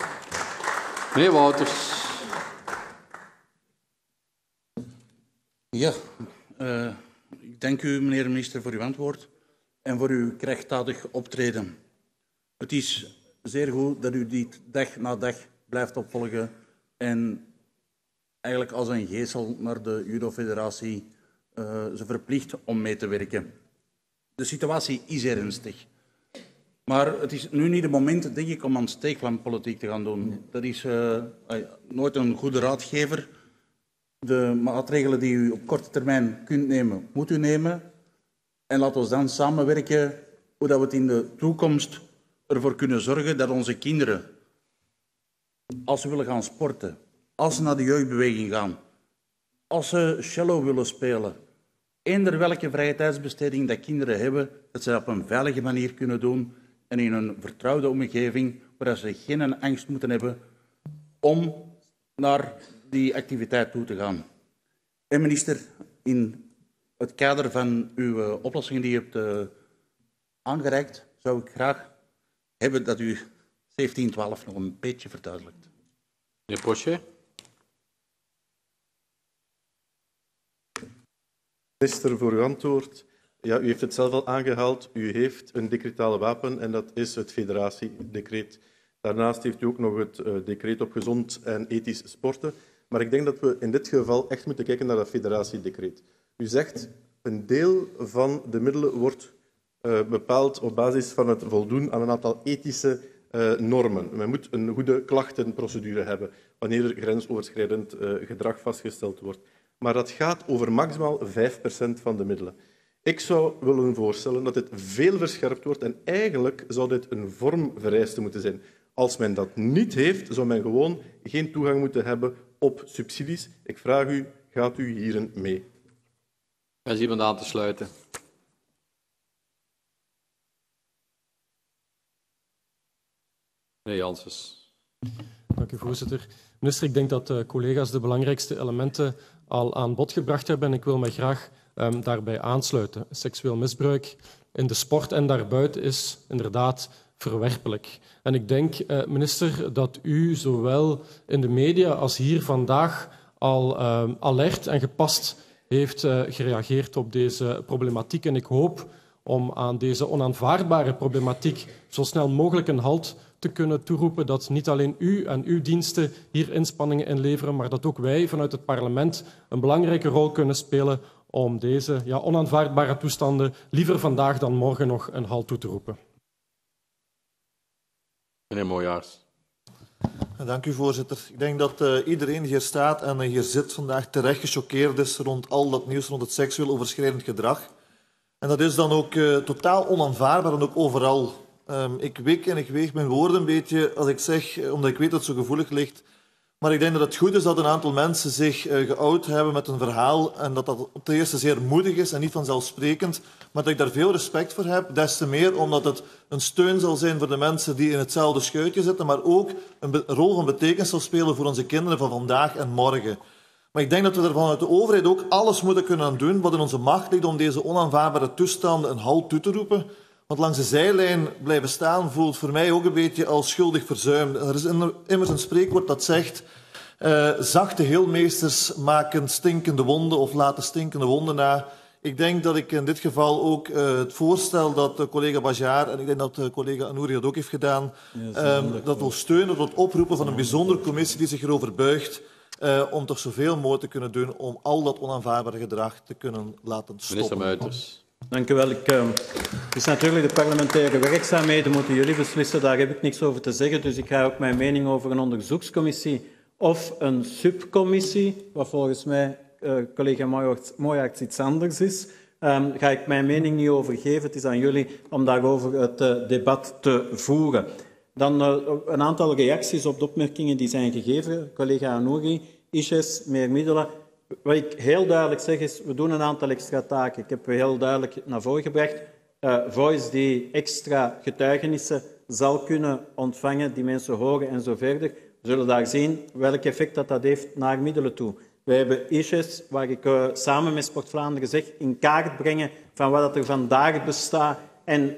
Meneer Wouters. Ja, ik dank u, meneer de minister, voor uw antwoord en voor uw krachtdadig optreden. Het is zeer goed dat u dit dag na dag blijft opvolgen en eigenlijk als een geesel naar de judo-federatie ze verplicht om mee te werken. De situatie is ernstig. Maar het is nu niet het moment, denk ik, om aan steeklampolitiek te gaan doen. Dat is nooit een goede raadgever. De maatregelen die u op korte termijn kunt nemen, moet u nemen. En laten we dan samenwerken hoe dat we het in de toekomst ervoor kunnen zorgen dat onze kinderen, als ze willen gaan sporten, als ze naar de jeugdbeweging gaan, als ze cello willen spelen, eender welke vrije tijdsbesteding dat kinderen hebben, dat ze dat op een veilige manier kunnen doen en in een vertrouwde omgeving, waar ze geen angst moeten hebben om naar die activiteit toe te gaan. En minister, in het kader van uw oplossingen die u hebt aangereikt, zou ik graag hebben dat u 1712 nog een beetje verduidelijkt. Meneer Pochet. Minister, voor uw antwoord. Ja, u heeft het zelf al aangehaald. U heeft een decretale wapen en dat is het federatiedecreet. Daarnaast heeft u ook nog het decreet op gezond en ethisch sporten. Maar ik denk dat we in dit geval echt moeten kijken naar dat federatiedecreet. U zegt, een deel van de middelen wordt bepaald op basis van het voldoen aan een aantal ethische normen. Men moet een goede klachtenprocedure hebben wanneer er grensoverschrijdend gedrag vastgesteld wordt. Maar dat gaat over maximaal 5% van de middelen. Ik zou willen voorstellen dat dit veel verscherpt wordt en eigenlijk zou dit een vormvereiste moeten zijn. Als men dat niet heeft, zou men gewoon geen toegang moeten hebben op subsidies. Ik vraag u, gaat u hierin mee? Wens iemand aan te sluiten? Meneer Janssens. Dank u, voorzitter. Minister, ik denk dat de collega's de belangrijkste elementen al aan bod gebracht hebben en ik wil mij graag daarbij aansluiten. Seksueel misbruik in de sport en daarbuiten is inderdaad verwerpelijk. En ik denk, minister, dat u zowel in de media als hier vandaag al alert en gepast heeft gereageerd op deze problematiek. En ik hoop om aan deze onaanvaardbare problematiek zo snel mogelijk een halt te kunnen toeroepen, dat niet alleen u en uw diensten hier inspanningen inleveren, maar dat ook wij vanuit het parlement een belangrijke rol kunnen spelen om deze onaanvaardbare toestanden liever vandaag dan morgen nog een halt toe te roepen. Meneer Mooijaars. Dank u, voorzitter. Ik denk dat iedereen hier staat en hier zit vandaag terecht gechoqueerd is rond al dat nieuws rond het seksueel overschrijdend gedrag. En dat is dan ook totaal onaanvaardbaar en ook overal. Ik wik en ik weeg mijn woorden een beetje als ik zeg, omdat ik weet dat het zo gevoelig ligt. Maar ik denk dat het goed is dat een aantal mensen zich geout hebben met een verhaal en dat dat ten eerste zeer moedig is en niet vanzelfsprekend, maar dat ik daar veel respect voor heb, des te meer omdat het een steun zal zijn voor de mensen die in hetzelfde schuitje zitten, maar ook een rol van betekenis zal spelen voor onze kinderen van vandaag en morgen. Maar ik denk dat we er vanuit de overheid ook alles moeten kunnen doen wat in onze macht ligt om deze onaanvaardbare toestanden een halt toe te roepen. Want langs de zijlijn blijven staan voelt voor mij ook een beetje als schuldig verzuim. Er is immers een spreekwoord dat zegt, zachte heelmeesters maken stinkende wonden of laten stinkende wonden na. Ik denk dat ik in dit geval ook het voorstel dat collega Bajaar, en ik denk dat collega Anouri dat ook heeft gedaan, dat wil steunen tot het oproepen van een bijzondere commissie die zich erover buigt, om toch zoveel mogelijk te kunnen doen om al dat onaanvaardbare gedrag te kunnen laten stoppen. Minister Muiters. Dank u wel. Het is natuurlijk de parlementaire werkzaamheden moeten jullie beslissen, daar heb ik niks over te zeggen. Dus ik ga ook mijn mening over een onderzoekscommissie of een subcommissie, wat volgens mij collega Mooijaerts iets anders is, ga ik mijn mening niet over geven. Het is aan jullie om daarover het debat te voeren. Dan een aantal reacties op de opmerkingen die zijn gegeven. Collega Anouri, ISES, meer middelen. Wat ik heel duidelijk zeg is, we doen een aantal extra taken. Ik heb heel duidelijk naar voren gebracht. Voice die extra getuigenissen zal kunnen ontvangen, die mensen horen en zo verder. We zullen daar zien welk effect dat heeft naar middelen toe. We hebben issues waar ik samen met Sport Vlaanderen zeg, in kaart brengen van wat er vandaag bestaat en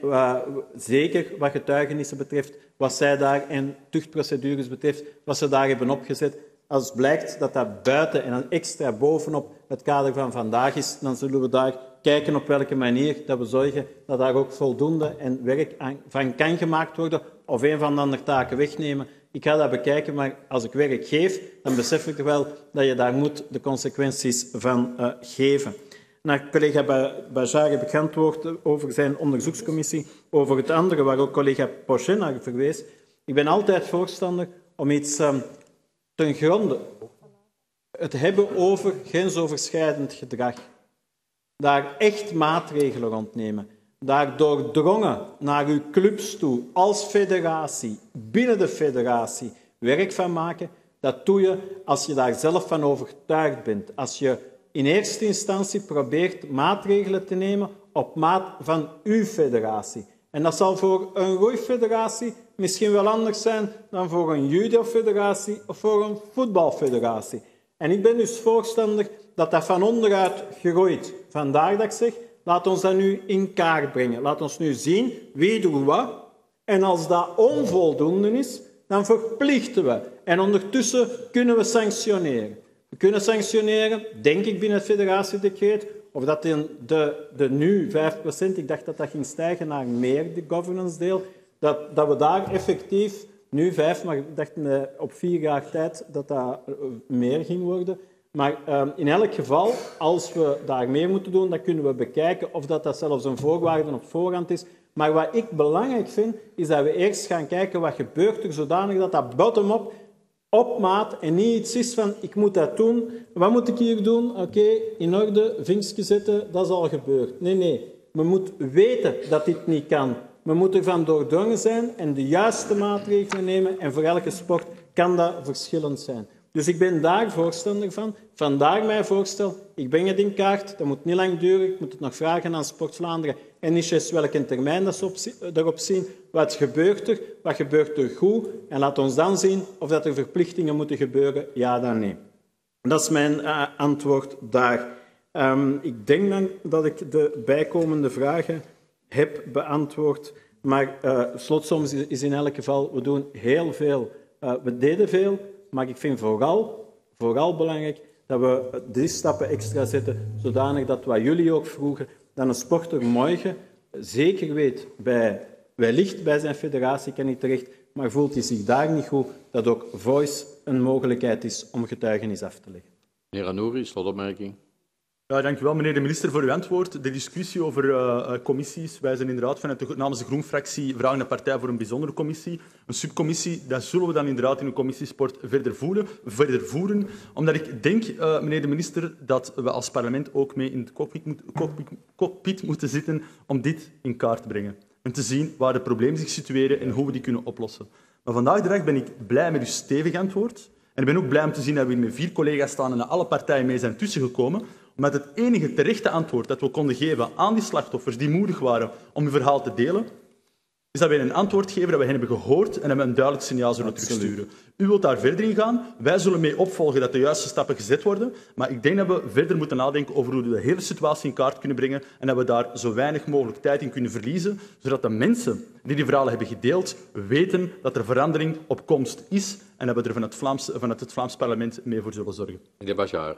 zeker wat getuigenissen betreft, wat zij daar en tuchtprocedures betreft, wat ze daar hebben opgezet. Als blijkt dat dat buiten en dan extra bovenop het kader van vandaag is, dan zullen we daar kijken op welke manier dat we zorgen dat daar ook voldoende en werk van kan gemaakt worden of een van de andere taken wegnemen. Ik ga dat bekijken, maar als ik werk geef, dan besef ik wel dat je daar moet de consequenties van geven. Naar collega Bajar heb ik geantwoord over zijn onderzoekscommissie. Over het andere, waar ook collega Pochet naar verwees. Ik ben altijd voorstander om iets ten gronde het hebben over grensoverschrijdend gedrag. Daar echt maatregelen rond nemen. Daar doordrongen naar uw clubs toe, als federatie, binnen de federatie, werk van maken. Dat doe je als je daar zelf van overtuigd bent. Als je in eerste instantie probeert maatregelen te nemen op maat van uw federatie. En dat zal voor een roeifederatie misschien wel anders zijn dan voor een judo-federatie of voor een voetbalfederatie. En ik ben dus voorstander dat dat van onderuit groeit. Vandaar dat ik zeg, laat ons dat nu in kaart brengen. Laat ons nu zien wie doet wat. En als dat onvoldoende is, dan verplichten we. En ondertussen kunnen we sanctioneren. We kunnen sanctioneren, denk ik, binnen het federatiedecreet, of dat de nu 5%, ik dacht dat dat ging stijgen naar meer, de governance-deel, dat we daar effectief, nu 5, maar ik dacht op 4 jaar tijd dat dat meer ging worden. Maar in elk geval, als we daar meer moeten doen, dan kunnen we bekijken of dat zelfs een voorwaarde op voorhand is. Maar wat ik belangrijk vind, is dat we eerst gaan kijken wat gebeurt er zodanig dat dat bottom-up op maat en niet iets is van ik moet dat doen. Wat moet ik hier doen? Oké, in orde, vinkje zetten, dat is al gebeurd. Nee. We moeten weten dat dit niet kan. We moeten ervan doordrongen zijn en de juiste maatregelen nemen. En voor elke sport kan dat verschillend zijn. Dus ik ben daar voorstander van. Vandaar mijn voorstel. Ik breng het in kaart. Dat moet niet lang duren. Ik moet het nog vragen aan Sport Vlaanderen en ICES welke termijn dat ze daarop zien. Wat gebeurt er? Wat gebeurt er goed? En laat ons dan zien of dat er verplichtingen moeten gebeuren. Ja, dan nee. Dat is mijn antwoord daar. Ik denk dan dat ik de bijkomende vragen heb beantwoord. Maar slotsom is in elk geval, we doen heel veel. We deden veel, maar ik vind vooral belangrijk dat we 3 stappen extra zetten, zodanig dat wat jullie ook vroegen, dat een sporter morgen zeker weet, wellicht bij zijn federatie kan hij terecht, maar voelt hij zich daar niet goed, dat ook Voice een mogelijkheid is om getuigenis af te leggen. Meneer Anouri, slotopmerking. Ja, dank u wel, meneer de minister, voor uw antwoord. De discussie over commissies. Wij zijn inderdaad namens de Groen-fractie vragen de partij voor een bijzondere commissie. Een subcommissie, dat zullen we dan inderdaad in de commissie Sport verder voeren. Omdat ik denk, meneer de minister, dat we als parlement ook mee in het cockpit moeten zitten om dit in kaart te brengen. En te zien waar de problemen zich situeren en hoe we die kunnen oplossen. Maar vandaag de dag ben ik blij met uw stevig antwoord. En ik ben ook blij om te zien dat we hier met 4 collega's staan en dat alle partijen mee zijn tussengekomen. Omdat het enige terechte antwoord dat we konden geven aan die slachtoffers die moedig waren om hun verhaal te delen, is dat wij een antwoord geven dat we hen hebben gehoord en dat we een duidelijk signaal zullen terugsturen. U wilt daar verder in gaan. Wij zullen mee opvolgen dat de juiste stappen gezet worden. Maar ik denk dat we verder moeten nadenken over hoe we de hele situatie in kaart kunnen brengen en dat we daar zo weinig mogelijk tijd in kunnen verliezen, zodat de mensen die die verhalen hebben gedeeld weten dat er verandering op komst is en dat we er vanuit het Vlaams parlement mee voor zullen zorgen. Meneer Bajar.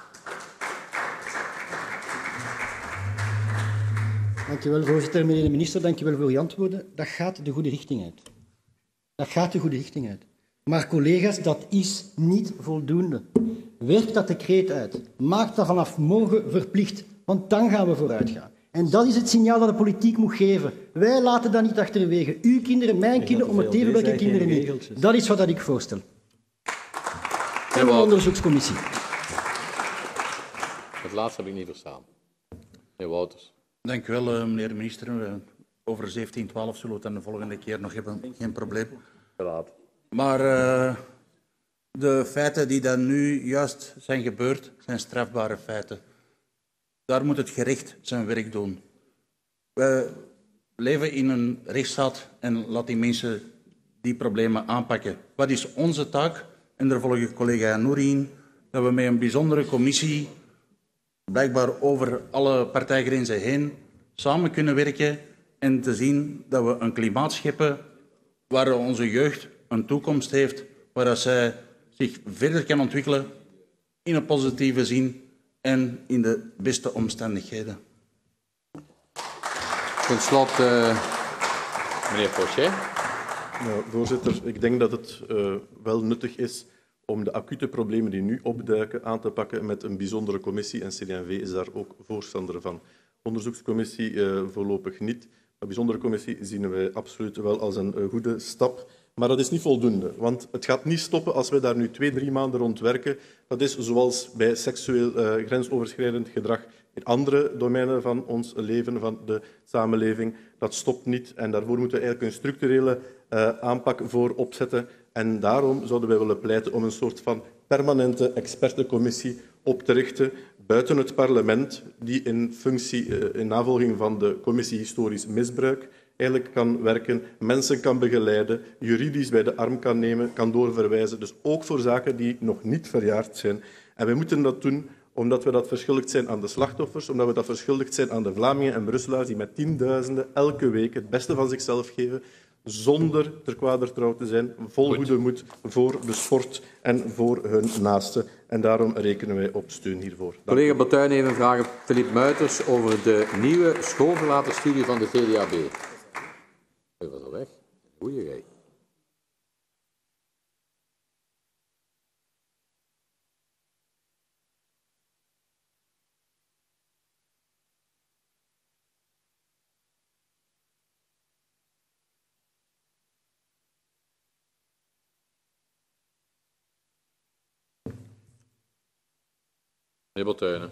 Dank u wel, voorzitter. Meneer de minister, dank u wel voor uw antwoorden. Dat gaat de goede richting uit. Dat gaat de goede richting uit. Maar collega's, dat is niet voldoende. Werk dat decreet uit. Maak dat vanaf morgen verplicht, want dan gaan we vooruit gaan. En dat is het signaal dat de politiek moet geven. Wij laten dat niet achterwege. Uw kinderen, mijn kinderen, om het even welke kinderen niet. Dat is wat ik voorstel. En een onderzoekscommissie. Het laatste heb ik niet verstaan. Meneer Wouters. Dank u wel, meneer de minister. Over 17:12 zullen we het dan de volgende keer nog hebben. Geen probleem. Maar de feiten die dan nu juist zijn gebeurd, zijn strafbare feiten. Daar moet het gerecht zijn werk doen. We leven in een rechtsstaat en laat die mensen die problemen aanpakken. Wat is onze taak? En daar volg ik collega Anouri in, dat we met een bijzondere commissie blijkbaar over alle partijgrenzen heen samen kunnen werken en te zien dat we een klimaat scheppen waar onze jeugd een toekomst heeft, waar zij zich verder kan ontwikkelen in een positieve zin en in de beste omstandigheden. Ten slotte, meneer Fauché. Nou, voorzitter, ik denk dat het wel nuttig is om de acute problemen die nu opduiken aan te pakken met een bijzondere commissie. En CD&V is daar ook voorstander van. Onderzoekscommissie voorlopig niet. Een bijzondere commissie zien wij absoluut wel als een goede stap. Maar dat is niet voldoende, want het gaat niet stoppen als we daar nu 2-3 maanden rond werken. Dat is zoals bij seksueel grensoverschrijdend gedrag in andere domeinen van ons leven, van de samenleving. Dat stopt niet en daarvoor moeten we eigenlijk een structurele aanpak voor opzetten. En daarom zouden wij willen pleiten om een soort van permanente expertencommissie op te richten buiten het parlement, die in navolging van de commissie Historisch Misbruik eigenlijk kan werken, mensen kan begeleiden, juridisch bij de arm kan nemen, kan doorverwijzen. Dus ook voor zaken die nog niet verjaard zijn. En wij moeten dat doen omdat we dat verschuldigd zijn aan de slachtoffers, omdat we dat verschuldigd zijn aan de Vlamingen en Brusselaars die met tienduizenden elke week het beste van zichzelf geven, zonder ter kwadertrouw te zijn, vol goede moed voor de sport en voor hun naasten. En daarom rekenen wij op steun hiervoor. Collega Batuin heeft een vraag aan Philippe Muiters over de nieuwe schoolverlatenstudie van de VDAB. Hij was al weg. Goeie jij. Meneer Batuinen.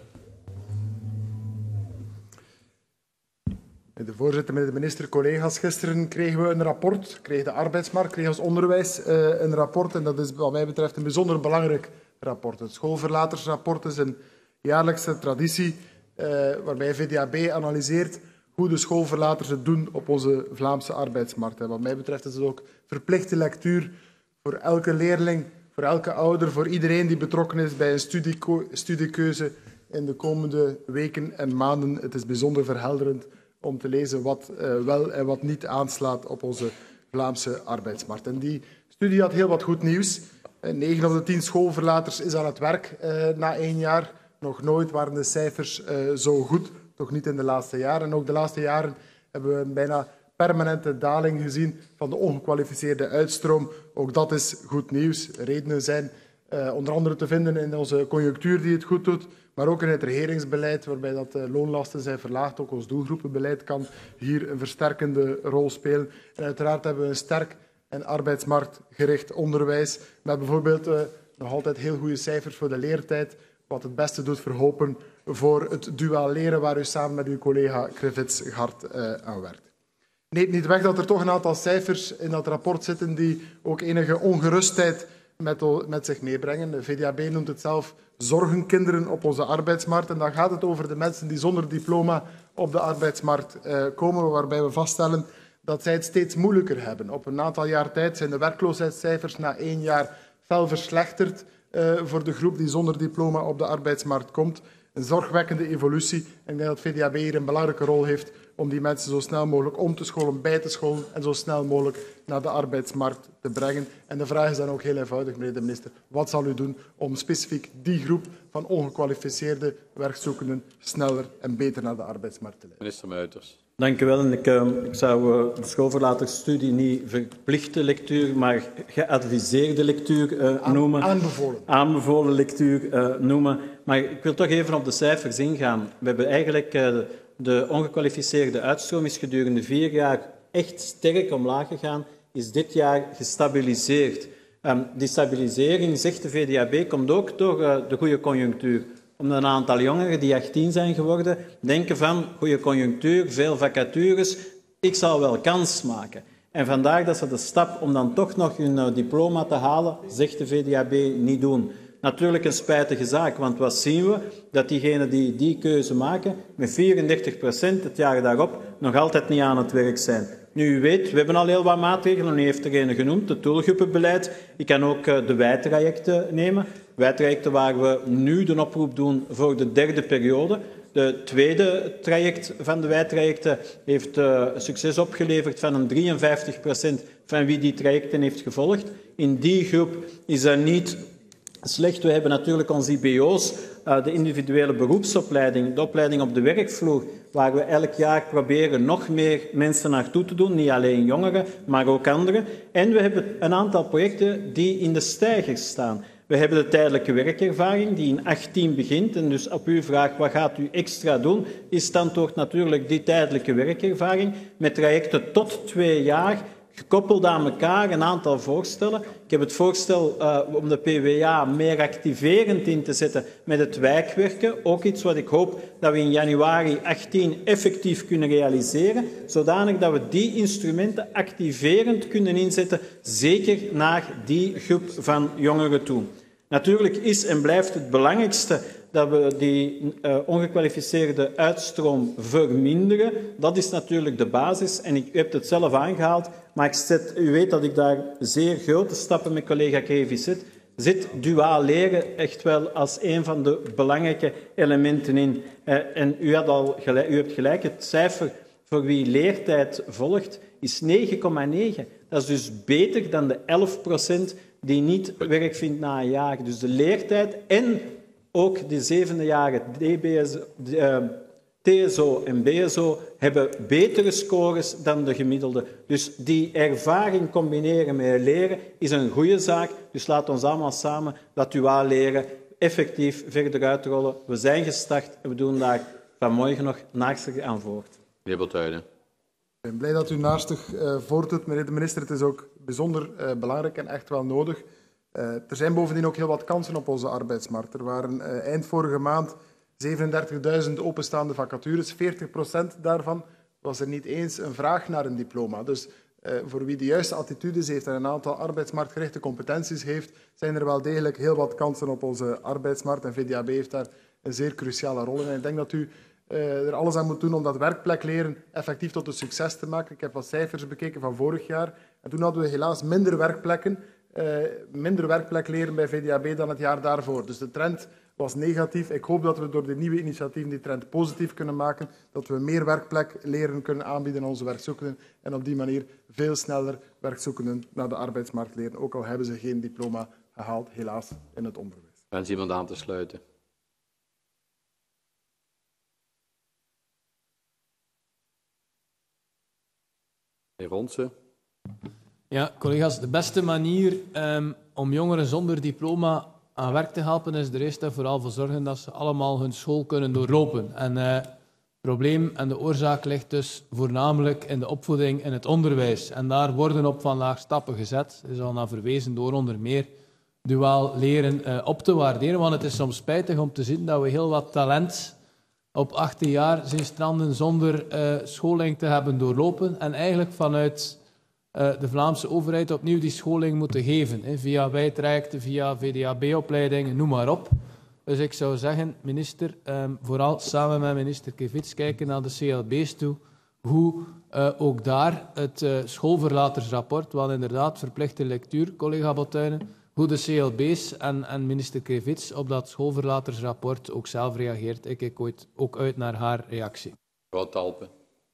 De voorzitter, meneer de minister, collega's, gisteren kregen we een rapport, kreeg de arbeidsmarkt, kreeg ons onderwijs een rapport en dat is wat mij betreft een bijzonder belangrijk rapport. Het schoolverlatersrapport is een jaarlijkse traditie waarbij VDAB analyseert hoe de schoolverlaters het doen op onze Vlaamse arbeidsmarkt. En wat mij betreft is het ook verplichte lectuur voor elke leerling, voor elke ouder, voor iedereen die betrokken is bij een studiekeuze in de komende weken en maanden. Het is bijzonder verhelderend om te lezen wat wel en wat niet aanslaat op onze Vlaamse arbeidsmarkt. En die studie had heel wat goed nieuws. 9 op de 10 schoolverlaters is aan het werk na 1 jaar. Nog nooit waren de cijfers zo goed, toch niet in de laatste jaren. En ook de laatste jaren hebben we een bijna permanente daling gezien van de ongekwalificeerde uitstroom. Ook dat is goed nieuws. Redenen zijn onder andere te vinden in onze conjunctuur die het goed doet, maar ook in het regeringsbeleid, waarbij dat loonlasten zijn verlaagd. Ook ons doelgroepenbeleid kan hier een versterkende rol spelen. En uiteraard hebben we een sterk en arbeidsmarktgericht onderwijs, met bijvoorbeeld nog altijd heel goede cijfers voor de leertijd, wat het beste doet verhopen voor het duaal leren, waar u samen met uw collega Krivits hard aan werkt. Neemt niet weg dat er toch een aantal cijfers in dat rapport zitten die ook enige ongerustheid met zich meebrengen. De VDAB noemt het zelf zorgenkinderen op onze arbeidsmarkt. En dan gaat het over de mensen die zonder diploma op de arbeidsmarkt komen, waarbij we vaststellen dat zij het steeds moeilijker hebben. Op een aantal jaar tijd zijn de werkloosheidscijfers na 1 jaar fel verslechterd voor de groep die zonder diploma op de arbeidsmarkt komt. Een zorgwekkende evolutie. En ik denk dat VDAB hier een belangrijke rol heeft om die mensen zo snel mogelijk om te scholen, bij te scholen en zo snel mogelijk naar de arbeidsmarkt te brengen. En de vraag is dan ook heel eenvoudig, meneer de minister. Wat zal u doen om specifiek die groep van ongekwalificeerde werkzoekenden sneller en beter naar de arbeidsmarkt te leiden? Minister Muiters. Dank u wel. En ik zou de schoolverlatersstudie niet verplichte lectuur, maar geadviseerde lectuur noemen. Aanbevolen. Aanbevolen lectuur noemen. Maar ik wil toch even op de cijfers ingaan. We hebben eigenlijk de ongekwalificeerde uitstroom is gedurende 4 jaar echt sterk omlaag gegaan, is dit jaar gestabiliseerd. Die stabilisering, zegt de VDAB, komt ook door de goede conjunctuur. Omdat een aantal jongeren die 18 zijn geworden, denken van goede conjunctuur, veel vacatures, ik zal wel kans maken. En vandaar dat ze de stap om dan toch nog hun diploma te halen, zegt de VDAB, niet doen. Natuurlijk een spijtige zaak, want wat zien we? Dat diegenen die die keuze maken, met 34% het jaar daarop nog altijd niet aan het werk zijn. Nu, u weet, we hebben al heel wat maatregelen, u heeft er een genoemd, het doelgroepenbeleid. Ik kan ook de wijtrajecten nemen. Wijtrajecten waar we nu de oproep doen voor de 3e periode. De 2e traject van de wijtrajecten heeft succes opgeleverd van een 53% van wie die trajecten heeft gevolgd. In die groep is er niet slecht. We hebben natuurlijk onze IBO's, de individuele beroepsopleiding, de opleiding op de werkvloer, waar we elk jaar proberen nog meer mensen naartoe te doen, niet alleen jongeren, maar ook anderen. En we hebben een aantal projecten die in de steigers staan. We hebben de tijdelijke werkervaring, die in 2018 begint. En dus op uw vraag, wat gaat u extra doen, is het antwoord natuurlijk die tijdelijke werkervaring, met trajecten tot 2 jaar, gekoppeld aan elkaar, een aantal voorstellen. Ik heb het voorstel om de PWA meer activerend in te zetten met het wijkwerken. Ook iets wat ik hoop dat we in januari 2018 effectief kunnen realiseren, zodanig dat we die instrumenten activerend kunnen inzetten, zeker naar die groep van jongeren toe. Natuurlijk is en blijft het belangrijkste dat we die ongekwalificeerde uitstroom verminderen. Dat is natuurlijk de basis. En u hebt het zelf aangehaald, maar u weet dat ik daar zeer grote stappen met collega Krevis zit. Duaal leren echt wel als een van de belangrijke elementen in. En u hebt gelijk, het cijfer voor wie leertijd volgt is 9,9. Dat is dus beter dan de 11% die niet werk vindt na een jaar. Dus de leertijd en ook de 7e jaren TSO en BSO hebben betere scores dan de gemiddelde. Dus die ervaring combineren met leren is een goede zaak. Dus laat ons allemaal samen dat duaal leren effectief verder uitrollen. We zijn gestart en we doen daar vanmorgen nog naastig aan voort. Meneer Botuynen. Ik ben blij dat u naastig voortdoet, meneer de minister. Het is ook bijzonder belangrijk en echt wel nodig. Er zijn bovendien ook heel wat kansen op onze arbeidsmarkt. Er waren eind vorige maand 37.000 openstaande vacatures. 40% daarvan was er niet eens een vraag naar een diploma. Dus voor wie de juiste attitudes heeft en een aantal arbeidsmarktgerichte competenties heeft, zijn er wel degelijk heel wat kansen op onze arbeidsmarkt. En VDAB heeft daar een zeer cruciale rol in. En ik denk dat u er alles aan moet doen om dat werkplekleren effectief tot een succes te maken. Ik heb wat cijfers bekeken van vorig jaar. En toen hadden we helaas minder werkplekleren bij VDAB dan het jaar daarvoor. Dus de trend was negatief. Ik hoop dat we door de nieuwe initiatieven die trend positief kunnen maken, dat we meer werkplekleren kunnen aanbieden aan onze werkzoekenden en op die manier veel sneller werkzoekenden naar de arbeidsmarkt leren, ook al hebben ze geen diploma gehaald, helaas, in het onderwijs. Wens iemand aan te sluiten? Meneer Ronse. Ja, collega's, de beste manier om jongeren zonder diploma aan werk te helpen is er eerst en vooral voor zorgen dat ze allemaal hun school kunnen doorlopen. En het probleem en de oorzaak ligt dus voornamelijk in de opvoeding en het onderwijs. En daar worden op vandaag stappen gezet. Er is al naar verwezen door onder meer duaal leren op te waarderen. Want het is soms spijtig om te zien dat we heel wat talent op 18 jaar zien stranden zonder scholing te hebben doorlopen. En eigenlijk vanuit de Vlaamse overheid opnieuw die scholing moeten geven. Via wijtrajecten, via VDAB-opleidingen, noem maar op. Dus ik zou zeggen, minister, vooral samen met minister Krevis kijken naar de CLB's toe, hoe ook daar het schoolverlatersrapport, wat inderdaad verplichte lectuur, collega Botuynen, hoe de CLB's en minister Krevis op dat schoolverlatersrapport ook zelf reageert. Ik kijk ook uit naar haar reactie. Mevrouw Talpen.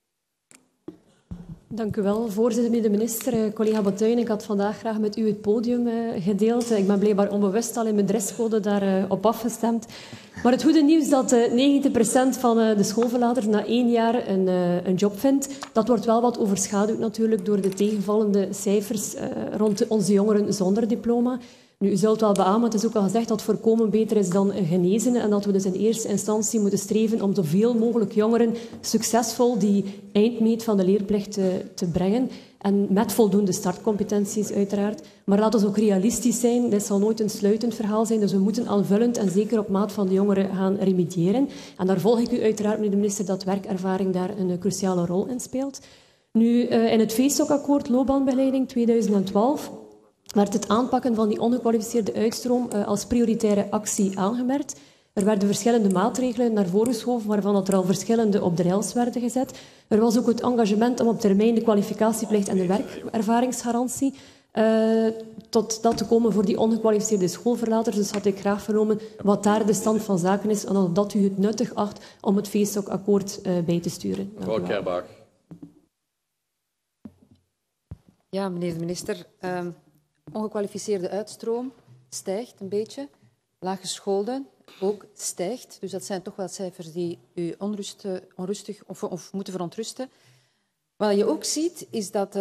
Dank u wel, voorzitter, meneer de minister. Collega Botuynen, ik had vandaag graag met u het podium gedeeld. Ik ben blijkbaar onbewust al in mijn dresscode daarop afgestemd. Maar het goede nieuws dat 90% van de schoolverlaters na 1 jaar een job vindt, dat wordt wel wat overschaduwd natuurlijk door de tegenvallende cijfers rond onze jongeren zonder diploma. Nu, u zult wel beamen, het is ook al gezegd dat voorkomen beter is dan genezen en dat we dus in eerste instantie moeten streven om zoveel mogelijk jongeren succesvol die eindmeet van de leerplicht te brengen. En met voldoende startcompetenties uiteraard. Maar laten we ook realistisch zijn. Dit zal nooit een sluitend verhaal zijn. Dus we moeten aanvullend en zeker op maat van de jongeren gaan remediëren. En daar volg ik u uiteraard, meneer de minister, dat werkervaring daar een cruciale rol in speelt. Nu, in het VSOC-akkoord loopbaanbegeleiding 2012... werd het aanpakken van die ongekwalificeerde uitstroom als prioritaire actie aangemerkt. Er werden verschillende maatregelen naar voren geschoven, waarvan er al verschillende op de rails werden gezet. Er was ook het engagement om op termijn de kwalificatieplicht en de werkervaringsgarantie tot dat te komen voor die ongekwalificeerde schoolverlaters. Dus had ik graag vernomen wat daar de stand van zaken is en of dat u het nuttig acht om het VSOC-akkoord bij te sturen. Mevrouw Kerbach. Ja, meneer de minister. Ongekwalificeerde uitstroom stijgt een beetje. laaggeschoolden ook stijgt. Dus dat zijn toch wel cijfers die u onrustig of moeten verontrusten. Wat je ook ziet, is dat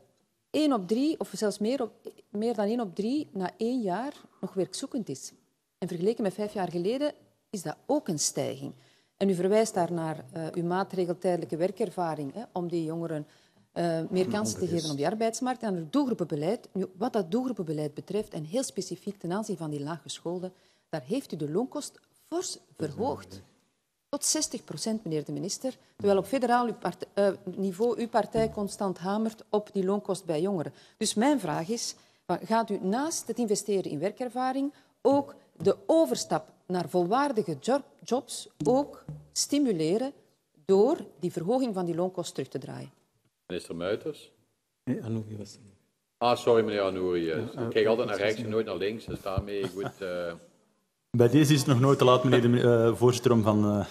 1 op 3, of zelfs meer dan 1 op 3, na 1 jaar nog werkzoekend is. En vergeleken met 5 jaar geleden is dat ook een stijging. En u verwijst daar naar uw maatregel tijdelijke werkervaring, om die jongeren meer kansen te geven op de arbeidsmarkt en het doelgroepenbeleid. Nu, wat dat doelgroepenbeleid betreft, en heel specifiek ten aanzien van die laaggeschoolden, daar heeft u de loonkost fors verhoogd. Tot 60%, meneer de minister, terwijl op federaal niveau uw partij constant hamert op die loonkost bij jongeren. Dus mijn vraag is, gaat u naast het investeren in werkervaring ook de overstap naar volwaardige jobs ook stimuleren door die verhoging van die loonkost terug te draaien? Minister Muiters. Nee, Anouri was sorry, meneer Anouri. Ik kijk altijd naar rechts en nooit naar links, dus daarmee goed... Bij deze is het nog nooit te laat, meneer de voorzitter, om van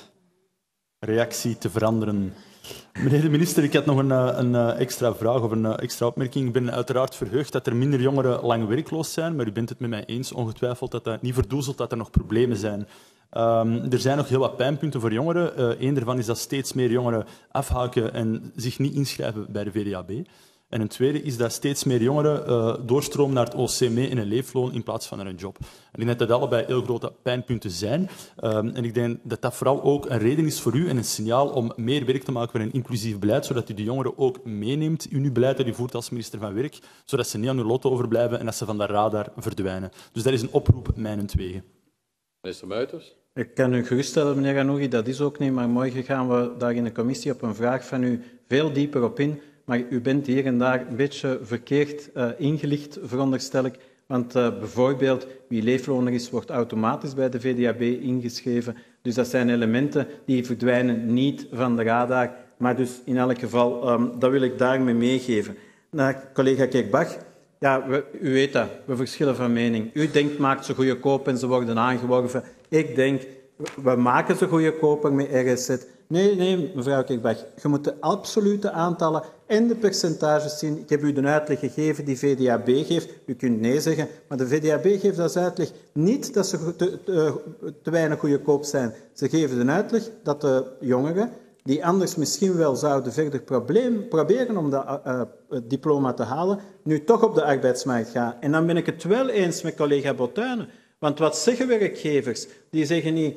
reactie te veranderen. Meneer de minister, ik had nog een extra vraag of een extra opmerking. Ik ben uiteraard verheugd dat er minder jongeren lang werkloos zijn, maar u bent het met mij eens, ongetwijfeld, dat dat niet verdoezelt dat er nog problemen zijn. Er zijn nog heel wat pijnpunten voor jongeren. Eén daarvan is dat steeds meer jongeren afhaken en zich niet inschrijven bij de VDAB. En een tweede is dat steeds meer jongeren doorstromen naar het OCM in een leefloon in plaats van naar een job. En ik denk dat dat allebei heel grote pijnpunten zijn. En ik denk dat dat vooral ook een reden is voor u en een signaal om meer werk te maken van een inclusief beleid, zodat u de jongeren ook meeneemt in uw beleid dat u voert als minister van Werk, zodat ze niet aan uw lot overblijven en dat ze van de radar verdwijnen. Dus dat is een oproep mijnentwege. Minister Muiters. Ik kan u geruststellen, meneer Anouri, dat is ook niet, maar morgen gaan we daar in de commissie op een vraag van u veel dieper op in. Maar u bent hier en daar een beetje verkeerd ingelicht, veronderstel ik. Want bijvoorbeeld, wie leefloner is, wordt automatisch bij de VDAB ingeschreven. Dus dat zijn elementen die verdwijnen niet van de radar. Maar dus in elk geval, dat wil ik daarmee meegeven. Naar collega Kirkbach. Ja, u weet dat, we verschillen van mening. U denkt, maakt ze goedkoop en ze worden aangeworven. Ik denk, we maken ze goedkoper met RSZ. Nee, mevrouw Kirkbach, je moet de absolute aantallen en de percentages zien. Ik heb u de uitleg gegeven die VDAB geeft. U kunt nee zeggen, maar de VDAB geeft als uitleg niet dat ze te weinig goedkoop zijn. Ze geven de uitleg dat de jongeren, die anders misschien wel zouden verder proberen om het diploma te halen, nu toch op de arbeidsmarkt gaan. En dan ben ik het wel eens met collega Botuyne. Want wat zeggen werkgevers? Die zeggen niet...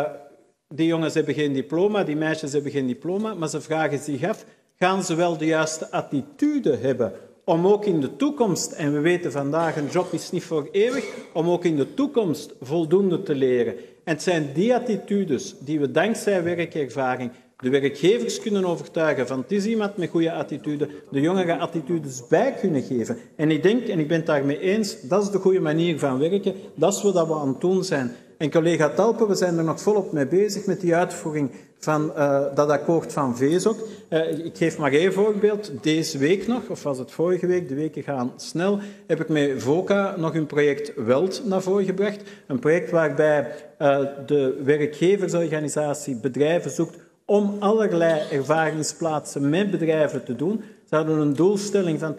die jongens hebben geen diploma, die meisjes hebben geen diploma, maar ze vragen zich af, gaan ze wel de juiste attitude hebben om ook in de toekomst, en we weten vandaag, een job is niet voor eeuwig, om ook in de toekomst voldoende te leren. En het zijn die attitudes die we dankzij werkervaring de werkgevers kunnen overtuigen van het is iemand met goede attitude, de jongeren attitudes bij kunnen geven. En ik denk, en ik ben het daarmee eens, dat is de goede manier van werken, dat is wat we aan het doen zijn. En collega Talpen, we zijn er nog volop mee bezig met die uitvoering van dat akkoord van VESOC. Ik geef maar één voorbeeld. Deze week nog, of was het vorige week, de weken gaan snel, heb ik met VOCA nog een project WELT naar voren gebracht. Een project waarbij de werkgeversorganisatie bedrijven zoekt om allerlei ervaringsplaatsen met bedrijven te doen. Ze hadden een doelstelling van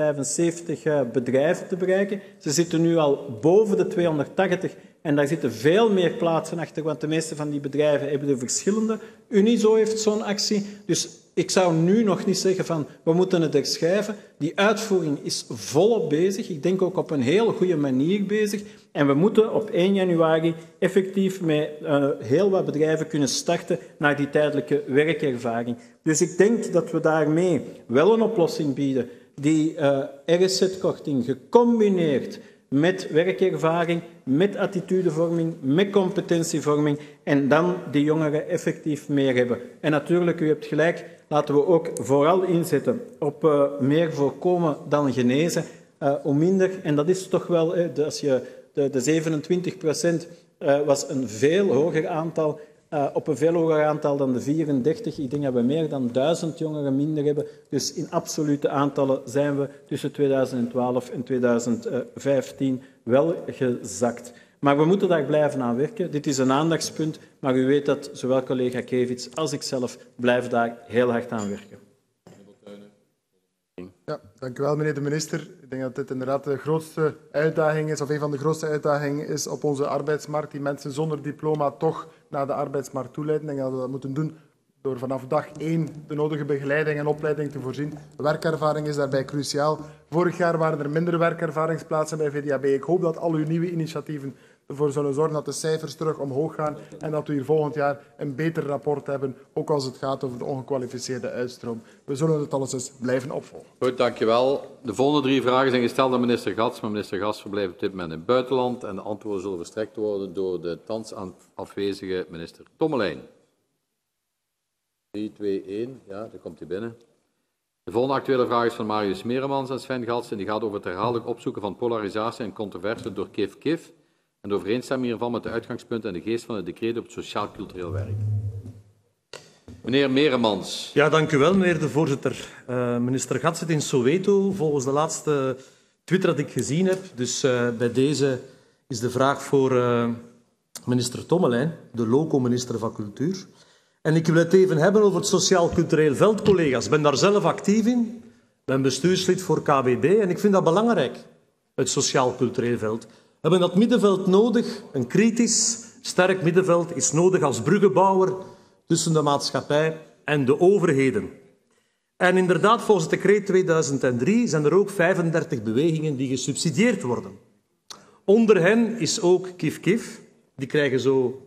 275 bedrijven te bereiken. Ze zitten nu al boven de 280 en daar zitten veel meer plaatsen achter, want de meeste van die bedrijven hebben de verschillende. Unizo heeft zo'n actie. Dus ik zou nu nog niet zeggen van we moeten het herschuiven. Die uitvoering is volop bezig. Ik denk ook op een heel goede manier bezig. En we moeten op 1 januari effectief met heel wat bedrijven kunnen starten naar die tijdelijke werkervaring. Dus ik denk dat we daarmee wel een oplossing bieden. Die RSZ-korting gecombineerd met werkervaring, met attitudevorming, met competentievorming en dan die jongeren effectief meer hebben. En natuurlijk, u hebt gelijk, laten we ook vooral inzetten op meer voorkomen dan genezen. Hoe minder, en dat is toch wel, als je de 27% was een veel hoger aantal, op een veel hoger aantal dan de 34. Ik denk dat we meer dan 1000 jongeren minder hebben. Dus in absolute aantallen zijn we tussen 2012 en 2015 wel gezakt. Maar we moeten daar blijven aan werken. Dit is een aandachtspunt, maar u weet dat zowel collega Kevits als ik zelf blijven daar heel hard aan werken. Ja, dank u wel, meneer de minister. Ik denk dat dit inderdaad de grootste uitdaging is, of een van de grootste uitdagingen is op onze arbeidsmarkt, die mensen zonder diploma toch naar de arbeidsmarkt toeleiden. Ik denk dat we dat moeten doen door vanaf dag 1 de nodige begeleiding en opleiding te voorzien. Werkervaring is daarbij cruciaal. Vorig jaar waren er minder werkervaringsplaatsen bij VDAB. Ik hoop dat al uw nieuwe initiatieven ervoor zullen zorgen dat de cijfers terug omhoog gaan en dat we hier volgend jaar een beter rapport hebben, ook als het gaat over de ongekwalificeerde uitstroom. We zullen het alleszins blijven opvolgen. Goed, dankjewel. De volgende 3 vragen zijn gesteld aan minister Gats, maar minister Gats verblijft op dit moment in het buitenland en de antwoorden zullen verstrekt worden door de thans afwezige minister Tommelijn. 3, 2, 1. Ja, daar komt hij binnen. De volgende actuele vraag is van Marius Meeremans en Sven Gats en die gaat over het herhaaldelijk opzoeken van polarisatie en controverse door KIF en de overeenstemming hiervan met de uitgangspunten en de geest van het decreet op het sociaal-cultureel werk. Meneer Meeremans. Ja, dank u wel, meneer de voorzitter. Minister Gats zit in Soweto, volgens de laatste Twitter dat ik gezien heb. Dus bij deze is de vraag voor minister Tommelijn, de loco-minister van Cultuur. En ik wil het even hebben over het sociaal-cultureel veld, collega's. Ik ben daar zelf actief in. Ik ben bestuurslid voor KBD en ik vind dat belangrijk, het sociaal-cultureel veld. We hebben dat middenveld nodig. Een kritisch, sterk middenveld is nodig als bruggenbouwer tussen de maatschappij en de overheden. En inderdaad, volgens het decreet 2003 zijn er ook 35 bewegingen die gesubsidieerd worden. Onder hen is ook KIF. Die krijgen zo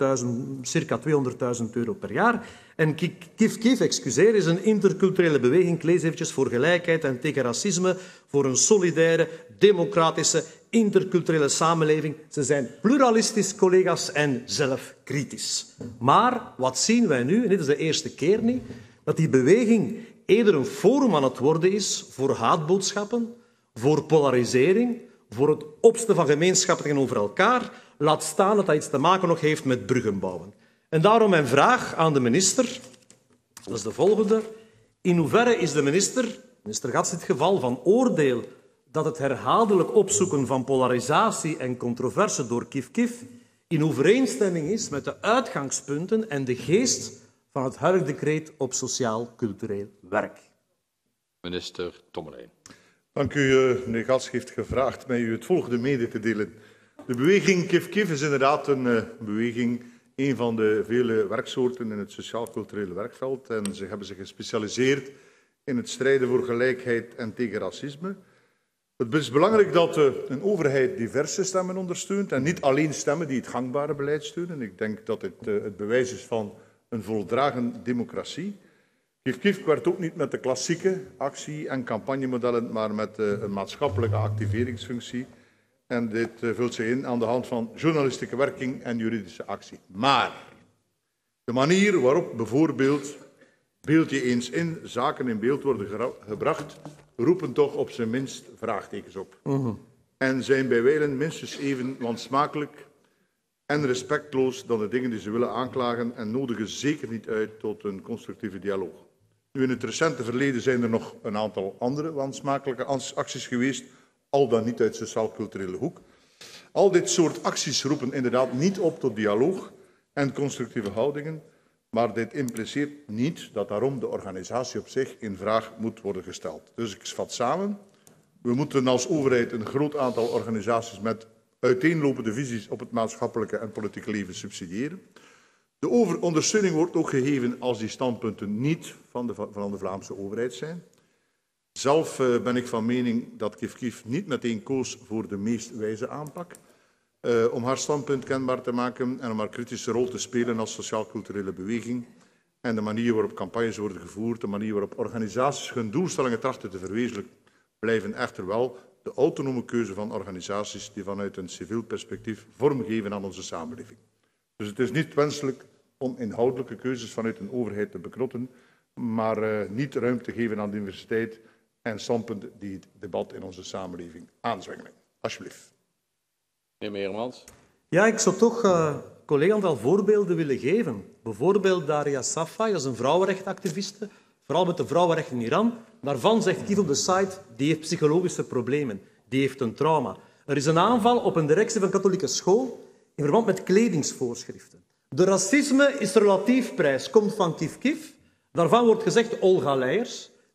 circa 200.000 euro per jaar. En KIF, is een interculturele beweging, ik lees eventjes, voor gelijkheid en tegen racisme, voor een solidaire, democratische, interculturele samenleving. Ze zijn pluralistisch, collega's, en zelfkritisch. Maar wat zien wij nu, en dit is de eerste keer niet, dat die beweging eerder een forum aan het worden is voor haatboodschappen, voor polarisering, voor het opstellen van gemeenschappen tegenover elkaar, laat staan dat dat iets te maken nog heeft met bruggen bouwen. En daarom mijn vraag aan de minister, dat is de volgende. In hoeverre is de minister Gats in dit geval, van oordeel dat het herhaaldelijk opzoeken van polarisatie en controverse door KIF in overeenstemming is met de uitgangspunten en de geest van het huidige decreet op sociaal-cultureel werk? Minister Tommelijn. Dank u, meneer Gats heeft gevraagd mij u het volgende mede te delen. De beweging KIF is inderdaad een beweging, een van de vele werksoorten in het sociaal-culturele werkveld. En ze hebben zich gespecialiseerd in het strijden voor gelijkheid en tegen racisme. Het is belangrijk dat een overheid diverse stemmen ondersteunt en niet alleen stemmen die het gangbare beleid steunen. Ik denk dat dit het bewijs is van een voldragen democratie. KIF werkt ook niet met de klassieke actie- en campagnemodellen, maar met een maatschappelijke activeringsfunctie. En dit vult zich in aan de hand van journalistieke werking en juridische actie. Maar de manier waarop bijvoorbeeld, beeld je eens in, zaken in beeld worden gebracht, roepen toch op zijn minst vraagtekens op. En zijn bij wijlen minstens even wansmakelijk en respectloos dan de dingen die ze willen aanklagen en nodigen zeker niet uit tot een constructieve dialoog. Nu, in het recente verleden zijn er nog een aantal andere wansmakelijke acties geweest, al dan niet uit sociaal-culturele hoek. Al dit soort acties roepen inderdaad niet op tot dialoog en constructieve houdingen, maar dit impliceert niet dat daarom de organisatie op zich in vraag moet worden gesteld. Dus ik vat samen, we moeten als overheid een groot aantal organisaties met uiteenlopende visies op het maatschappelijke en politieke leven subsidiëren. De ondersteuning wordt ook gegeven als die standpunten niet van de Vlaamse overheid zijn. Zelf ben ik van mening dat KIF niet meteen koos voor de meest wijze aanpak om haar standpunt kenbaar te maken en om haar kritische rol te spelen als sociaal-culturele beweging. En de manier waarop campagnes worden gevoerd, de manier waarop organisaties hun doelstellingen trachten te verwezenlijken, blijven echter wel de autonome keuze van organisaties die vanuit een civiel perspectief vormgeven aan onze samenleving. Dus het is niet wenselijk om inhoudelijke keuzes vanuit een overheid te beknotten, maar niet ruimte geven aan diversiteit en standpunten die het debat in onze samenleving aanzwengelen. Alsjeblieft. Meneer Meeremans. Ja, ik zou toch collega een aantal voorbeelden willen geven. Bijvoorbeeld Daria Safai, dat is een vrouwenrechtenactiviste, vooral met de vrouwenrechten in Iran. Daarvan zegt KIF op de site, die heeft psychologische problemen, die heeft een trauma. Er is een aanval op een directie van een katholieke school in verband met kledingsvoorschriften. De racisme is relatief prijs, komt van KIF. Daarvan wordt gezegd Olga Leijers.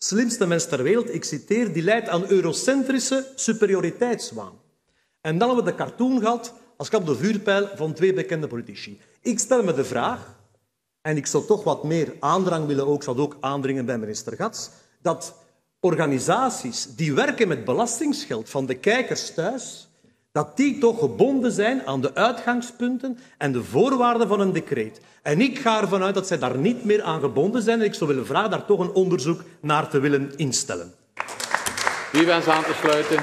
slimste mens ter wereld, ik citeer, die leidt aan eurocentrische superioriteitswaan. En dan hebben we de cartoon gehad als kap de vuurpijl van 2 bekende politici. Ik stel me de vraag, en ik zou toch wat meer aandrang willen, ik zal ook aandringen bij minister Gats, dat organisaties die werken met belastingsgeld van de kijkers thuis, dat die toch gebonden zijn aan de uitgangspunten en de voorwaarden van een decreet. En ik ga ervan uit dat zij daar niet meer aan gebonden zijn en ik zou willen vragen daar toch een onderzoek naar te willen instellen. Wie wenst aan te sluiten?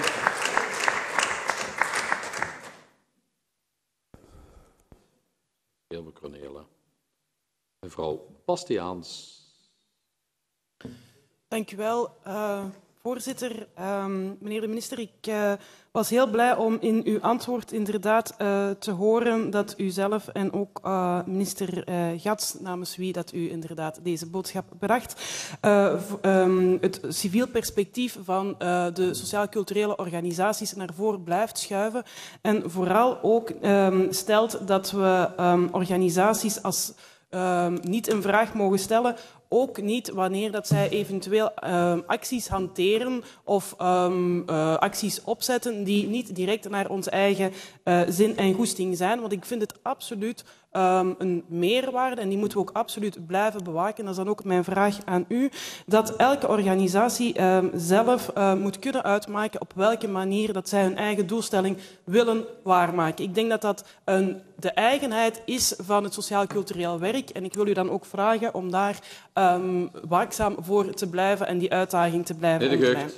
Heel Cornela. Mevrouw Bastiaans. Dank u wel, voorzitter. Meneer de minister, ik was heel blij om in uw antwoord inderdaad te horen dat u zelf en ook minister Gats, namens wie dat u inderdaad deze boodschap bracht, het civiel perspectief van de sociaal-culturele organisaties naar voren blijft schuiven en vooral ook stelt dat we organisaties als niet een vraag mogen stellen, ook niet wanneer dat zij eventueel acties hanteren of acties opzetten die niet direct naar onze eigen zin en goesting zijn. Want ik vind het absoluut een meerwaarde en die moeten we ook absoluut blijven bewaken. Dat is dan ook mijn vraag aan u, dat elke organisatie zelf moet kunnen uitmaken op welke manier dat zij hun eigen doelstelling willen waarmaken. Ik denk dat dat de eigenheid is van het sociaal-cultureel werk en ik wil u dan ook vragen om daar waakzaam voor te blijven en die uitdaging te blijven ondernemen.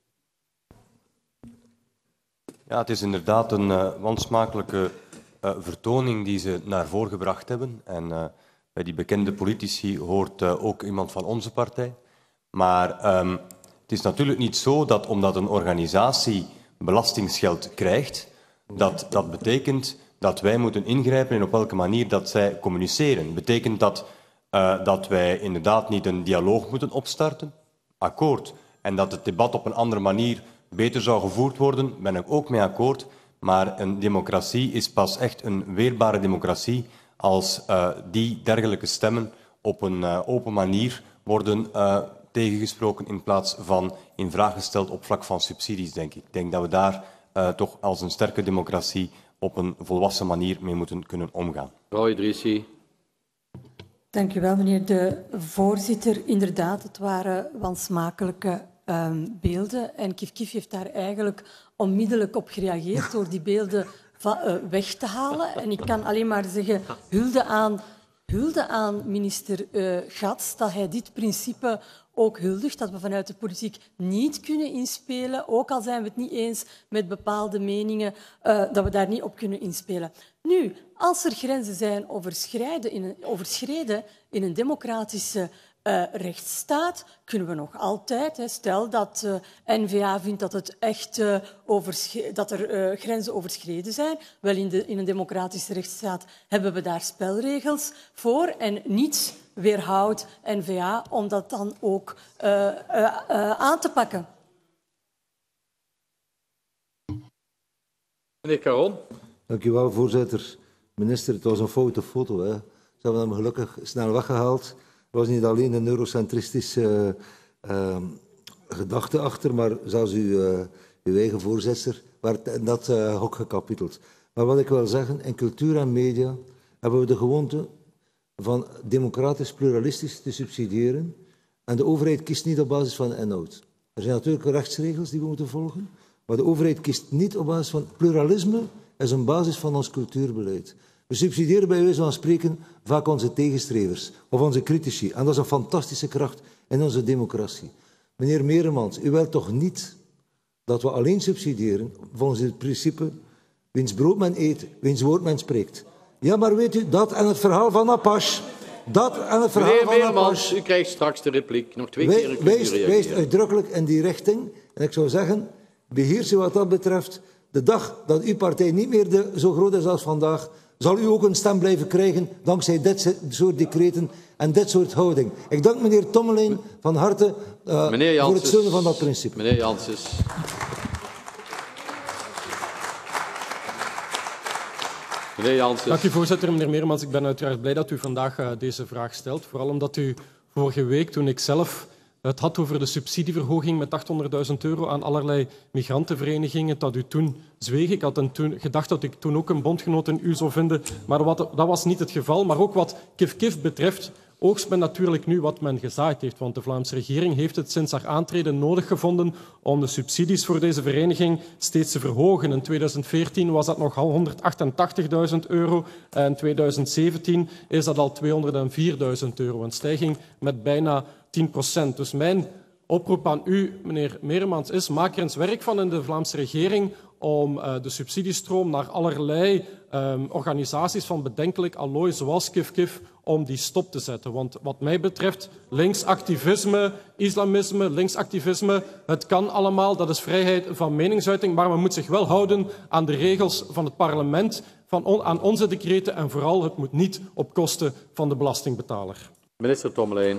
Ja, het is inderdaad een wansmakelijke vertoning die ze naar voren gebracht hebben. En bij die bekende politici hoort ook iemand van onze partij. Maar het is natuurlijk niet zo dat omdat een organisatie belastingsgeld krijgt, dat betekent dat wij moeten ingrijpen en op welke manier dat zij communiceren. Betekent dat wij inderdaad niet een dialoog moeten opstarten? Akkoord. En dat het debat op een andere manier beter zou gevoerd worden, ben ik ook mee akkoord. Maar een democratie is pas echt een weerbare democratie als die dergelijke stemmen op een open manier worden tegengesproken in plaats van in vraag gesteld op vlak van subsidies, denk ik. Ik denk dat we daar toch als een sterke democratie op een volwassen manier mee moeten kunnen omgaan. Mevrouw Idrissi. Dank u wel, meneer de voorzitter. Inderdaad, het waren wansmakelijke beelden. En Kif heeft daar eigenlijk onmiddellijk op gereageerd door die beelden weg te halen. En ik kan alleen maar zeggen, hulde aan minister Gats dat hij dit principe ook huldigt, dat we vanuit de politiek niet kunnen inspelen, ook al zijn we het niet eens met bepaalde meningen, dat we daar niet op kunnen inspelen. Nu, als er grenzen zijn overschreden in een democratische rechtsstaat, kunnen we nog altijd, stel dat N-VA vindt dat het echt dat er grenzen overschreden zijn, wel in een democratische rechtsstaat hebben we daar spelregels voor en niets weerhoudt N-VA om dat dan ook aan te pakken. Meneer Caron. Dank u wel, voorzitter. Minister, het was een foute foto. Hè. Ze hebben hem gelukkig snel weggehaald. Er was niet alleen een eurocentristische gedachte achter, maar zelfs uw eigen voorzitter werd in dat hok gekapiteld. Maar wat ik wil zeggen, in cultuur en media hebben we de gewoonte van democratisch pluralistisch te subsidiëren. En de overheid kiest niet op basis van inhoud. Er zijn natuurlijk rechtsregels die we moeten volgen, maar de overheid kiest niet op basis van pluralisme, is een basis van ons cultuurbeleid. We subsidiëren bij wijze van spreken vaak onze tegenstrevers of onze critici. En dat is een fantastische kracht in onze democratie. Meneer Meeremans, u wilt toch niet dat we alleen subsidiëren volgens het principe wiens brood men eet, wiens woord men spreekt. Ja, maar weet u, dat en het verhaal van Apache. Dat en het verhaal van Meeremans, u krijgt straks de repliek. Nog 2 keer. Wijst uitdrukkelijk in die richting. En ik zou zeggen, beheers u wat dat betreft. De dag dat uw partij niet meer zo groot is als vandaag, zal u ook een stem blijven krijgen dankzij dit soort decreten en dit soort houding. Ik dank meneer Tommelijn van harte voor het steunen van dat principe. Meneer Janssens. Meneer Janssens. Dank u, voorzitter. Meneer Meeremans, ik ben uiteraard blij dat u vandaag deze vraag stelt. Vooral omdat u vorige week, toen ik zelf het had over de subsidieverhoging met €800.000 aan allerlei migrantenverenigingen, dat u toen zweeg. Ik had toen gedacht dat ik toen ook een bondgenoot in u zou vinden, maar dat was niet het geval. Maar ook wat Kif betreft, oogst men natuurlijk nu wat men gezaaid heeft, want de Vlaamse regering heeft het sinds haar aantreden nodig gevonden om de subsidies voor deze vereniging steeds te verhogen. In 2014 was dat nog al €188.000 en in 2017 is dat al €204.000, een stijging met bijna 10%. Dus mijn oproep aan u, meneer Meeremans, is maak er eens werk van in de Vlaamse regering om de subsidiestroom naar allerlei organisaties van bedenkelijk allooi, zoals Kif, om die stop te zetten. Want wat mij betreft, linksactivisme, islamisme, linksactivisme, het kan allemaal, dat is vrijheid van meningsuiting, maar men moet zich wel houden aan de regels van het parlement, aan onze decreten en vooral, het moet niet op kosten van de belastingbetaler. Minister Tommelijn.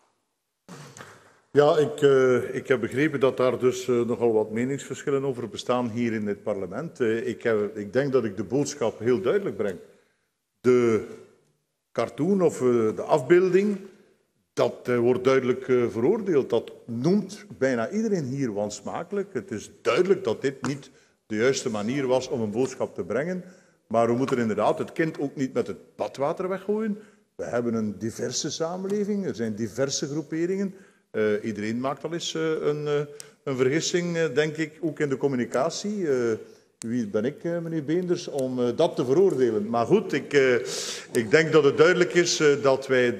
Ja, ik heb begrepen dat daar dus nogal wat meningsverschillen over bestaan hier in het parlement. Ik denk dat ik de boodschap heel duidelijk breng. De cartoon of de afbeelding, dat wordt duidelijk veroordeeld. Dat noemt bijna iedereen hier wansmakelijk. Het is duidelijk dat dit niet de juiste manier was om een boodschap te brengen. Maar we moeten inderdaad het kind ook niet met het badwater weggooien. We hebben een diverse samenleving, er zijn diverse groeperingen. Iedereen maakt al eens een vergissing, denk ik, ook in de communicatie. Wie ben ik, meneer Beenders, om dat te veroordelen? Maar goed, ik denk dat het duidelijk is dat wij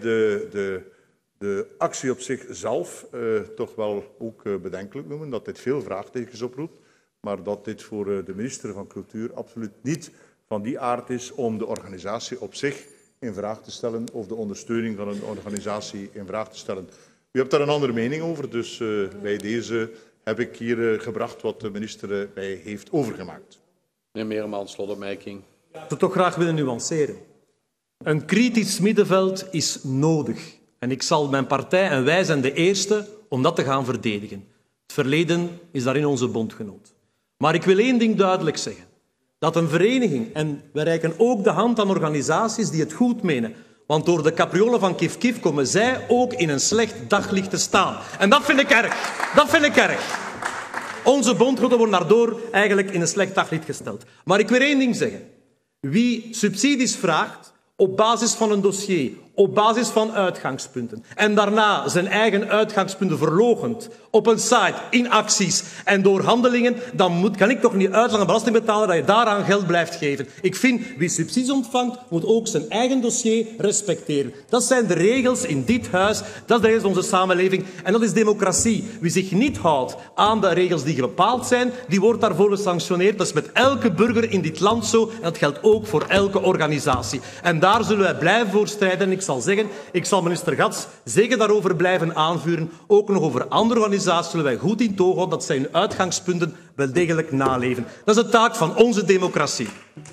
de actie op zichzelf toch wel ook bedenkelijk noemen. Dat dit veel vraagtekens oproept, maar dat dit voor de minister van Cultuur absoluut niet van die aard is om de organisatie op zich in vraag te stellen of de ondersteuning van een organisatie in vraag te stellen. U hebt daar een andere mening over, dus bij deze heb ik hier gebracht wat de minister mij heeft overgemaakt. Meneer Meeremans, slotopmerking. Ik zou toch graag willen nuanceren. Een kritisch middenveld is nodig. En ik zal mijn partij en wij zijn de eerste om dat te gaan verdedigen. Het verleden is daarin onze bondgenoot. Maar ik wil één ding duidelijk zeggen. Dat een vereniging, en wij reiken ook de hand aan organisaties die het goed menen, want door de capriolen van Kif komen zij ook in een slecht daglicht te staan. En dat vind ik erg. Dat vind ik erg. Onze bondgenoten worden daardoor eigenlijk in een slecht daglicht gesteld. Maar ik wil één ding zeggen. Wie subsidies vraagt op basis van een dossier, op basis van uitgangspunten, en daarna zijn eigen uitgangspunten verloochent op een site, in acties en door handelingen, dan kan ik toch niet uitleggen aan belastingbetaler dat je daaraan geld blijft geven. Ik vind, wie subsidies ontvangt, moet ook zijn eigen dossier respecteren. Dat zijn de regels in dit huis, dat is de regels van onze samenleving en dat is democratie. Wie zich niet houdt aan de regels die bepaald zijn, die wordt daarvoor gesanctioneerd. Dat is met elke burger in dit land zo en dat geldt ook voor elke organisatie. En daar zullen wij blijven voor strijden. Ik zal zeggen, ik zal minister Gats zeker daarover blijven aanvuren. Ook nog over andere organisaties zullen wij goed in toog houden dat zij hun uitgangspunten wel degelijk naleven. Dat is de taak van onze democratie.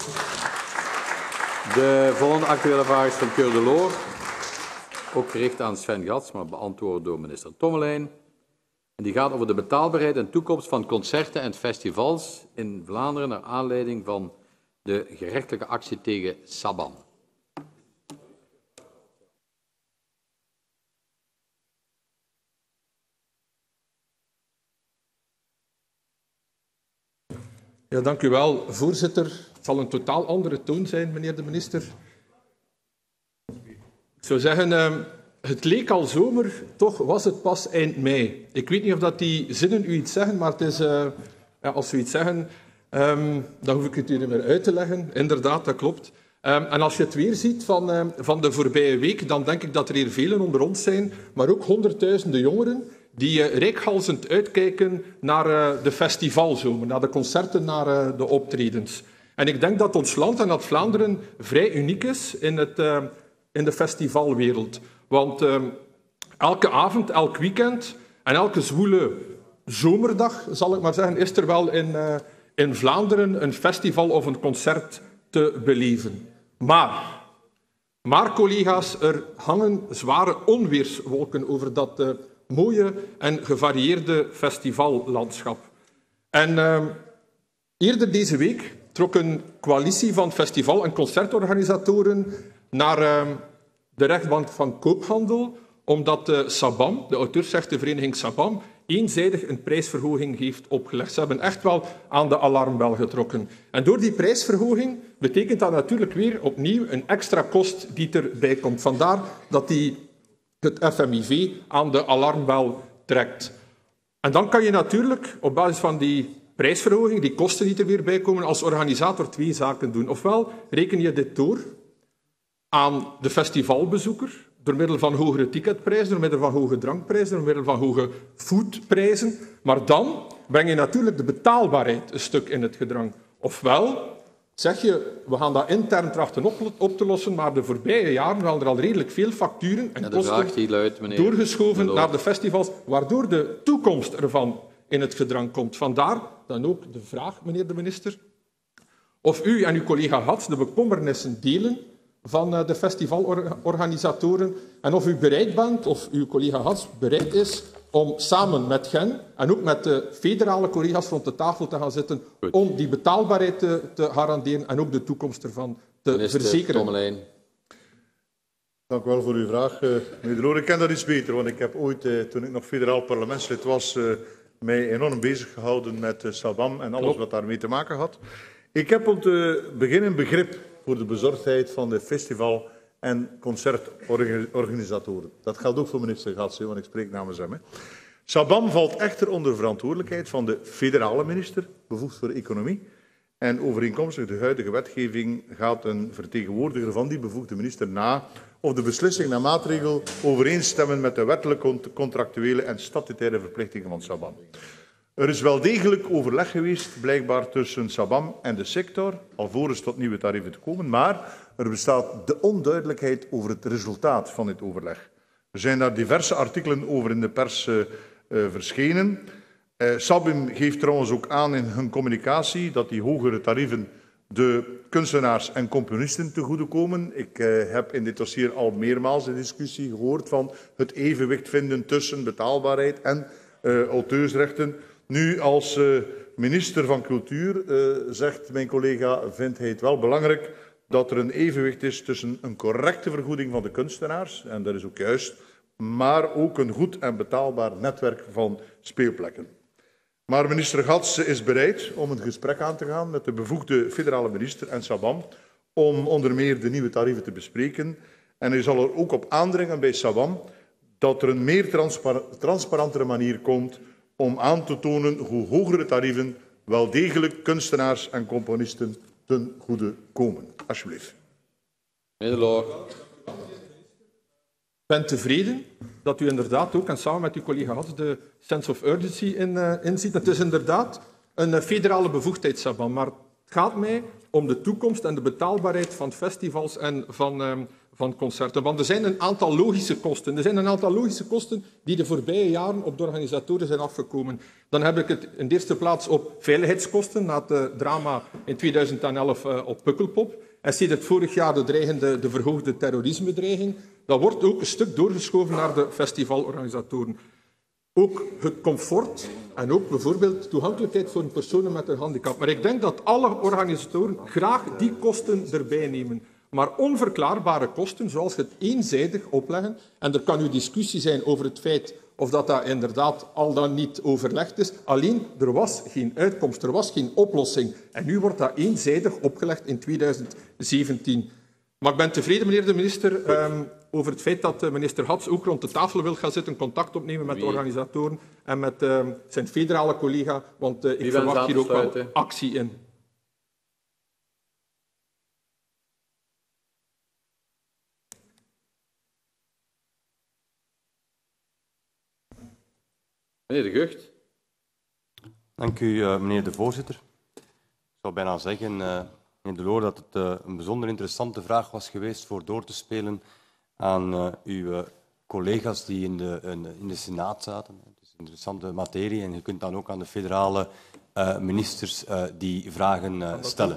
De volgende actuele vraag is van Keur de Loor. Ook gericht aan Sven Gats, maar beantwoord door minister Tommelijn. En die gaat over de betaalbaarheid en toekomst van concerten en festivals in Vlaanderen naar aanleiding van de gerechtelijke actie tegen Saban. Ja, dank u wel, voorzitter. Het zal een totaal andere toon zijn, meneer de minister. Ik zou zeggen, het leek al zomer, toch was het pas eind mei. Ik weet niet of dat die zinnen u iets zeggen, maar het is, als u iets zeggen, dan hoef ik het u niet meer uit te leggen. Inderdaad, dat klopt. En als je het weer ziet van de voorbije week, dan denk ik dat er hier velen onder ons zijn, maar ook honderdduizenden jongeren die reikhalzend uitkijken naar de festivalzomer, naar de concerten, naar de optredens. En ik denk dat ons land en dat Vlaanderen vrij uniek is in de festivalwereld. Want elke avond, elk weekend en elke zwoele zomerdag, zal ik maar zeggen, is er wel in Vlaanderen een festival of een concert te beleven. Maar collega's, er hangen zware onweerswolken over dat mooie en gevarieerde festivallandschap. En eerder deze week trok een coalitie van festival- en concertorganisatoren naar de rechtbank van koophandel omdat Sabam, de auteursrechtenvereniging Sabam, eenzijdig een prijsverhoging heeft opgelegd. Ze hebben echt wel aan de alarmbel getrokken. En door die prijsverhoging betekent dat natuurlijk weer opnieuw een extra kost die erbij komt. Vandaar dat het FMIV aan de alarmbel trekt. En dan kan je natuurlijk op basis van die prijsverhoging, die kosten die er weer bij komen, als organisator 2 zaken doen. Ofwel reken je dit door aan de festivalbezoeker, door middel van hogere ticketprijzen, door middel van hoge drankprijzen, door middel van hoge foodprijzen. Maar dan breng je natuurlijk de betaalbaarheid een stuk in het gedrang. Ofwel zeg je, we gaan dat intern trachten op te lossen, maar de voorbije jaren waren er al redelijk veel facturen en kosten doorgeschoven naar de festivals, waardoor de toekomst ervan in het gedrang komt. Vandaar dan ook de vraag, meneer de minister, of u en uw collega Hats de bekommernissen delen van de festivalorganisatoren en of u bereid bent, of uw collega Hats bereid is om samen met hen en ook met de federale collega's rond de tafel te gaan zitten om die betaalbaarheid te garanderen en ook de toekomst ervan te verzekeren. Tommelijn. Dank u wel voor uw vraag. Meneer De Loor, ik ken dat iets beter, want ik heb ooit, toen ik nog federaal parlementslid was, mij enorm bezig gehouden met Sabam en alles wat daarmee te maken had. Ik heb om te beginnen begrip voor de bezorgdheid van de festival- en concertorganisatoren. Dat geldt ook voor minister Gatse, want ik spreek namens hem. Sabam valt echter onder verantwoordelijkheid van de federale minister, bevoegd voor economie. En overeenkomstig de huidige wetgeving gaat een vertegenwoordiger van die bevoegde minister na of de beslissing en maatregel overeenstemmen met de wettelijke, contractuele en statutaire verplichtingen van Sabam. Er is wel degelijk overleg geweest, blijkbaar tussen Sabam en de sector, alvorens tot nieuwe tarieven te komen, maar er bestaat de onduidelijkheid over het resultaat van dit overleg. Er zijn daar diverse artikelen over in de pers verschenen. Sabam geeft trouwens ook aan in hun communicatie dat die hogere tarieven de kunstenaars en componisten te goede komen. Ik heb in dit dossier al meermaals de discussie gehoord van het evenwicht vinden tussen betaalbaarheid en auteursrechten. Nu, als minister van Cultuur, zegt mijn collega, vindt hij het wel belangrijk dat er een evenwicht is tussen een correcte vergoeding van de kunstenaars, en dat is ook juist, maar ook een goed en betaalbaar netwerk van speelplekken. Maar minister Gatse is bereid om een gesprek aan te gaan met de bevoegde federale minister en Sabam om onder meer de nieuwe tarieven te bespreken. En hij zal er ook op aandringen bij Sabam dat er een meer transparantere manier komt om aan te tonen hoe hogere tarieven wel degelijk kunstenaars en componisten ten goede komen. Alsjeblieft. Meneer De Loor. Ik ben tevreden dat u inderdaad ook, en samen met uw collega Hats, de sense of urgency inziet. Het is inderdaad een federale bevoegdheid, Sabam, maar het gaat mij om de toekomst en de betaalbaarheid van festivals en van concerten. Want er zijn een aantal logische kosten. Er zijn een aantal logische kosten die de voorbije jaren op de organisatoren zijn afgekomen. Dan heb ik het in de eerste plaats op veiligheidskosten, na het drama in 2011 op Pukkelpop. En sinds het vorig jaar de verhoogde terrorisme-dreiging. Dat wordt ook een stuk doorgeschoven naar de festivalorganisatoren. Ook het comfort en ook bijvoorbeeld toegankelijkheid voor personen met een handicap. Maar ik denk dat alle organisatoren graag die kosten erbij nemen. Maar onverklaarbare kosten, zoals het eenzijdig opleggen, en er kan nu discussie zijn over het feit of dat inderdaad al dan niet overlegd is. Alleen, er was geen uitkomst, er was geen oplossing. En nu wordt dat eenzijdig opgelegd in 2017. Maar ik ben tevreden, meneer de minister, over het feit dat minister Hats ook rond de tafel wil gaan zitten, contact opnemen met de organisatoren en met zijn federale collega, want ik verwacht hier ook wel actie in. Meneer De Gucht. Dank u, meneer de voorzitter. Ik zou bijna zeggen, meneer De Loor, dat het een bijzonder interessante vraag was geweest voor door te spelen aan uw collega's die in de Senaat zaten. Het is een interessante materie en je kunt dan ook aan de federale ministers die vragen stellen.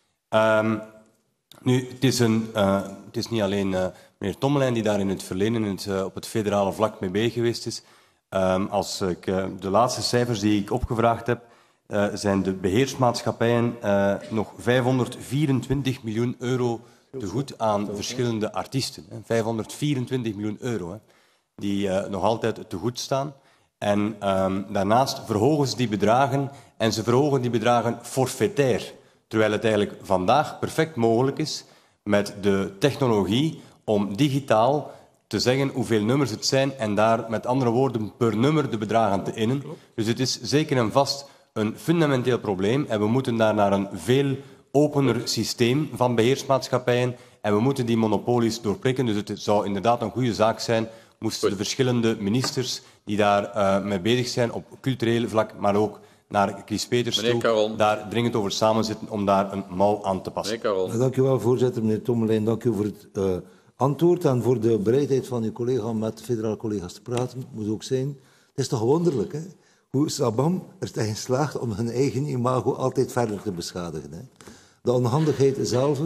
Nu, het is niet alleen meneer Tommelijn die daar in het verleden op het federale vlak mee bezig geweest is. Als ik de laatste cijfers die ik opgevraagd heb, zijn de beheersmaatschappijen nog 524 miljoen euro te goed aan verschillende artiesten. 524 miljoen euro. die nog altijd te goed staan. En daarnaast verhogen ze die bedragen en ze verhogen die bedragen forfaitair. Terwijl het eigenlijk vandaag perfect mogelijk is met de technologie om digitaal te zeggen hoeveel nummers het zijn en daar met andere woorden per nummer de bedragen te innen. Dus het is zeker en vast een fundamenteel probleem en we moeten daar naar een veel opener systeem van beheersmaatschappijen en we moeten die monopolies doorprikken. Dus het zou inderdaad een goede zaak zijn moesten de verschillende ministers die daar mee bezig zijn op cultureel vlak, maar ook naar Chris Peters toe, daar dringend over samenzitten om daar een mouw aan te passen. Dank u wel, voorzitter. Meneer Tommelijn, dank u voor het antwoord en voor de bereidheid van uw collega om met federale collega's te praten. Moet ook zijn. Het is toch wonderlijk, hè? Hoe Sabam er tegen slaagt om hun eigen imago altijd verder te beschadigen. Hè? De onhandigheid zelf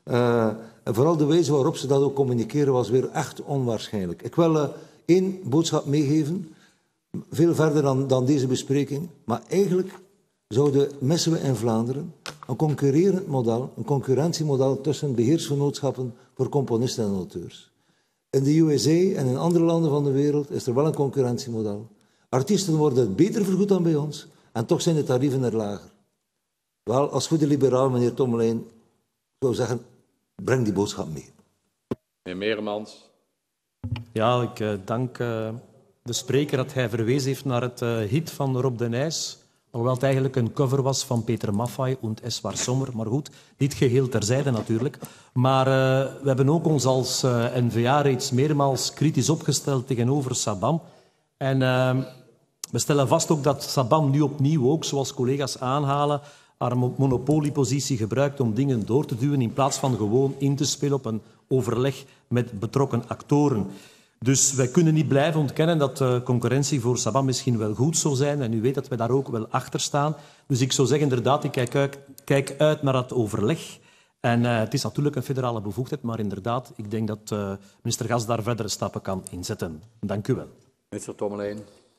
en vooral de wijze waarop ze dat ook communiceren was weer echt onwaarschijnlijk. Ik wil één boodschap meegeven, veel verder dan deze bespreking, maar eigenlijk missen we in Vlaanderen een concurrerend model, een concurrentiemodel tussen beheersvernootschappen voor componisten en auteurs. In de USA en in andere landen van de wereld is er wel een concurrentiemodel. Artiesten worden beter vergoed dan bij ons en toch zijn de tarieven er lager. Wel, als goede liberaal, meneer Tommelijn, zou zeggen, breng die boodschap mee. Meneer Meermans. Ja, ik dank de spreker dat hij verwezen heeft naar het hit van Rob de Nijs. Hoewel het eigenlijk een cover was van Peter Maffay und Es war Sommer. Maar goed, dit geheel terzijde natuurlijk. Maar we hebben ook ons als N-VA reeds meermaals kritisch opgesteld tegenover Sabam. En we stellen vast ook dat Sabam nu opnieuw ook, zoals collega's aanhalen, haar monopoliepositie gebruikt om dingen door te duwen in plaats van gewoon in te spelen op een overleg met betrokken actoren. Dus wij kunnen niet blijven ontkennen dat concurrentie voor Sabam misschien wel goed zou zijn. En u weet dat wij daar ook wel achter staan. Dus ik zou zeggen, inderdaad, ik kijk uit naar dat overleg. En het is natuurlijk een federale bevoegdheid, maar inderdaad, ik denk dat minister Gas daar verdere stappen kan inzetten. Dank u wel. Minister Tommelijn.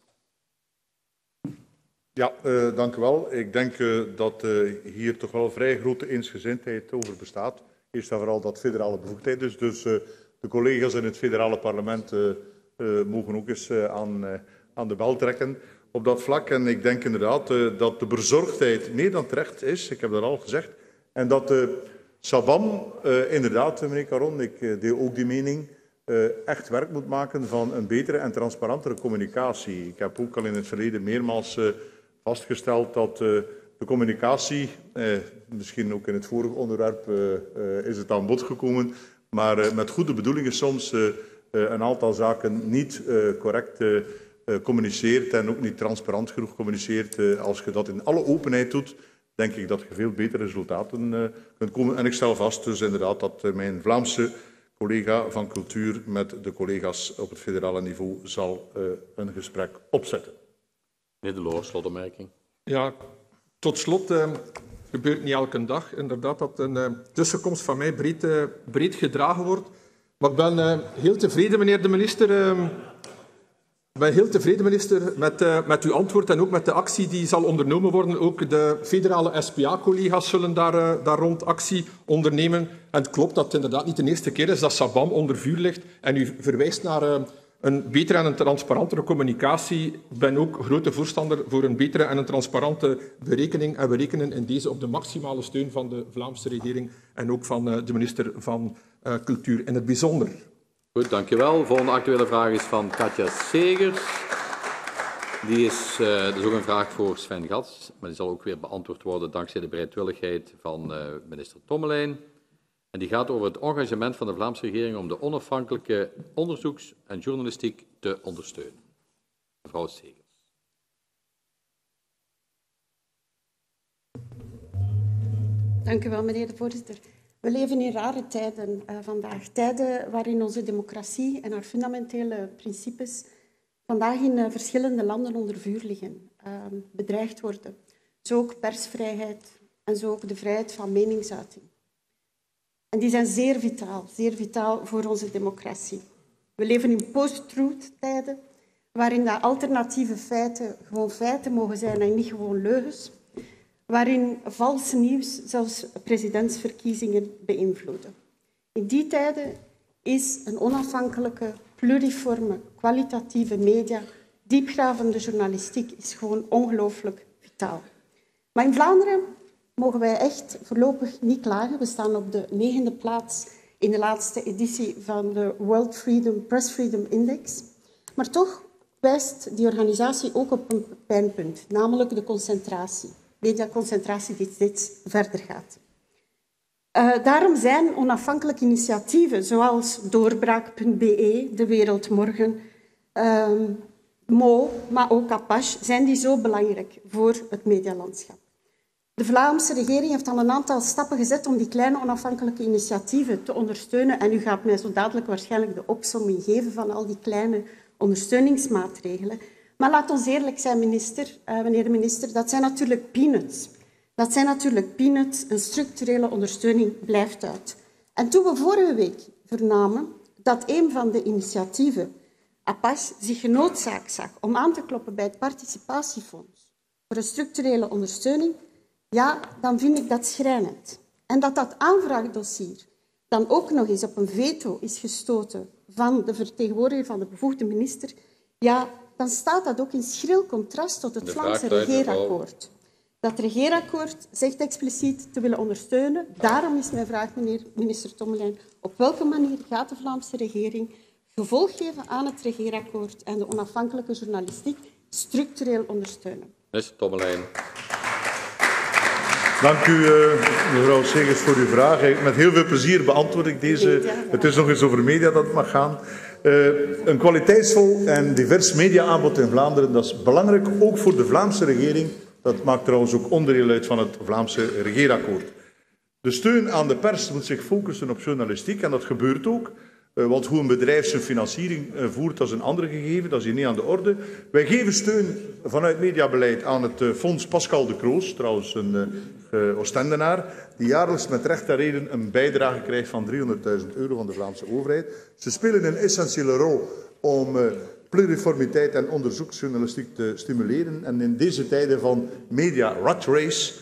Ja, dank u wel. Ik denk dat hier toch wel vrij grote eensgezindheid over bestaat. Eerst en vooral dat federale bevoegdheid is. Dus de collega's in het federale parlement mogen ook eens aan de bel trekken op dat vlak. En ik denk inderdaad dat de bezorgdheid meer dan terecht is. Ik heb dat al gezegd. En dat Sabam, inderdaad, meneer Caron, ik deel ook die mening, echt werk moet maken van een betere en transparantere communicatie. Ik heb ook al in het verleden meermaals vastgesteld dat de communicatie, misschien ook in het vorige onderwerp is het aan bod gekomen, maar met goede bedoelingen soms een aantal zaken niet correct communiceert en ook niet transparant genoeg communiceert. Als je dat in alle openheid doet, denk ik dat je veel betere resultaten kunt komen. En ik stel vast dus inderdaad dat mijn Vlaamse collega van cultuur met de collega's op het federale niveau zal een gesprek opzetten. Meneer De Loor, slotopmerking. Ja, tot slot gebeurt niet elke dag inderdaad dat een tussenkomst van mij breed gedragen wordt. Maar ik ben heel tevreden, meneer de minister. Ik ben heel tevreden, minister, met uw antwoord en ook met de actie die zal ondernomen worden. Ook de federale SPA-collega's zullen daar rond actie ondernemen. En het klopt dat het inderdaad niet de eerste keer is dat Sabam onder vuur ligt. En u verwijst naar een betere en een transparantere communicatie. Ik ben ook grote voorstander voor een betere en een transparante berekening. En we rekenen in deze op de maximale steun van de Vlaamse regering en ook van de minister van Cultuur in het bijzonder. Goed, dankjewel. De volgende actuele vraag is van Katja Segers. Dat is ook een vraag voor Sven Gats, maar die zal ook weer beantwoord worden dankzij de bereidwilligheid van minister Tommelijn. En die gaat over het engagement van de Vlaamse regering om de onafhankelijke onderzoeks- en journalistiek te ondersteunen. Mevrouw Segers. Dank u wel, meneer de voorzitter. We leven in rare tijden vandaag. Tijden waarin onze democratie en haar fundamentele principes vandaag in verschillende landen onder vuur liggen, bedreigd worden. Zo ook persvrijheid en zo ook de vrijheid van meningsuiting. En die zijn zeer vitaal voor onze democratie. We leven in post-truth tijden, waarin de alternatieve feiten gewoon feiten mogen zijn en niet gewoon leugens. Waarin vals nieuws zelfs presidentsverkiezingen beïnvloeden. In die tijden is een onafhankelijke, pluriforme, kwalitatieve media, diepgravende journalistiek is gewoon ongelooflijk vitaal. Maar in Vlaanderen mogen wij echt voorlopig niet klagen. We staan op de 9e plaats in de laatste editie van de World Press Freedom Index. Maar toch wijst die organisatie ook op een pijnpunt, namelijk de concentratie. Mediaconcentratie die steeds verder gaat. Daarom zijn onafhankelijke initiatieven zoals Doorbraak.be, De Wereld Morgen, Mo, maar ook Apache, zijn die zo belangrijk voor het medialandschap. De Vlaamse regering heeft al een aantal stappen gezet om die kleine onafhankelijke initiatieven te ondersteunen. En u gaat mij zo dadelijk waarschijnlijk de opsomming geven van al die kleine ondersteuningsmaatregelen. Maar laat ons eerlijk zijn, meneer de minister, dat zijn natuurlijk peanuts. Dat zijn natuurlijk peanuts. Een structurele ondersteuning blijft uit. En toen we vorige week vernamen dat een van de initiatieven, Apache, zich genoodzaakt zag om aan te kloppen bij het participatiefonds voor een structurele ondersteuning, ja, dan vind ik dat schrijnend. En dat dat aanvraagdossier dan ook nog eens op een veto is gestoten van de vertegenwoordiger van de bevoegde minister, ja, dan staat dat ook in schril contrast tot het Vlaamse regeerakkoord. Dat regeerakkoord zegt expliciet te willen ondersteunen. Daarom is mijn vraag, meneer minister Tommelijn, op welke manier gaat de Vlaamse regering gevolg geven aan het regeerakkoord en de onafhankelijke journalistiek structureel ondersteunen? Minister Tommelijn. Dank u, mevrouw Segers, voor uw vraag. Met heel veel plezier beantwoord ik deze. Het is nog eens over media dat het mag gaan. Een kwaliteitsvol en divers mediaaanbod in Vlaanderen, dat is belangrijk, ook voor de Vlaamse regering. Dat maakt trouwens ook onderdeel uit van het Vlaamse regeerakkoord. De steun aan de pers moet zich focussen op journalistiek en dat gebeurt ook. Want hoe een bedrijf zijn financiering voert, dat is een ander gegeven, dat is hier niet aan de orde. Wij geven steun vanuit mediabeleid aan het fonds Pascal de Kroos, trouwens een Oostendenaar, die jaarlijks met recht en reden een bijdrage krijgt van €300.000 van de Vlaamse overheid. Ze spelen een essentiële rol om pluriformiteit en onderzoeksjournalistiek te stimuleren. En in deze tijden van media rat race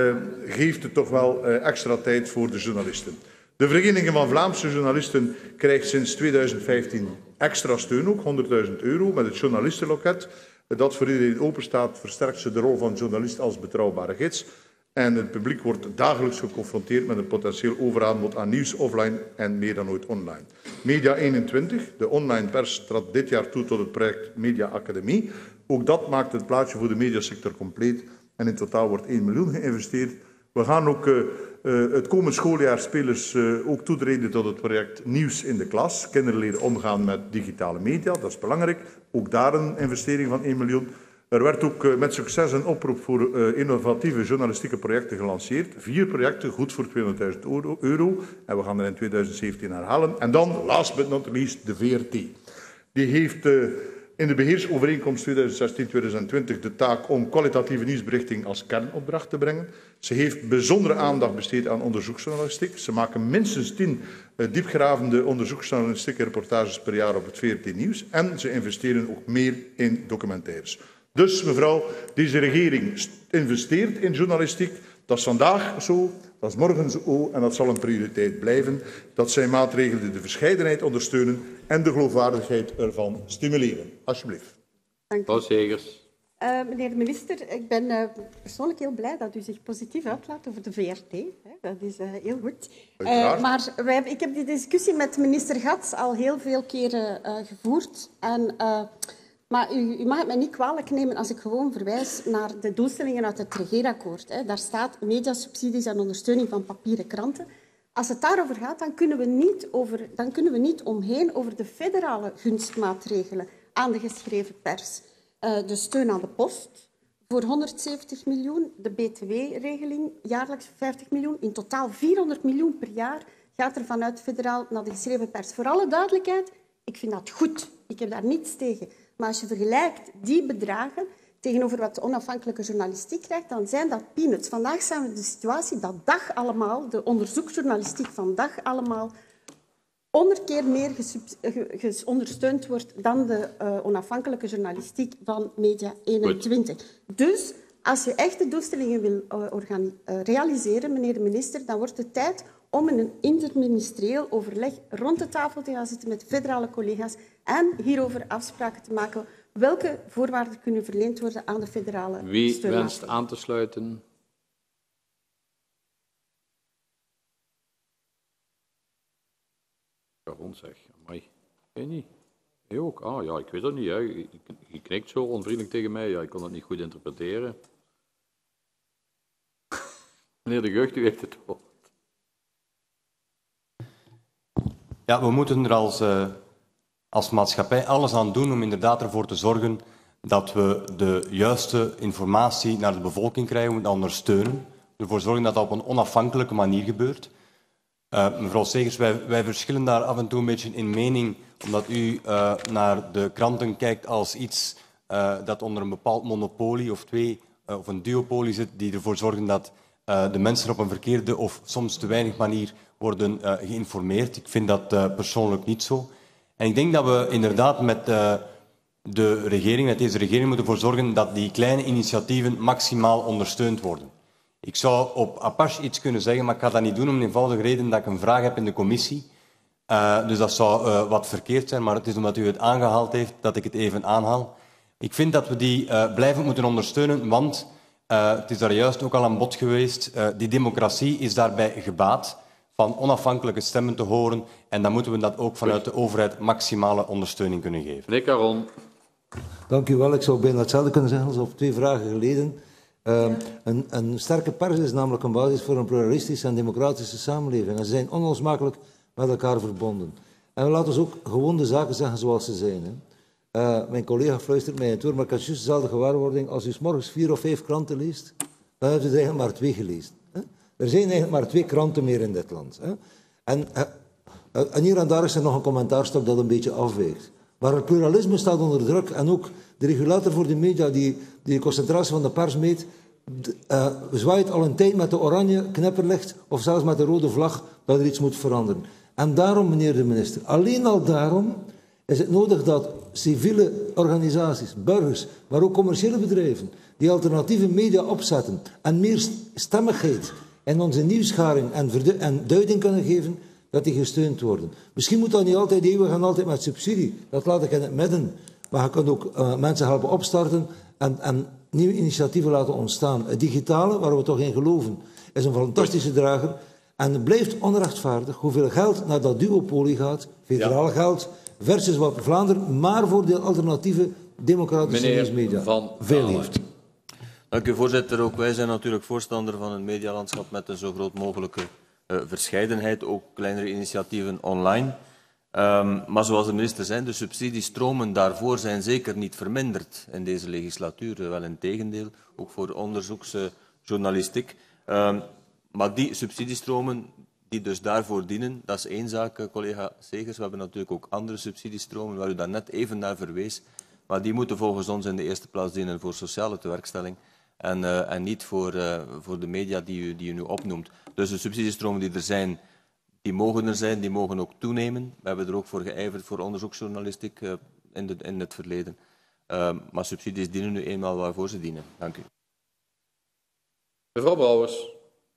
geeft het toch wel extra tijd voor de journalisten. De Vereniging van Vlaamse Journalisten krijgt sinds 2015 extra steun, ook €100.000 met het journalistenloket. Dat voor iedereen openstaat, versterkt ze de rol van journalist als betrouwbare gids. En het publiek wordt dagelijks geconfronteerd met een potentieel overaanbod aan nieuws offline en meer dan ooit online. Media 21, de online pers, trad dit jaar toe tot het project Media Academie. Ook dat maakt het plaatje voor de mediasector compleet en in totaal wordt 1 miljoen geïnvesteerd. We gaan ook het komend schooljaar spelers ook toetreden tot het project Nieuws in de Klas. Kinderen leren omgaan met digitale media, dat is belangrijk. Ook daar een investering van 1 miljoen. Er werd ook met succes een oproep voor innovatieve journalistieke projecten gelanceerd. 4 projecten, goed voor €200.000. En we gaan er in 2017 herhalen. En dan, last but not least, de VRT. Die heeft in de beheersovereenkomst 2016-2020 de taak om kwalitatieve nieuwsberichting als kernopdracht te brengen. Ze heeft bijzondere aandacht besteed aan onderzoeksjournalistiek. Ze maken minstens 10 diepgravende onderzoeksjournalistieke reportages per jaar op het VRT Nieuws. En ze investeren ook meer in documentaires. Dus, mevrouw, deze regering investeert in journalistiek. Dat is vandaag zo, dat is morgen zo en dat zal een prioriteit blijven. Dat zijn maatregelen die de verscheidenheid ondersteunen en de geloofwaardigheid ervan stimuleren. Alsjeblieft. Dank u. Mevrouw Segers. Meneer de minister, ik ben persoonlijk heel blij dat u zich positief uitlaat over de VRT. Dat is heel goed. Maar ik heb die discussie met minister Gats al heel veel keren gevoerd. Maar u mag het mij niet kwalijk nemen als ik gewoon verwijs naar de doelstellingen uit het regeerakkoord. Daar staat mediasubsidies en ondersteuning van papieren kranten. Als het daarover gaat, dan kunnen we niet omheen over de federale gunstmaatregelen aan de geschreven pers. De steun aan de post voor 170 miljoen, de btw-regeling jaarlijks 50 miljoen. In totaal 400 miljoen per jaar gaat er vanuit federaal naar de geschreven pers. Voor alle duidelijkheid, ik vind dat goed. Ik heb daar niets tegen. Maar als je vergelijkt die bedragen tegenover wat de onafhankelijke journalistiek krijgt, dan zijn dat peanuts. Vandaag zijn we in de situatie dat dag allemaal, de onderzoeksjournalistiek van dag allemaal, 100 keer meer ondersteund wordt dan de onafhankelijke journalistiek van Media 21. Goed. Dus als je echt de doelstellingen wil realiseren, meneer de minister, dan wordt het tijd om een interministerieel overleg rond de tafel te gaan zitten met federale collega's en hierover afspraken te maken welke voorwaarden kunnen verleend worden aan de federale Wie steunmaatregelen. wenst aan te sluiten? Waarom zeg? Amai. Jij niet? Jij ook? Ah ja, ik weet het niet. Hè. Je knikt zo onvriendelijk tegen mij. Ja, ik kon het niet goed interpreteren. Meneer De Gucht, u heeft het woord. Ja, we moeten er als maatschappij alles aan doen om inderdaad ervoor te zorgen dat we de juiste informatie naar de bevolking krijgen, we moeten ondersteunen, ervoor zorgen dat dat op een onafhankelijke manier gebeurt. Mevrouw Segers, wij verschillen daar af en toe een beetje in mening, omdat u naar de kranten kijkt als iets dat onder een bepaald monopolie of twee of een duopolie zit, die ervoor zorgen dat de mensen op een verkeerde of soms te weinig manier worden geïnformeerd. Ik vind dat persoonlijk niet zo. En ik denk dat we inderdaad met deze regering moeten ervoor zorgen dat die kleine initiatieven maximaal ondersteund worden. Ik zou op Apache iets kunnen zeggen, maar ik ga dat niet doen om de eenvoudige reden dat ik een vraag heb in de commissie. Dus dat zou wat verkeerd zijn, maar het is omdat u het aangehaald heeft dat ik het even aanhaal. Ik vind dat we die blijvend moeten ondersteunen, want het is daar juist ook al aan bod geweest. Die democratie is daarbij gebaat van onafhankelijke stemmen te horen en dan moeten we dat ook vanuit de overheid maximale ondersteuning kunnen geven. Meneer Caron. Dank u wel. Ik zou bijna hetzelfde kunnen zeggen als op 2 vragen geleden. Een sterke pers is namelijk een basis voor een pluralistische en democratische samenleving. En ze zijn onlosmakelijk met elkaar verbonden. En we laten ons ook gewoon de zaken zeggen zoals ze zijn. Hè. Mijn collega fluistert mij in het oor, maar ik had juist dezelfde gewaarwording. Als u 's morgens 4 of 5 kranten leest, dan hebt u er eigenlijk maar 2 gelezen. Hè. Er zijn eigenlijk maar 2 kranten meer in dit land. Hè. En hier en daar is er nog een commentaarstuk dat een beetje afwijkt. Maar het pluralisme staat onder druk en ook de regulator voor de media die de concentratie van de pers meet, zwaait al een tijd met de oranje knipperlicht of zelfs met de rode vlag dat er iets moet veranderen. En daarom, meneer de minister, alleen al daarom is het nodig dat civiele organisaties, burgers, maar ook commerciële bedrijven die alternatieve media opzetten en meer stemmigheid in onze nieuwsgaring en duiding kunnen geven, dat die gesteund worden. Misschien moet dat niet altijd eeuwig en altijd met subsidie. Dat laat ik in het midden. Maar je kunt ook mensen helpen opstarten en nieuwe initiatieven laten ontstaan. Het digitale, waar we toch in geloven, is een fantastische drager. En het blijft onrechtvaardig hoeveel geld naar dat duopolie gaat, federaal geld, versus wat Vlaanderen maar voor de alternatieve democratische nieuwsmedia veel heeft. Dank u, voorzitter. Ook wij zijn natuurlijk voorstander van een medialandschap met een zo groot mogelijke verscheidenheid, ook kleinere initiatieven online. Maar zoals de minister zei, de subsidiestromen daarvoor zijn zeker niet verminderd in deze legislatuur. Wel in tegendeel, ook voor onderzoeksjournalistiek. Maar die subsidiestromen die dus daarvoor dienen, dat is één zaak, collega Segers. We hebben natuurlijk ook andere subsidiestromen, waar u daar net even naar verwees. Maar die moeten volgens ons in de eerste plaats dienen voor sociale tewerkstelling en niet voor de media die u nu opnoemt. Dus de subsidiestromen die er zijn, die mogen ook toenemen. We hebben er ook voor geijverd voor onderzoeksjournalistiek in het verleden. Maar subsidies dienen nu eenmaal waarvoor ze dienen. Dank u. Mevrouw Brouwers.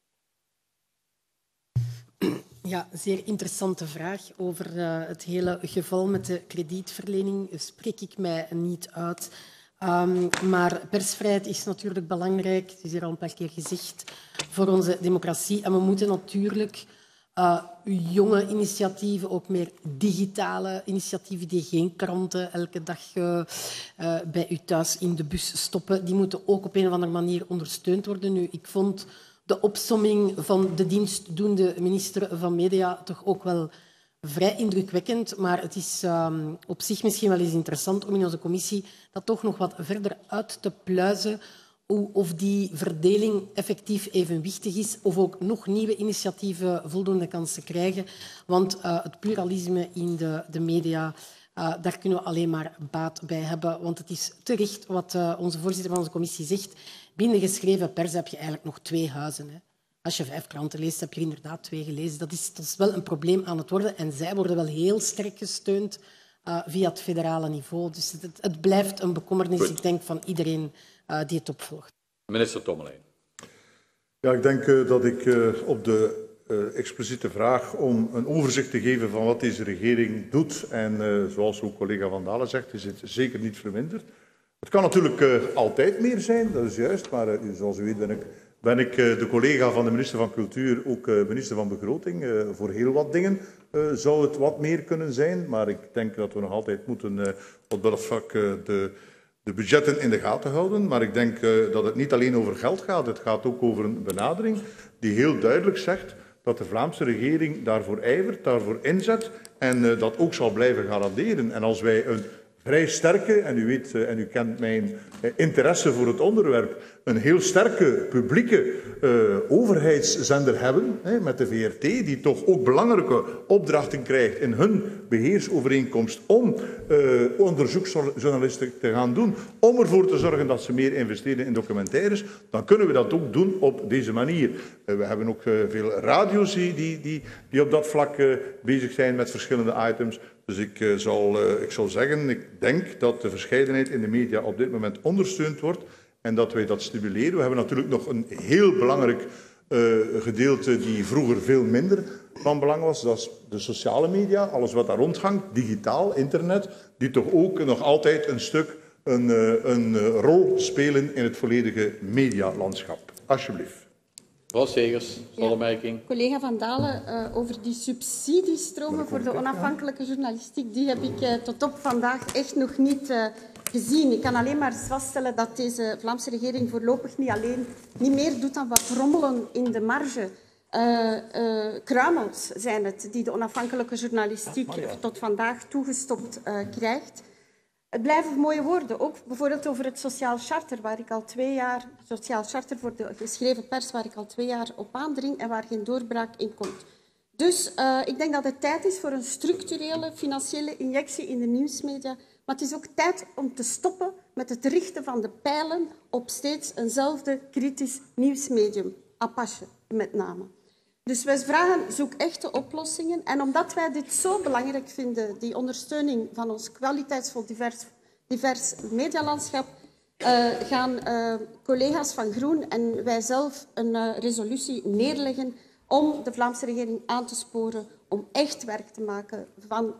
Ja, zeer interessante vraag. Over het hele geval met de kredietverlening spreek ik mij niet uit. Maar persvrijheid is natuurlijk belangrijk, het is hier al een paar keer gezegd, voor onze democratie. En we moeten natuurlijk jonge initiatieven, ook meer digitale initiatieven die geen kranten elke dag bij u thuis in de bus stoppen, die moeten ook op een of andere manier ondersteund worden. Nu, ik vond de opsomming van de dienstdoende minister van Media toch ook wel vrij indrukwekkend, maar het is op zich misschien wel eens interessant om in onze commissie dat toch nog wat verder uit te pluizen, of die verdeling effectief evenwichtig is, of ook nog nieuwe initiatieven voldoende kansen krijgen. Want het pluralisme in de media, daar kunnen we alleen maar baat bij hebben. Want het is terecht wat onze voorzitter van onze commissie zegt. Binnen geschreven pers heb je eigenlijk nog 2 huizen. Hè. Als je 5 kranten leest, heb je er inderdaad 2 gelezen. Dat is wel een probleem aan het worden. En zij worden wel heel sterk gesteund via het federale niveau. Dus het blijft een bekommernis, ik denk, van iedereen die het opvolgt. Minister Tommelijn. Ja, ik denk dat ik op de expliciete vraag om een overzicht te geven van wat deze regering doet. En zoals ook collega Van Dalen zegt, is het zeker niet verminderd. Het kan natuurlijk altijd meer zijn, dat is juist. Maar zoals u weet ben ik de collega van de minister van Cultuur, ook minister van Begroting. Voor heel wat dingen zou het wat meer kunnen zijn. Maar ik denk dat we nog altijd moeten op dat vlak de budgetten in de gaten houden. Maar ik denk dat het niet alleen over geld gaat. Het gaat ook over een benadering die heel duidelijk zegt dat de Vlaamse regering daarvoor ijvert, daarvoor inzet en dat ook zal blijven garanderen. En als wij een vrij sterke, en u weet en u kent mijn interesse voor het onderwerp, een heel sterke publieke overheidszender hebben, met de VRT, die toch ook belangrijke opdrachten krijgt in hun beheersovereenkomst om onderzoeksjournalistiek te gaan doen, om ervoor te zorgen dat ze meer investeren in documentaires, dan kunnen we dat ook doen op deze manier. We hebben ook veel radio's die op dat vlak bezig zijn met verschillende items. Dus ik zal zeggen, ik denk dat de verscheidenheid in de media op dit moment ondersteund wordt en dat wij dat stimuleren. We hebben natuurlijk nog een heel belangrijk gedeelte die vroeger veel minder van belang was. Dat is de sociale media, alles wat daar rondhangt, digitaal, internet, die toch ook nog altijd een stuk een rol spelen in het volledige medialandschap. Alsjeblieft. Mevrouw Segers, opmerking. Collega Van Dalen, over die subsidiestromen voor de onafhankelijke journalistiek, die heb ik tot op vandaag echt nog niet gezien. Ik kan alleen maar vaststellen dat deze Vlaamse regering voorlopig niet meer doet dan wat rommelen in de marge. Kruimels zijn het die de onafhankelijke journalistiek tot vandaag toegestopt krijgt. Het blijven mooie woorden, ook bijvoorbeeld over het Sociaal Charter, waar ik al 2 jaar, Sociaal Charter voor de geschreven pers, waar ik al 2 jaar op aandring en waar geen doorbraak in komt. Dus ik denk dat het tijd is voor een structurele financiële injectie in de nieuwsmedia, maar het is ook tijd om te stoppen met het richten van de pijlen op steeds eenzelfde kritisch nieuwsmedium, Apache met name. Dus wij vragen, zoek echte oplossingen. En omdat wij dit zo belangrijk vinden, die ondersteuning van ons kwaliteitsvol divers medialandschap, gaan collega's van Groen en wij zelf een resolutie neerleggen om de Vlaamse regering aan te sporen om echt werk te maken van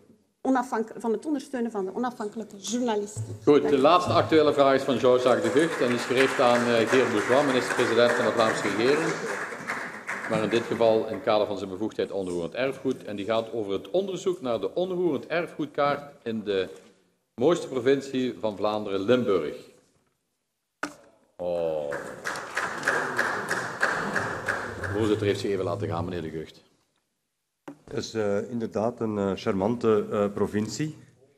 het ondersteunen van de onafhankelijke journalistiek. Goed, de laatste actuele vraag is van Jean-Jacques de Gucht en die is gericht aan Geert Bourgeois, minister-president van de Vlaamse regering. Maar in dit geval in het kader van zijn bevoegdheid onroerend erfgoed. En die gaat over het onderzoek naar de onroerend erfgoedkaart in de mooiste provincie van Vlaanderen, Limburg. Oh. De voorzitter heeft zich even laten gaan, meneer de Gucht. Het is inderdaad een charmante provincie.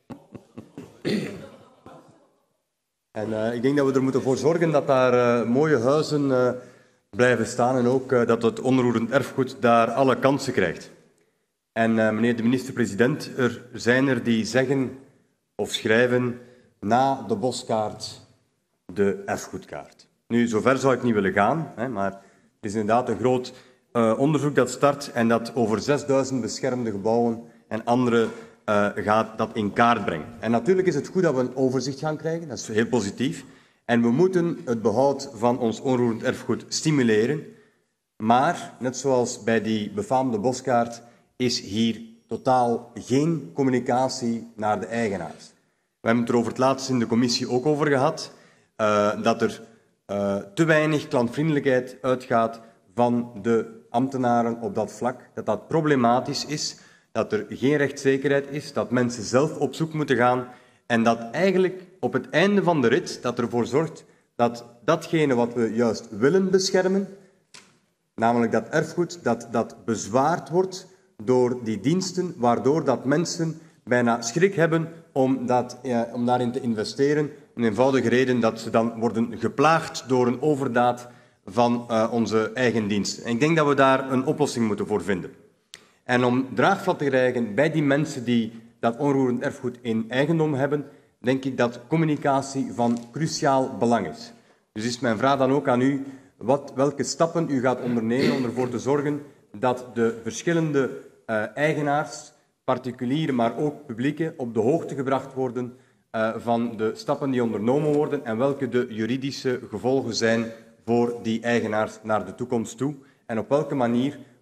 En ik denk dat we er moeten voor zorgen dat daar mooie huizen blijven staan en ook dat het onroerend erfgoed daar alle kansen krijgt. En meneer de minister-president, er zijn er die zeggen of schrijven na de boskaart de erfgoedkaart. Nu, zover zou ik niet willen gaan, maar het is inderdaad een groot onderzoek dat start en dat over 6000 beschermde gebouwen en andere gaat dat in kaart brengen. En natuurlijk is het goed dat we een overzicht gaan krijgen, dat is heel positief. En we moeten het behoud van ons onroerend erfgoed stimuleren. Maar, net zoals bij die befaamde boskaart, is hier totaal geen communicatie naar de eigenaars. We hebben het er over het laatst in de commissie ook over gehad, dat er te weinig klantvriendelijkheid uitgaat van de ambtenaren op dat vlak, dat dat problematisch is, dat er geen rechtszekerheid is, dat mensen zelf op zoek moeten gaan en dat eigenlijk op het einde van de rit dat ervoor zorgt dat datgene wat we juist willen beschermen, namelijk dat erfgoed, dat bezwaard wordt door die diensten, waardoor dat mensen bijna schrik hebben om daarin te investeren. Een eenvoudige reden dat ze dan worden geplaagd door een overdaad van onze eigen diensten. En ik denk dat we daar een oplossing moeten voor vinden. En om draagvlak te krijgen bij die mensen die dat onroerend erfgoed in eigendom hebben, denk ik dat communicatie van cruciaal belang is. Dus is mijn vraag dan ook aan u, welke stappen u gaat ondernemen om ervoor te zorgen dat de verschillende eigenaars, particulieren, maar ook publieke, op de hoogte gebracht worden van de stappen die ondernomen worden en welke de juridische gevolgen zijn voor die eigenaars naar de toekomst toe en op welke manier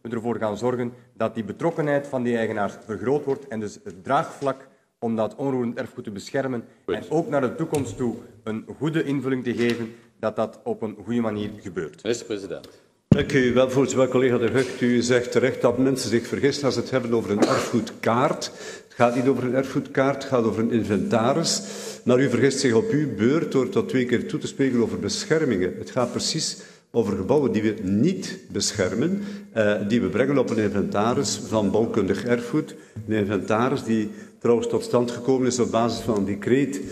we ervoor gaan zorgen dat die betrokkenheid van die eigenaars vergroot wordt en dus het draagvlak om dat onroerend erfgoed te beschermen en ook naar de toekomst toe een goede invulling te geven, dat dat op een goede manier gebeurt. Minister-president. Dank u wel, voorzitter. Collega De Gucht, u zegt terecht dat mensen zich vergissen als ze het hebben over een erfgoedkaart. Het gaat niet over een erfgoedkaart, het gaat over een inventaris. Maar u vergist zich op uw beurt door tot 2 keer toe te spreken over beschermingen. Het gaat precies over gebouwen die we niet beschermen, die we brengen op een inventaris van bouwkundig erfgoed. Een inventaris die trouwens tot stand gekomen is op basis van een decreet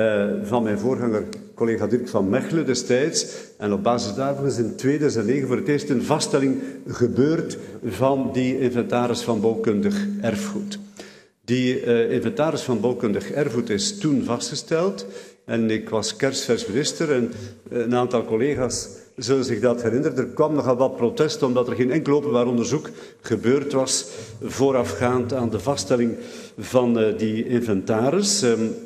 van mijn voorganger, collega Dirk van Mechelen destijds. En op basis daarvan is in 2009 voor het eerst een vaststelling gebeurd van die inventaris van bouwkundig erfgoed. Die inventaris van bouwkundig erfgoed is toen vastgesteld. En ik was kerstvers minister en een aantal collega's zullen zich dat herinneren. Er kwam nogal wat protest omdat er geen enkel openbaar onderzoek gebeurd was voorafgaand aan de vaststelling van die inventaris.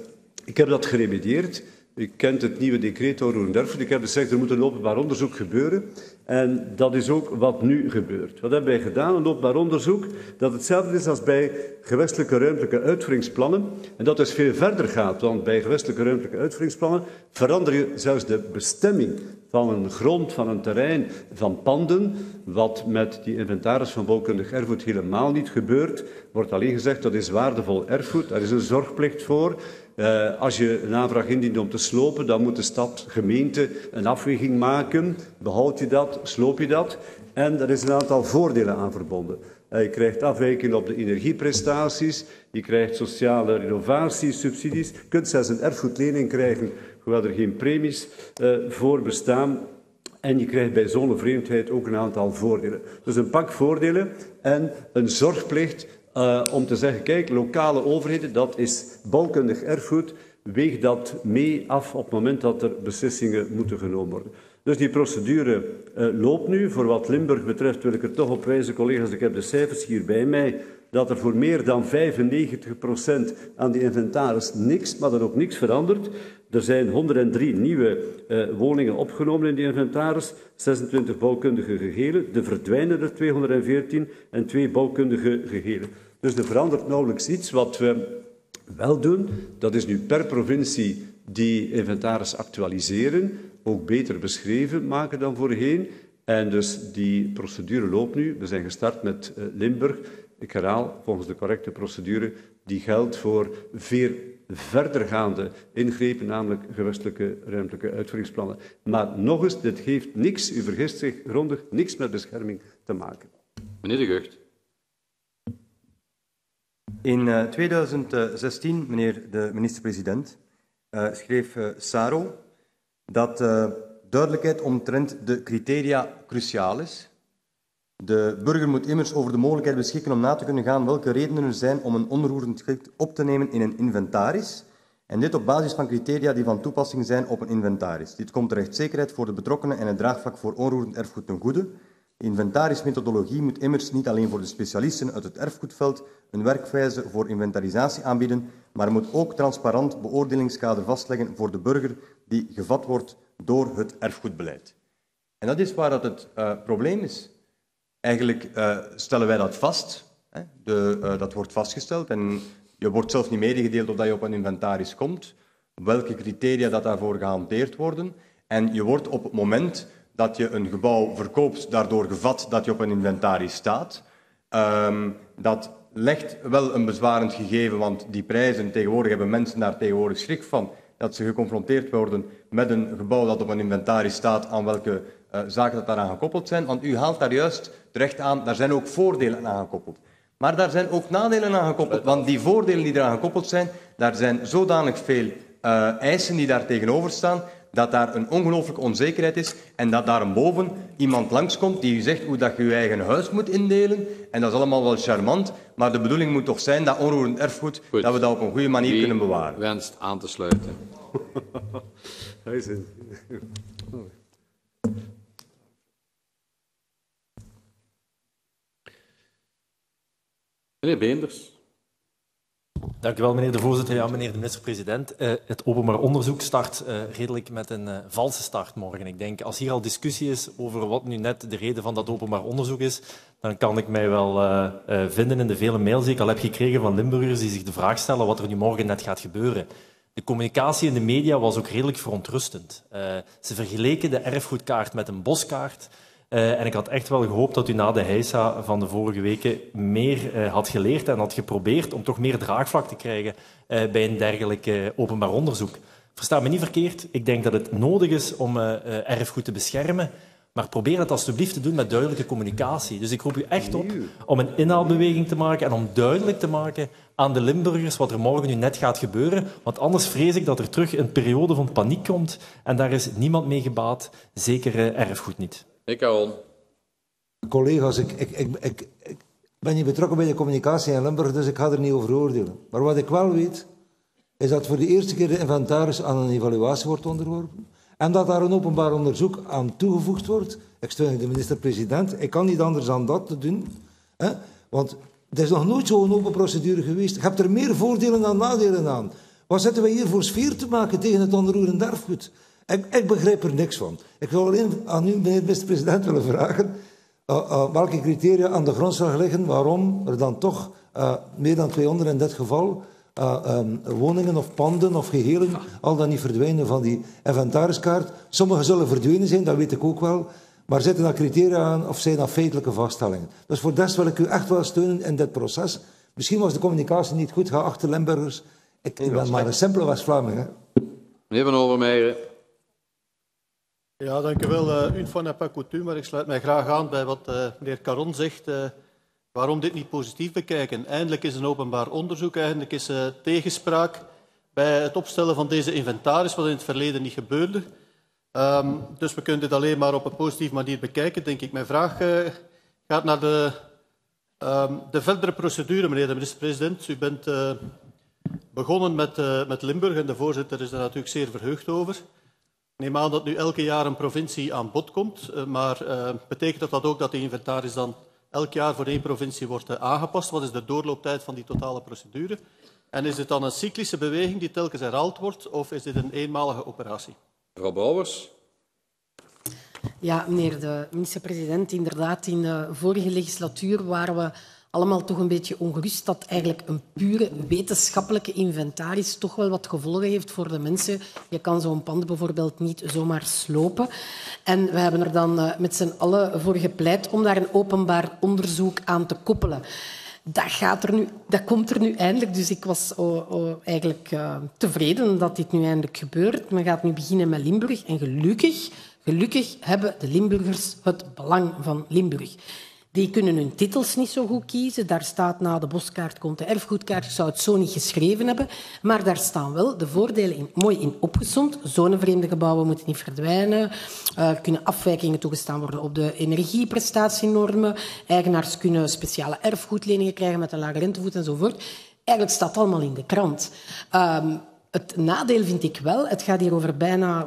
Ik heb dat geremedieerd. U kent het nieuwe decreet onroerend erfgoed. Ik heb gezegd, er moet een openbaar onderzoek gebeuren. En dat is ook wat nu gebeurt. Wat hebben wij gedaan? Een openbaar onderzoek dat hetzelfde is als bij gewestelijke ruimtelijke uitvoeringsplannen. En dat dus veel verder gaat, want bij gewestelijke ruimtelijke uitvoeringsplannen verander je zelfs de bestemming van een grond, van een terrein, van panden. Wat met die inventaris van bouwkundig erfgoed helemaal niet gebeurt. Wordt alleen gezegd, dat is waardevol erfgoed. Daar is een zorgplicht voor. Als je een aanvraag indient om te slopen, dan moet de stad, gemeente een afweging maken. Behoud je dat, sloop je dat? En er is een aantal voordelen aan verbonden. Je krijgt afwijking op de energieprestaties, je krijgt sociale renovatiesubsidies, je kunt zelfs een erfgoedlening krijgen, hoewel er geen premies voor bestaan. En je krijgt bij zonevreemdheid ook een aantal voordelen. Dus een pak voordelen en een zorgplicht om te zeggen, kijk, lokale overheden, dat is bouwkundig erfgoed, weeg dat mee af op het moment dat er beslissingen moeten genomen worden. Dus die procedure loopt nu. Voor wat Limburg betreft wil ik er toch op wijzen, collega's, ik heb de cijfers hier bij mij, dat er voor meer dan 95% aan die inventaris niks, maar dan ook niks verandert. Er zijn 103 nieuwe woningen opgenomen in die inventaris, 26 bouwkundige gehelen. Er verdwijnen er 214 en 2 bouwkundige gehelen. Dus er verandert nauwelijks iets. Wat we wel doen, dat is nu per provincie die inventaris actualiseren, ook beter beschreven maken dan voorheen. En dus die procedure loopt nu. We zijn gestart met Limburg. Ik herhaal, volgens de correcte procedure, die geldt voor veel verdergaande ingrepen, namelijk gewestelijke ruimtelijke uitvoeringsplannen. Maar nog eens, dit heeft niks, u vergist zich grondig, niks met bescherming te maken. Meneer De Gucht. In 2016, meneer de minister-president, schreef Saro dat duidelijkheid omtrent de criteria cruciaal is. De burger moet immers over de mogelijkheid beschikken om na te kunnen gaan welke redenen er zijn om een onroerend geschrift op te nemen in een inventaris. En dit op basis van criteria die van toepassing zijn op een inventaris. Dit komt de rechtszekerheid voor de betrokkenen en het draagvlak voor onroerend erfgoed ten goede. De inventarismethodologie moet immers niet alleen voor de specialisten uit het erfgoedveld een werkwijze voor inventarisatie aanbieden, maar moet ook transparant beoordelingskader vastleggen voor de burger die gevat wordt door het erfgoedbeleid. En dat is waar het probleem is. Eigenlijk stellen wij dat vast. Dat wordt vastgesteld en je wordt zelf niet medegedeeld of dat je op een inventaris komt, welke criteria dat daarvoor gehanteerd worden. En je wordt op het moment dat je een gebouw verkoopt daardoor gevat dat je op een inventaris staat. Dat legt wel een bezwarend gegeven, want die prijzen, tegenwoordig hebben mensen daar tegenwoordig schrik van, dat ze geconfronteerd worden met een gebouw dat op een inventaris staat, aan welke zaken dat daaraan gekoppeld zijn. Want u haalt daar juist terecht aan, daar zijn ook voordelen aan gekoppeld. Maar daar zijn ook nadelen aan gekoppeld, want die voordelen die eraan gekoppeld zijn, daar zijn zodanig veel eisen die daar tegenover staan, dat daar een ongelooflijke onzekerheid is en dat daarboven iemand langskomt die u zegt hoe dat je je eigen huis moet indelen. En dat is allemaal wel charmant, maar de bedoeling moet toch zijn dat onroerend erfgoed, dat we dat op een goede manier kunnen bewaren. Wie wenst aan te sluiten? Meneer Beenders. Dank u wel, meneer de voorzitter. Ja, meneer de minister-president, het openbaar onderzoek start redelijk met een valse start morgen. Ik denk, als hier al discussie is over wat nu net de reden van dat openbaar onderzoek is, dan kan ik mij wel vinden in de vele mails die ik al heb gekregen van Limburgers die zich de vraag stellen wat er nu morgen net gaat gebeuren. De communicatie in de media was ook redelijk verontrustend. Ze vergeleken de erfgoedkaart met een boskaart. En ik had echt wel gehoopt dat u na de heisa van de vorige weken meer had geleerd en had geprobeerd om toch meer draagvlak te krijgen bij een dergelijk openbaar onderzoek. Versta me niet verkeerd, ik denk dat het nodig is om erfgoed te beschermen, maar probeer het alstublieft te doen met duidelijke communicatie. Dus ik roep u echt op om een inhaalbeweging te maken en om duidelijk te maken aan de Limburgers wat er morgen nu net gaat gebeuren. Want anders vrees ik dat er terug een periode van paniek komt en daar is niemand mee gebaat, zeker erfgoed niet. Collega's, ik ben niet betrokken bij de communicatie in Limburg, dus ik ga er niet over oordelen. Maar wat ik wel weet, is dat voor de eerste keer de inventaris aan een evaluatie wordt onderworpen en dat daar een openbaar onderzoek aan toegevoegd wordt. Ik steun de minister-president. Ik kan niet anders dan dat te doen. Hè? Want het is nog nooit zo'n open procedure geweest. Je hebt er meer voordelen dan nadelen aan. Wat zitten we hier voor sfeer te maken tegen het onroerend erfgoed? Ik begrijp er niks van. Ik zou alleen aan u, meneer de minister-president, willen vragen welke criteria aan de grondslag liggen waarom er dan toch meer dan 200 in dit geval woningen of panden of gehelen al dan niet verdwijnen van die inventariskaart. Sommige zullen verdwenen zijn, dat weet ik ook wel. Maar zitten daar criteria aan of zijn dat feitelijke vaststellingen? Dus voor des wil ik u echt wel steunen in dit proces. Misschien was de communicatie niet goed, ga achter Limburgers. Ik ben maar een simpele West-Vlaming. Meneer Van Overmeijer. Ja, dank u wel. Une fois n'est pas coutume, maar ik sluit mij graag aan bij wat meneer Caron zegt. Waarom dit niet positief bekijken? Eindelijk is een openbaar onderzoek, eindelijk is tegenspraak bij het opstellen van deze inventaris, wat in het verleden niet gebeurde. Dus we kunnen dit alleen maar op een positieve manier bekijken, denk ik. Mijn vraag gaat naar de verdere procedure, meneer de minister-president. U bent begonnen met Limburg en de voorzitter is daar natuurlijk zeer verheugd over. Ik neem aan dat nu elke jaar een provincie aan bod komt, maar betekent dat ook dat de inventaris dan elk jaar voor één provincie wordt aangepast? Wat is de doorlooptijd van die totale procedure? En is dit dan een cyclische beweging die telkens herhaald wordt, of is dit een eenmalige operatie? Mevrouw Brouwers. Ja, meneer de minister-president, inderdaad, in de vorige legislatuur waren we allemaal toch een beetje ongerust dat eigenlijk een pure wetenschappelijke inventaris toch wel wat gevolgen heeft voor de mensen. Je kan zo'n pand bijvoorbeeld niet zomaar slopen. En we hebben er dan met z'n allen voor gepleit om daar een openbaar onderzoek aan te koppelen. Dat komt er nu eindelijk, dus ik was eigenlijk tevreden dat dit nu eindelijk gebeurt. Men gaat nu beginnen met Limburg en gelukkig hebben de Limburgers het belang van Limburg. Die kunnen hun titels niet zo goed kiezen. Daar staat na de boskaart komt de erfgoedkaart. Ik zou het zo niet geschreven hebben. Maar daar staan wel de voordelen mooi in opgesomd. Zonevreemde gebouwen moeten niet verdwijnen. Er kunnen afwijkingen toegestaan worden op de energieprestatienormen. Eigenaars kunnen speciale erfgoedleningen krijgen met een lage rentevoet enzovoort. Eigenlijk staat het allemaal in de krant. Het nadeel vind ik wel, het gaat hier over bijna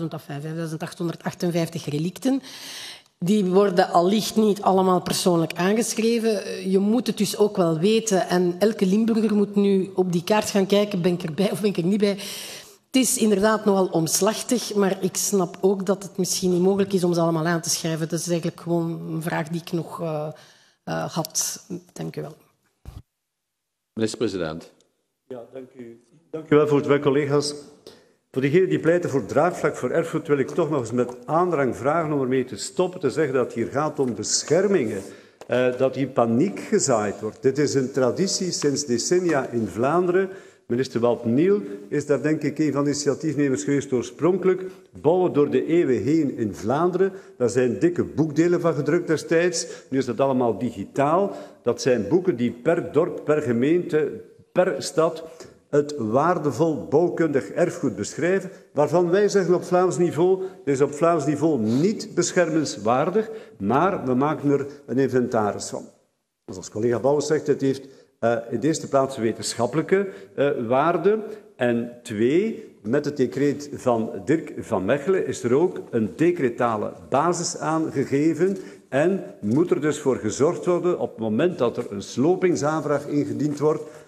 5.858 relicten. Die worden allicht niet allemaal persoonlijk aangeschreven. Je moet het dus ook wel weten. En elke Limburger moet nu op die kaart gaan kijken, ben ik erbij of ben ik er niet bij. Het is inderdaad nogal omslachtig, maar ik snap ook dat het misschien niet mogelijk is om ze allemaal aan te schrijven. Dat is eigenlijk gewoon een vraag die ik nog had. Dank u wel. Minister-president. Ja, dank u wel, voorzitter. Collega's. Voor diegenen die pleiten voor draagvlak voor erfgoed wil ik toch nog eens met aandrang vragen om ermee te stoppen te zeggen dat het hier gaat om beschermingen, dat hier paniek gezaaid wordt. Dit is een traditie sinds decennia in Vlaanderen. Minister Walpeniel is daar denk ik een van de initiatiefnemers geweest oorspronkelijk. Bouwen door de eeuwen heen in Vlaanderen. Daar zijn dikke boekdelen van gedrukt destijds. Nu is dat allemaal digitaal. Dat zijn boeken die per dorp, per gemeente, per stad het waardevol bouwkundig erfgoed beschrijven, waarvan wij zeggen op Vlaams niveau, het is op Vlaams niveau niet beschermenswaardig, maar we maken er een inventaris van. Zoals collega Bouwens zegt, het heeft in de eerste plaats wetenschappelijke waarde. En twee, met het decreet van Dirk van Mechelen is er ook een decretale basis aangegeven en moet er dus voor gezorgd worden op het moment dat er een slopingsaanvraag ingediend wordt,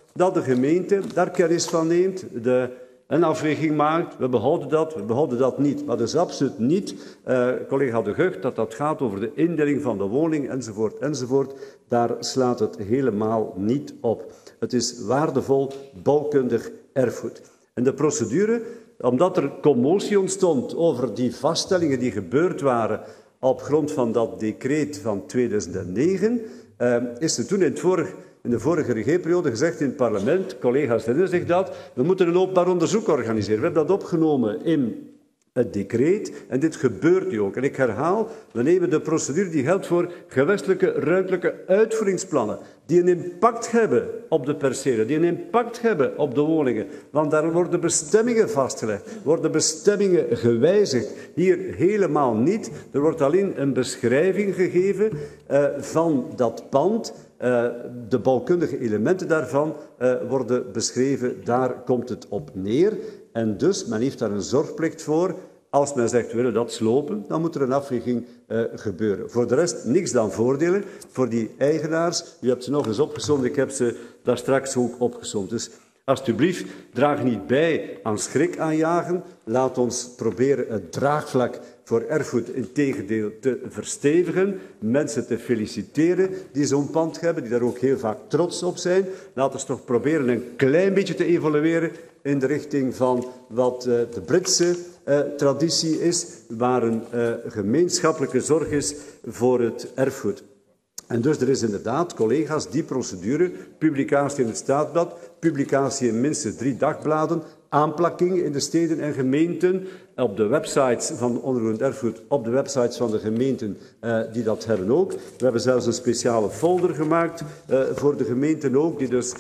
dat de gemeente daar kennis van neemt, een afweging maakt, we behouden dat niet. Maar dat is absoluut niet, collega De Gucht, dat gaat over de indeling van de woning, enzovoort, enzovoort. Daar slaat het helemaal niet op. Het is waardevol bouwkundig erfgoed. En de procedure, omdat er commotie ontstond over die vaststellingen die gebeurd waren op grond van dat decreet van 2009, is er toen in de vorige regeerperiode gezegd in het parlement, collega's herinneren zich dat, we moeten een openbaar onderzoek organiseren. We hebben dat opgenomen in het decreet en dit gebeurt nu ook. En ik herhaal, we nemen de procedure die geldt voor gewestelijke ruimtelijke uitvoeringsplannen, die een impact hebben op de percelen, die een impact hebben op de woningen. Want daar worden bestemmingen vastgelegd, worden bestemmingen gewijzigd. Hier helemaal niet. Er wordt alleen een beschrijving gegeven van dat pand. De bouwkundige elementen daarvan worden beschreven. Daar komt het op neer. En dus, men heeft daar een zorgplicht voor. Als men zegt, we willen dat slopen, dan moet er een afweging gebeuren. Voor de rest, niks dan voordelen voor die eigenaars. U hebt ze nog eens opgesomd, ik heb ze daar straks ook opgesomd. Dus alsjeblieft, draag niet bij aan schrik aanjagen. Laat ons proberen het draagvlak voor erfgoed integendeel te verstevigen. Mensen te feliciteren die zo'n pand hebben, die daar ook heel vaak trots op zijn. Laat ons toch proberen een klein beetje te evolueren in de richting van wat de Britse traditie is, waar een gemeenschappelijke zorg is voor het erfgoed. En dus er is inderdaad, collega's, die procedure, publicatie in het Staatsblad, publicatie in minstens 3 dagbladen, aanplakking in de steden en gemeenten, op de websites van onroerend erfgoed, op de websites van de gemeenten die dat hebben ook. We hebben zelfs een speciale folder gemaakt voor de gemeenten ook, die dus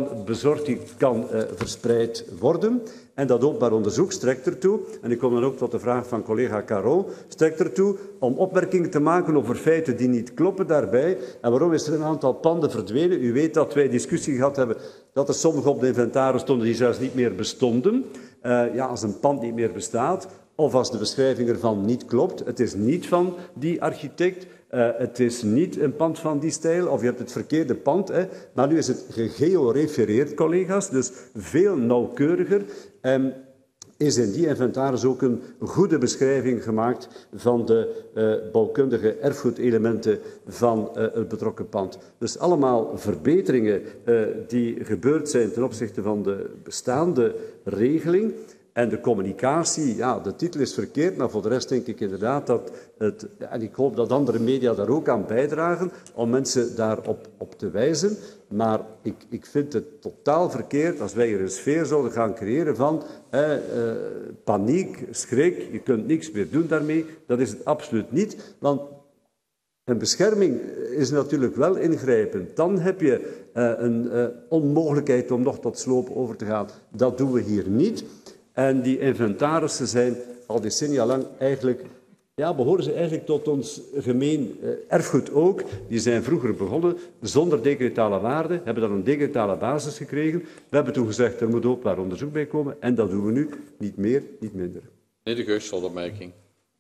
kan verspreid worden. En dat openbaar onderzoek strekt ertoe, en ik kom dan ook tot de vraag van collega Caron, strekt ertoe om opmerkingen te maken over feiten die niet kloppen daarbij. En waarom is er een aantal panden verdwenen? U weet dat wij discussie gehad hebben dat er sommige op de inventaris stonden die zelfs niet meer bestonden. Als een pand niet meer bestaat, of als de beschrijving ervan niet klopt, het is niet van die architect, het is niet een pand van die stijl, of je hebt het verkeerde pand, maar nu is het gegeorefereerd, collega's, dus veel nauwkeuriger. En is in die inventaris ook een goede beschrijving gemaakt van de bouwkundige erfgoedelementen van het betrokken pand. Dus allemaal verbeteringen die gebeurd zijn ten opzichte van de bestaande regeling. En de communicatie, ja, de titel is verkeerd, maar voor de rest denk ik inderdaad dat en ik hoop dat andere media daar ook aan bijdragen, om mensen daarop te wijzen. Maar ik vind het totaal verkeerd als wij hier een sfeer zouden gaan creëren van paniek, schrik, je kunt niks meer doen daarmee. Dat is het absoluut niet, want een bescherming is natuurlijk wel ingrijpend. Dan heb je een onmogelijkheid om nog tot sloop over te gaan. Dat doen we hier niet. En die inventarissen zijn al decennia lang eigenlijk, behoren ze eigenlijk tot ons gemeen erfgoed ook. Die zijn vroeger begonnen zonder decretale waarde, hebben dan een decretale basis gekregen. We hebben toen gezegd, er moet openbaar onderzoek bij komen. En dat doen we nu, niet meer, niet minder. Meneer De Gucht, slotopmerking.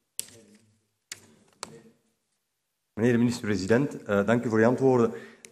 Meneer de minister-president, dank u voor uw antwoorden.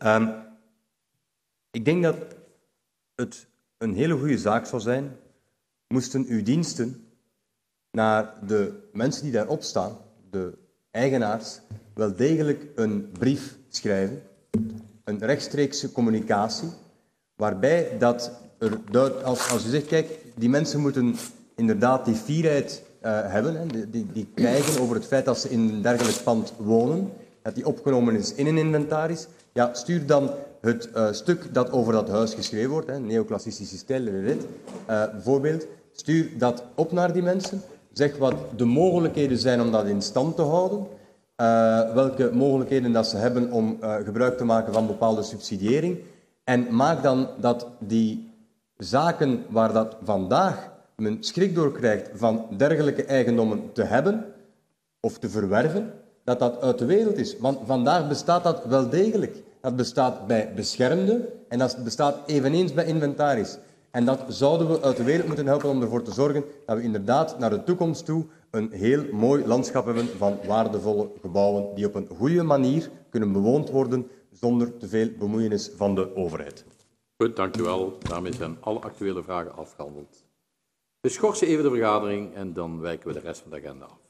Ik denk dat het een hele goede zaak zou zijn, moesten uw diensten naar de mensen die daarop staan, de eigenaars, wel degelijk een brief schrijven, een rechtstreekse communicatie, waarbij dat er, als u zegt, kijk, die mensen moeten inderdaad die fierheid hebben, die krijgen over het feit dat ze in een dergelijk pand wonen, dat die opgenomen is in een inventaris, ja, stuur dan het stuk dat over dat huis geschreven wordt, neoclassicische stijl, bijvoorbeeld, stuur dat op naar die mensen, zeg wat de mogelijkheden zijn om dat in stand te houden, welke mogelijkheden dat ze hebben om gebruik te maken van bepaalde subsidiëring, en maak dan dat die zaken waar dat vandaag men schrik door krijgt van dergelijke eigendommen te hebben of te verwerven, dat dat uit de wereld is. Want vandaag bestaat dat wel degelijk. Dat bestaat bij beschermde en dat bestaat eveneens bij inventaris. En dat zouden we uit de wereld moeten helpen om ervoor te zorgen dat we inderdaad naar de toekomst toe een heel mooi landschap hebben van waardevolle gebouwen die op een goede manier kunnen bewoond worden zonder te veel bemoeienis van de overheid. Goed, dank u wel. Daarmee zijn alle actuele vragen afgehandeld. We schorsen even de vergadering en dan wijken we de rest van de agenda af.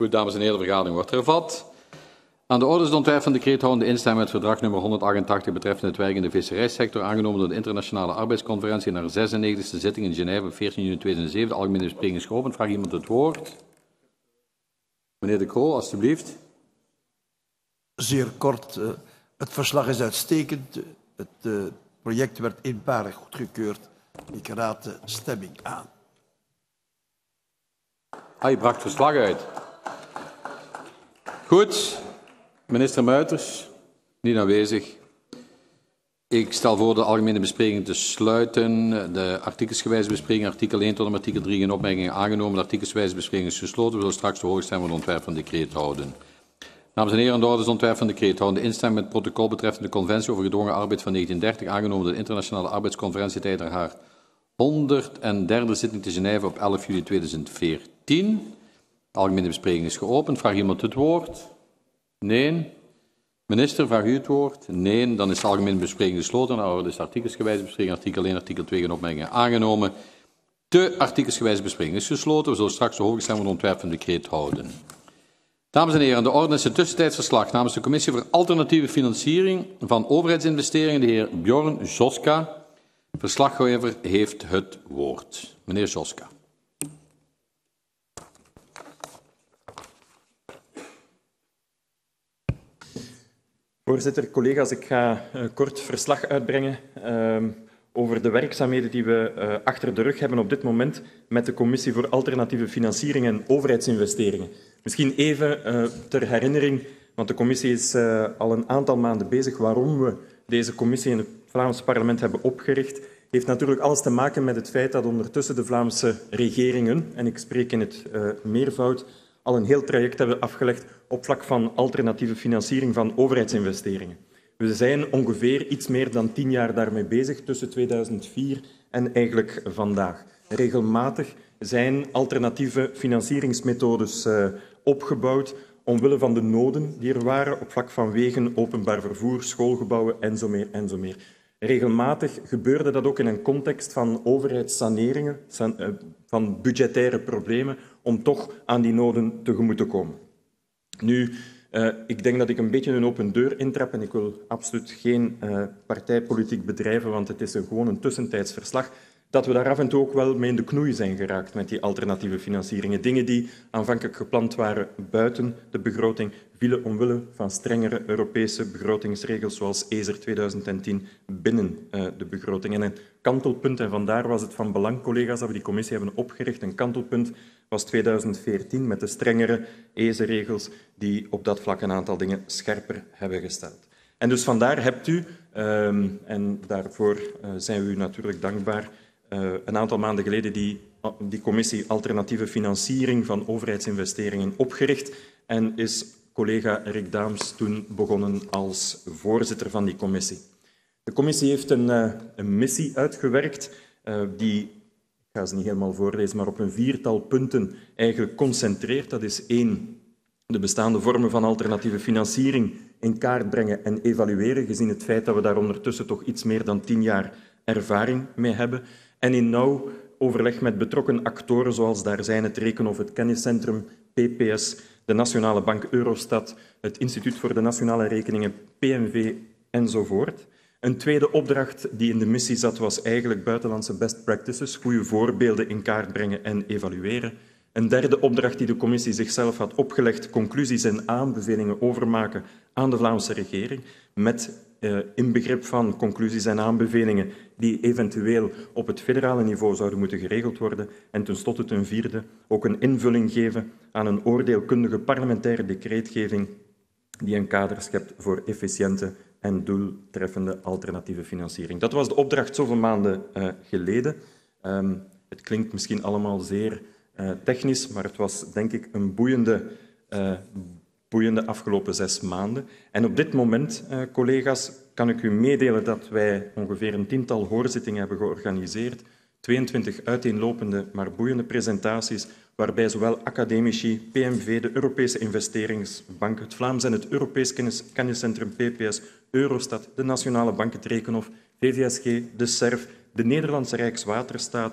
Goed, dames en heren, de vergadering wordt hervat. Aan de orde is het ontwerp van decreet houdende instemming met verdrag nummer 188 betreffende het werk in de visserijsector, aangenomen door de Internationale Arbeidsconferentie in haar 96e zitting in Genève op 14 juni 2007. De algemene bespreking is geopend. Vraag iemand het woord? Meneer De Croo, alstublieft. Zeer kort. Het verslag is uitstekend. Het project werd eenparig goedgekeurd. Ik raad de stemming aan. Je bracht verslag uit. Goed. Minister Muiters, niet aanwezig. Ik stel voor de algemene bespreking te sluiten. De artikelsgewijze bespreking, artikel 1 tot en met artikel 3, geen opmerkingen aangenomen. De artikelsgewijze bespreking is gesloten. We zullen straks de hoge stem van het ontwerp van decreet houden. Dames en heren, aan de orde is het ontwerp van decreet houden. De instemming met het protocol betreffende de conventie over gedwongen arbeid van 1930, aangenomen door de Internationale Arbeidsconferentie tijdens haar 103e zitting te Genève op 11 juli 2014. De algemene bespreking is geopend. Vraag iemand het woord? Nee. Minister, vraag u het woord? Nee. Dan is de algemene bespreking gesloten. Aan de orde is de artikelsgewijze bespreking, artikel 1, artikel 2, geen opmerkingen aangenomen. De artikelsgewijze bespreking is gesloten. We zullen straks de hoge stem van het ontwerp van decreet houden. Dames en heren, aan de orde is het tussentijds verslag namens de Commissie voor Alternatieve Financiering van Overheidsinvesteringen, de heer Bjorn Joska. Verslaggever heeft het woord. Meneer Joska. Voorzitter, collega's, ik ga kort verslag uitbrengen over de werkzaamheden die we achter de rug hebben op dit moment met de Commissie voor Alternatieve Financiering en Overheidsinvesteringen. Misschien even ter herinnering, want de commissie is al een aantal maanden bezig. Waarom we deze commissie in het Vlaamse parlement hebben opgericht, heeft natuurlijk alles te maken met het feit dat ondertussen de Vlaamse regeringen, en ik spreek in het meervoud, al een heel traject hebben afgelegd op vlak van alternatieve financiering van overheidsinvesteringen. We zijn ongeveer iets meer dan 10 jaar daarmee bezig, tussen 2004 en eigenlijk vandaag. Regelmatig zijn alternatieve financieringsmethodes opgebouwd omwille van de noden die er waren op vlak van wegen, openbaar vervoer, schoolgebouwen en zo meer. Regelmatig gebeurde dat ook in een context van overheidssaneringen, van budgettaire problemen, om toch aan die noden tegemoet te komen. Nu, ik denk dat ik een beetje een open deur intrap en ik wil absoluut geen partijpolitiek bedrijven, want het is gewoon een tussentijds verslag, dat we daar af en toe ook wel mee in de knoei zijn geraakt met die alternatieve financieringen. Dingen die aanvankelijk gepland waren buiten de begroting, vielen omwille van strengere Europese begrotingsregels zoals ESER 2010 binnen de begroting. En een kantelpunt, en vandaar was het van belang, collega's, dat we die commissie hebben opgericht, een kantelpunt was 2014 met de strengere ESER-regels die op dat vlak een aantal dingen scherper hebben gesteld. En dus vandaar hebt u, en daarvoor zijn we u natuurlijk dankbaar, een aantal maanden geleden die commissie Alternatieve Financiering van Overheidsinvesteringen opgericht en is collega Rick Daams toen begonnen als voorzitter van die commissie. De commissie heeft een missie uitgewerkt die, ik ga ze niet helemaal voorlezen, maar op een 4-tal punten eigenlijk concentreert. Dat is 1, de bestaande vormen van alternatieve financiering in kaart brengen en evalueren, gezien het feit dat we daar ondertussen toch iets meer dan 10 jaar ervaring mee hebben. En in nauw overleg met betrokken actoren, zoals daar zijn het Rekenhof, het Kenniscentrum, PPS, de Nationale Bank Eurostat, het Instituut voor de Nationale Rekeningen, PNV enzovoort. Een tweede opdracht die in de missie zat, was eigenlijk buitenlandse best practices, goede voorbeelden in kaart brengen en evalueren. Een derde opdracht die de commissie zichzelf had opgelegd, conclusies en aanbevelingen overmaken aan de Vlaamse regering, met inbegrip van conclusies en aanbevelingen die eventueel op het federale niveau zouden moeten geregeld worden. En tenslotte ten vierde ook een invulling geven aan een oordeelkundige parlementaire decreetgeving die een kader schept voor efficiënte en doeltreffende alternatieve financiering. Dat was de opdracht zoveel maanden geleden. Het klinkt misschien allemaal zeer technisch, maar het was denk ik een boeiende afgelopen 6 maanden. En op dit moment, collega's, kan ik u meedelen dat wij ongeveer een 10-tal hoorzittingen hebben georganiseerd, 22 uiteenlopende maar boeiende presentaties, waarbij zowel academici, PMV, de Europese Investeringsbank, het Vlaams en het Europees Kenniscentrum PPS, Eurostat, de Nationale Bank, het Rekenhof, VVSG, de SERF, de Nederlandse Rijkswaterstaat,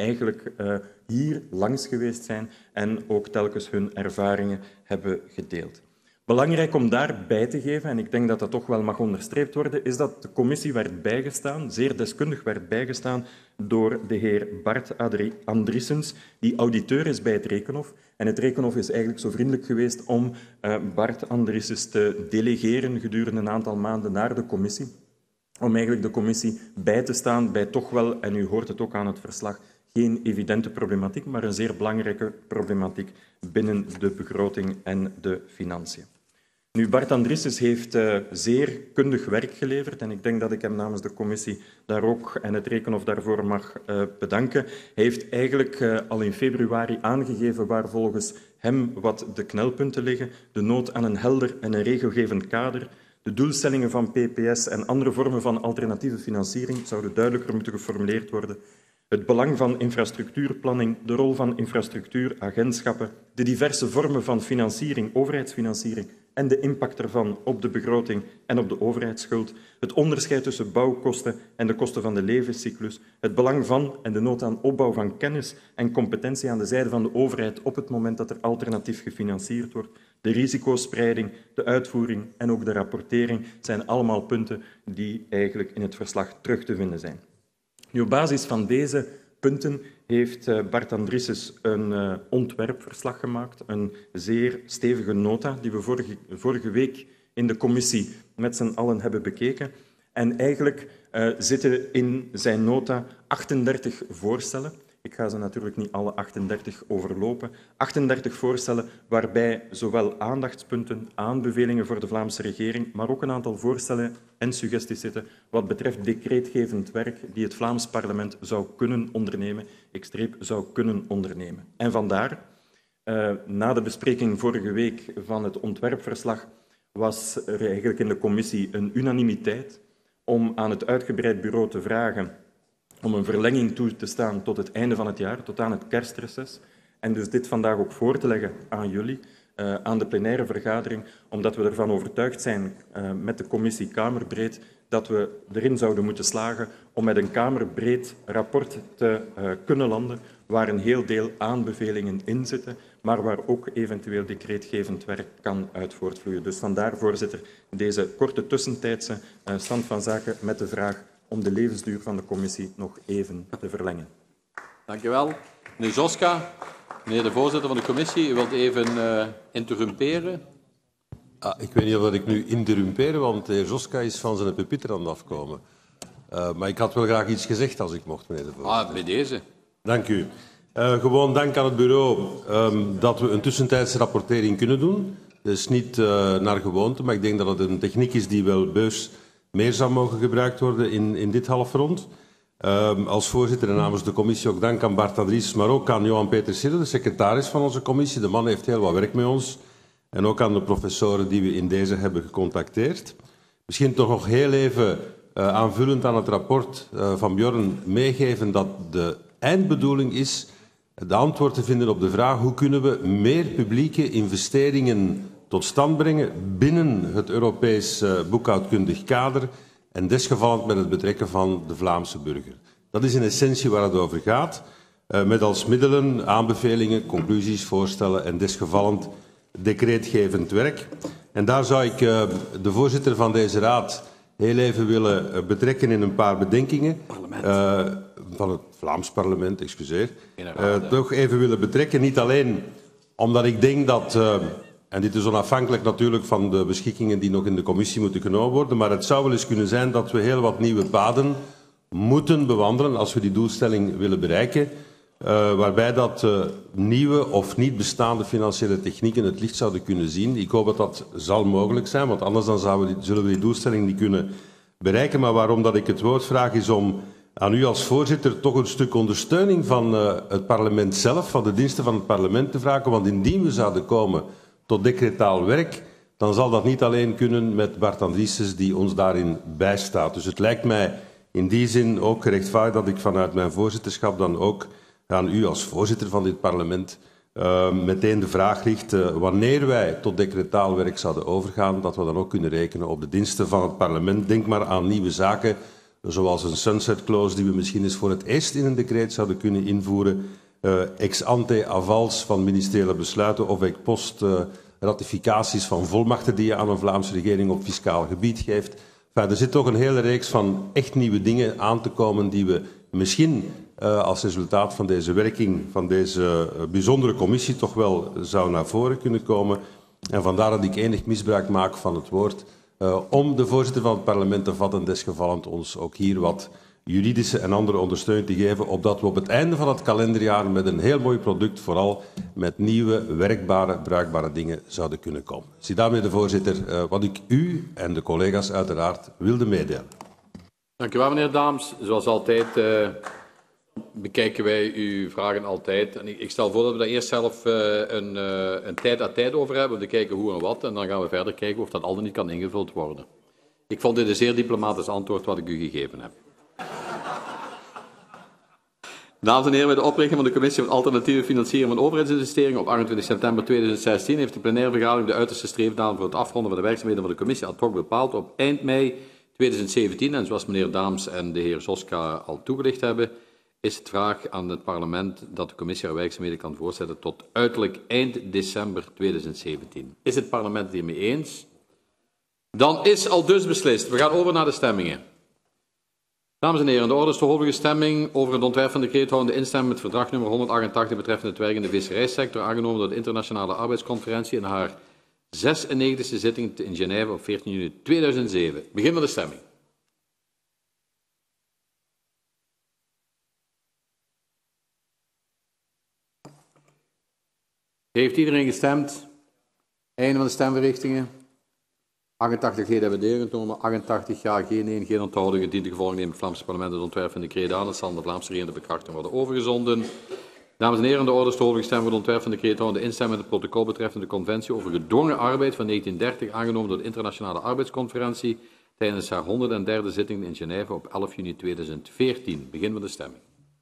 eigenlijk hier langs geweest zijn en ook telkens hun ervaringen hebben gedeeld. Belangrijk om daarbij te geven, en ik denk dat dat toch wel mag onderstreept worden, is dat de commissie werd bijgestaan, zeer deskundig werd bijgestaan door de heer Bart Andriessens, die auditeur is bij het Rekenhof. En het Rekenhof is eigenlijk zo vriendelijk geweest om Bart Andriessens te delegeren gedurende een aantal maanden naar de commissie, om eigenlijk de commissie bij te staan bij toch wel, en u hoort het ook aan het verslag, geen evidente problematiek, maar een zeer belangrijke problematiek binnen de begroting en de financiën. Nu, Bart Andriessens heeft zeer kundig werk geleverd en ik denk dat ik hem namens de commissie daar ook en het Rekenhof daarvoor mag bedanken. Hij heeft eigenlijk al in februari aangegeven waar volgens hem wat de knelpunten liggen, de nood aan een helder en een regelgevend kader, de doelstellingen van PPS en andere vormen van alternatieve financiering zouden duidelijker moeten geformuleerd worden. Het belang van infrastructuurplanning, de rol van infrastructuuragentschappen, de diverse vormen van financiering, overheidsfinanciering en de impact ervan op de begroting en op de overheidsschuld, het onderscheid tussen bouwkosten en de kosten van de levenscyclus, het belang van en de nood aan opbouw van kennis en competentie aan de zijde van de overheid op het moment dat er alternatief gefinancierd wordt, de risicospreiding, de uitvoering en ook de rapportering zijn allemaal punten die eigenlijk in het verslag terug te vinden zijn. Nu, op basis van deze punten heeft Bart Andriessens een ontwerpverslag gemaakt, een zeer stevige nota die we vorige week in de commissie met z'n allen hebben bekeken. En eigenlijk zitten in zijn nota 38 voorstellen. Ik ga ze natuurlijk niet alle 38 overlopen. 38 voorstellen waarbij zowel aandachtspunten, aanbevelingen voor de Vlaamse regering, maar ook een aantal voorstellen en suggesties zitten wat betreft decreetgevend werk die het Vlaams parlement zou kunnen ondernemen, zou kunnen ondernemen. En vandaar, na de bespreking vorige week van het ontwerpverslag, was er eigenlijk in de commissie een unanimiteit om aan het uitgebreid bureau te vragen om een verlenging toe te staan tot het einde van het jaar, tot aan het kerstreces. En dus dit vandaag ook voor te leggen aan jullie, aan de plenaire vergadering, omdat we ervan overtuigd zijn met de commissie Kamerbreed dat we erin zouden moeten slagen om met een Kamerbreed rapport te kunnen landen waar een heel deel aanbevelingen in zitten, maar waar ook eventueel decreetgevend werk kan uit voortvloeien. Dus vandaar, voorzitter, deze korte tussentijdse stand van zaken met de vraag om de levensduur van de commissie nog even te verlengen. Dank u wel. Meneer Zoska, meneer de voorzitter van de commissie, u wilt even interrumperen. Ik weet niet of ik nu interrumpeer, want de heer Zoska is van zijn pupitre aan het afkomen. Maar ik had wel graag iets gezegd als ik mocht, meneer de voorzitter. Bij deze. Dank u. Gewoon dank aan het bureau dat we een tussentijdse rapportering kunnen doen. Dat is niet naar gewoonte, maar ik denk dat het een techniek is die wel beus meer zou mogen gebruikt worden in dit halfrond. Als voorzitter en namens de commissie ook dank aan Bart Andriessens, maar ook aan Johan Peter Sidde, de secretaris van onze commissie. De man heeft heel wat werk met ons. En ook aan de professoren die we in deze hebben gecontacteerd. Misschien toch nog heel even aanvullend aan het rapport van Bjorn meegeven dat de eindbedoeling is de antwoord te vinden op de vraag hoe kunnen we meer publieke investeringen tot stand brengen binnen het Europees boekhoudkundig kader en desgevallend met het betrekken van de Vlaamse burger. Dat is in essentie waar het over gaat, met als middelen aanbevelingen, conclusies, voorstellen en desgevallend decreetgevend werk. En daar zou ik de voorzitter van deze raad heel even willen betrekken in een paar bedenkingen. Van het Vlaams parlement, excuseer. Toch even willen betrekken, niet alleen omdat ik denk dat, en dit is onafhankelijk natuurlijk van de beschikkingen die nog in de commissie moeten genomen worden, maar het zou wel eens kunnen zijn dat we heel wat nieuwe paden moeten bewandelen als we die doelstelling willen bereiken. Waarbij dat nieuwe of niet bestaande financiële technieken het licht zouden kunnen zien. Ik hoop dat dat zal mogelijk zijn, want anders dan zullen we die doelstelling niet kunnen bereiken. Maar waarom dat ik het woord vraag is om aan u als voorzitter toch een stuk ondersteuning van het parlement zelf, van de diensten van het parlement te vragen. Want indien we zouden komen tot decretaal werk, dan zal dat niet alleen kunnen met Bart Andriessens die ons daarin bijstaat. Dus het lijkt mij in die zin ook gerechtvaardigd dat ik vanuit mijn voorzitterschap dan ook aan u als voorzitter van dit parlement meteen de vraag richt wanneer wij tot decretaal werk zouden overgaan, dat we dan ook kunnen rekenen op de diensten van het parlement. Denk maar aan nieuwe zaken zoals een sunset clause die we misschien eens voor het eerst in een decreet zouden kunnen invoeren, ex ante avals van ministeriële besluiten of ex post ratificaties van volmachten die je aan een Vlaamse regering op fiscaal gebied geeft. Enfin, er zit toch een hele reeks van echt nieuwe dingen aan te komen die we misschien als resultaat van deze werking van deze bijzondere commissie toch wel zou naar voren kunnen komen. En vandaar dat ik enig misbruik maak van het woord om de voorzitter van het parlement te vatten, desgevallend ons ook hier wat juridische en andere ondersteuning te geven, opdat we op het einde van het kalenderjaar met een heel mooi product, vooral met nieuwe, werkbare, bruikbare dingen zouden kunnen komen. Zie daarmee de voorzitter wat ik u en de collega's uiteraard wilde meedelen. Dank u wel, meneer Daams. Zoals altijd bekijken wij uw vragen altijd. En ik stel voor dat we daar eerst zelf een tijd aan tijd over hebben, om te kijken hoe en wat, en dan gaan we verder kijken of dat al dan niet kan ingevuld worden. Ik vond dit een zeer diplomatisch antwoord wat ik u gegeven heb. Dames en heren, bij de oprichting van de Commissie van Alternatieve Financiering van Overheidsinvesteringen op 28 september 2016 heeft de plenaire vergadering de uiterste streefdatum voor het afronden van de werkzaamheden van de Commissie ad hoc bepaald op eind mei 2017. En zoals meneer Daams en de heer Zoska al toegelicht hebben, is het vraag aan het parlement dat de Commissie haar werkzaamheden kan voortzetten tot uiterlijk eind december 2017. Is het parlement het hiermee eens? Dan is al dus beslist. We gaan over naar de stemmingen. Dames en heren, de orde is de volgende stemming over het ontwerp van decreet houdende instemming met verdrag nummer 188 betreffende het werk in de visserijsector, aangenomen door de Internationale Arbeidsconferentie in haar 96e zitting in Genève op 14 juni 2007. Begin van de stemming. Heeft iedereen gestemd? Einde van de stemverrichtingen. 88 leden hebben deelgenomen, 88 ja, geen nee, geen onthoudingen. Dient de gevolgen neemt het Vlaamse parlement het ontwerp van de decreet aan. Het zal aan de Vlaamse regering de bekrachting worden overgezonden. Dames en heren, de orde is de volgende gestemd voor het ontwerp van de decreet houdende instemming met het protocol betreffende de conventie over gedwongen arbeid van 1930, aangenomen door de Internationale Arbeidsconferentie tijdens haar 103e zitting in Genève op 11 juni 2014. Begin van de stemming.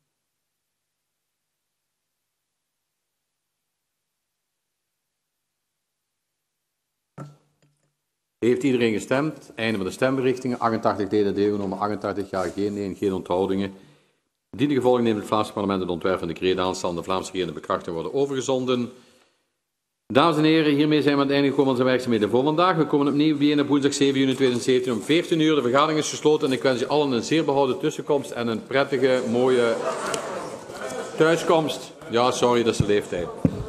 Heeft iedereen gestemd? Einde van de stemberichtingen. 88 leden deelgenomen, 88 ja, geen nee, geen onthoudingen. Dien de gevolgen neemt het Vlaamse parlement het ontwerp van de decreet aan, zal aan de Vlaamse regering de bekrachting worden overgezonden. Dames en heren, hiermee zijn we aan het einde gekomen van zijn werkzaamheden voor vandaag. We komen opnieuw bijeen op woensdag 7 juni 2017 om 14 uur. De vergadering is gesloten en ik wens u allen een zeer behouden tussenkomst en een prettige, mooie thuiskomst. Ja, sorry, dat is de leeftijd.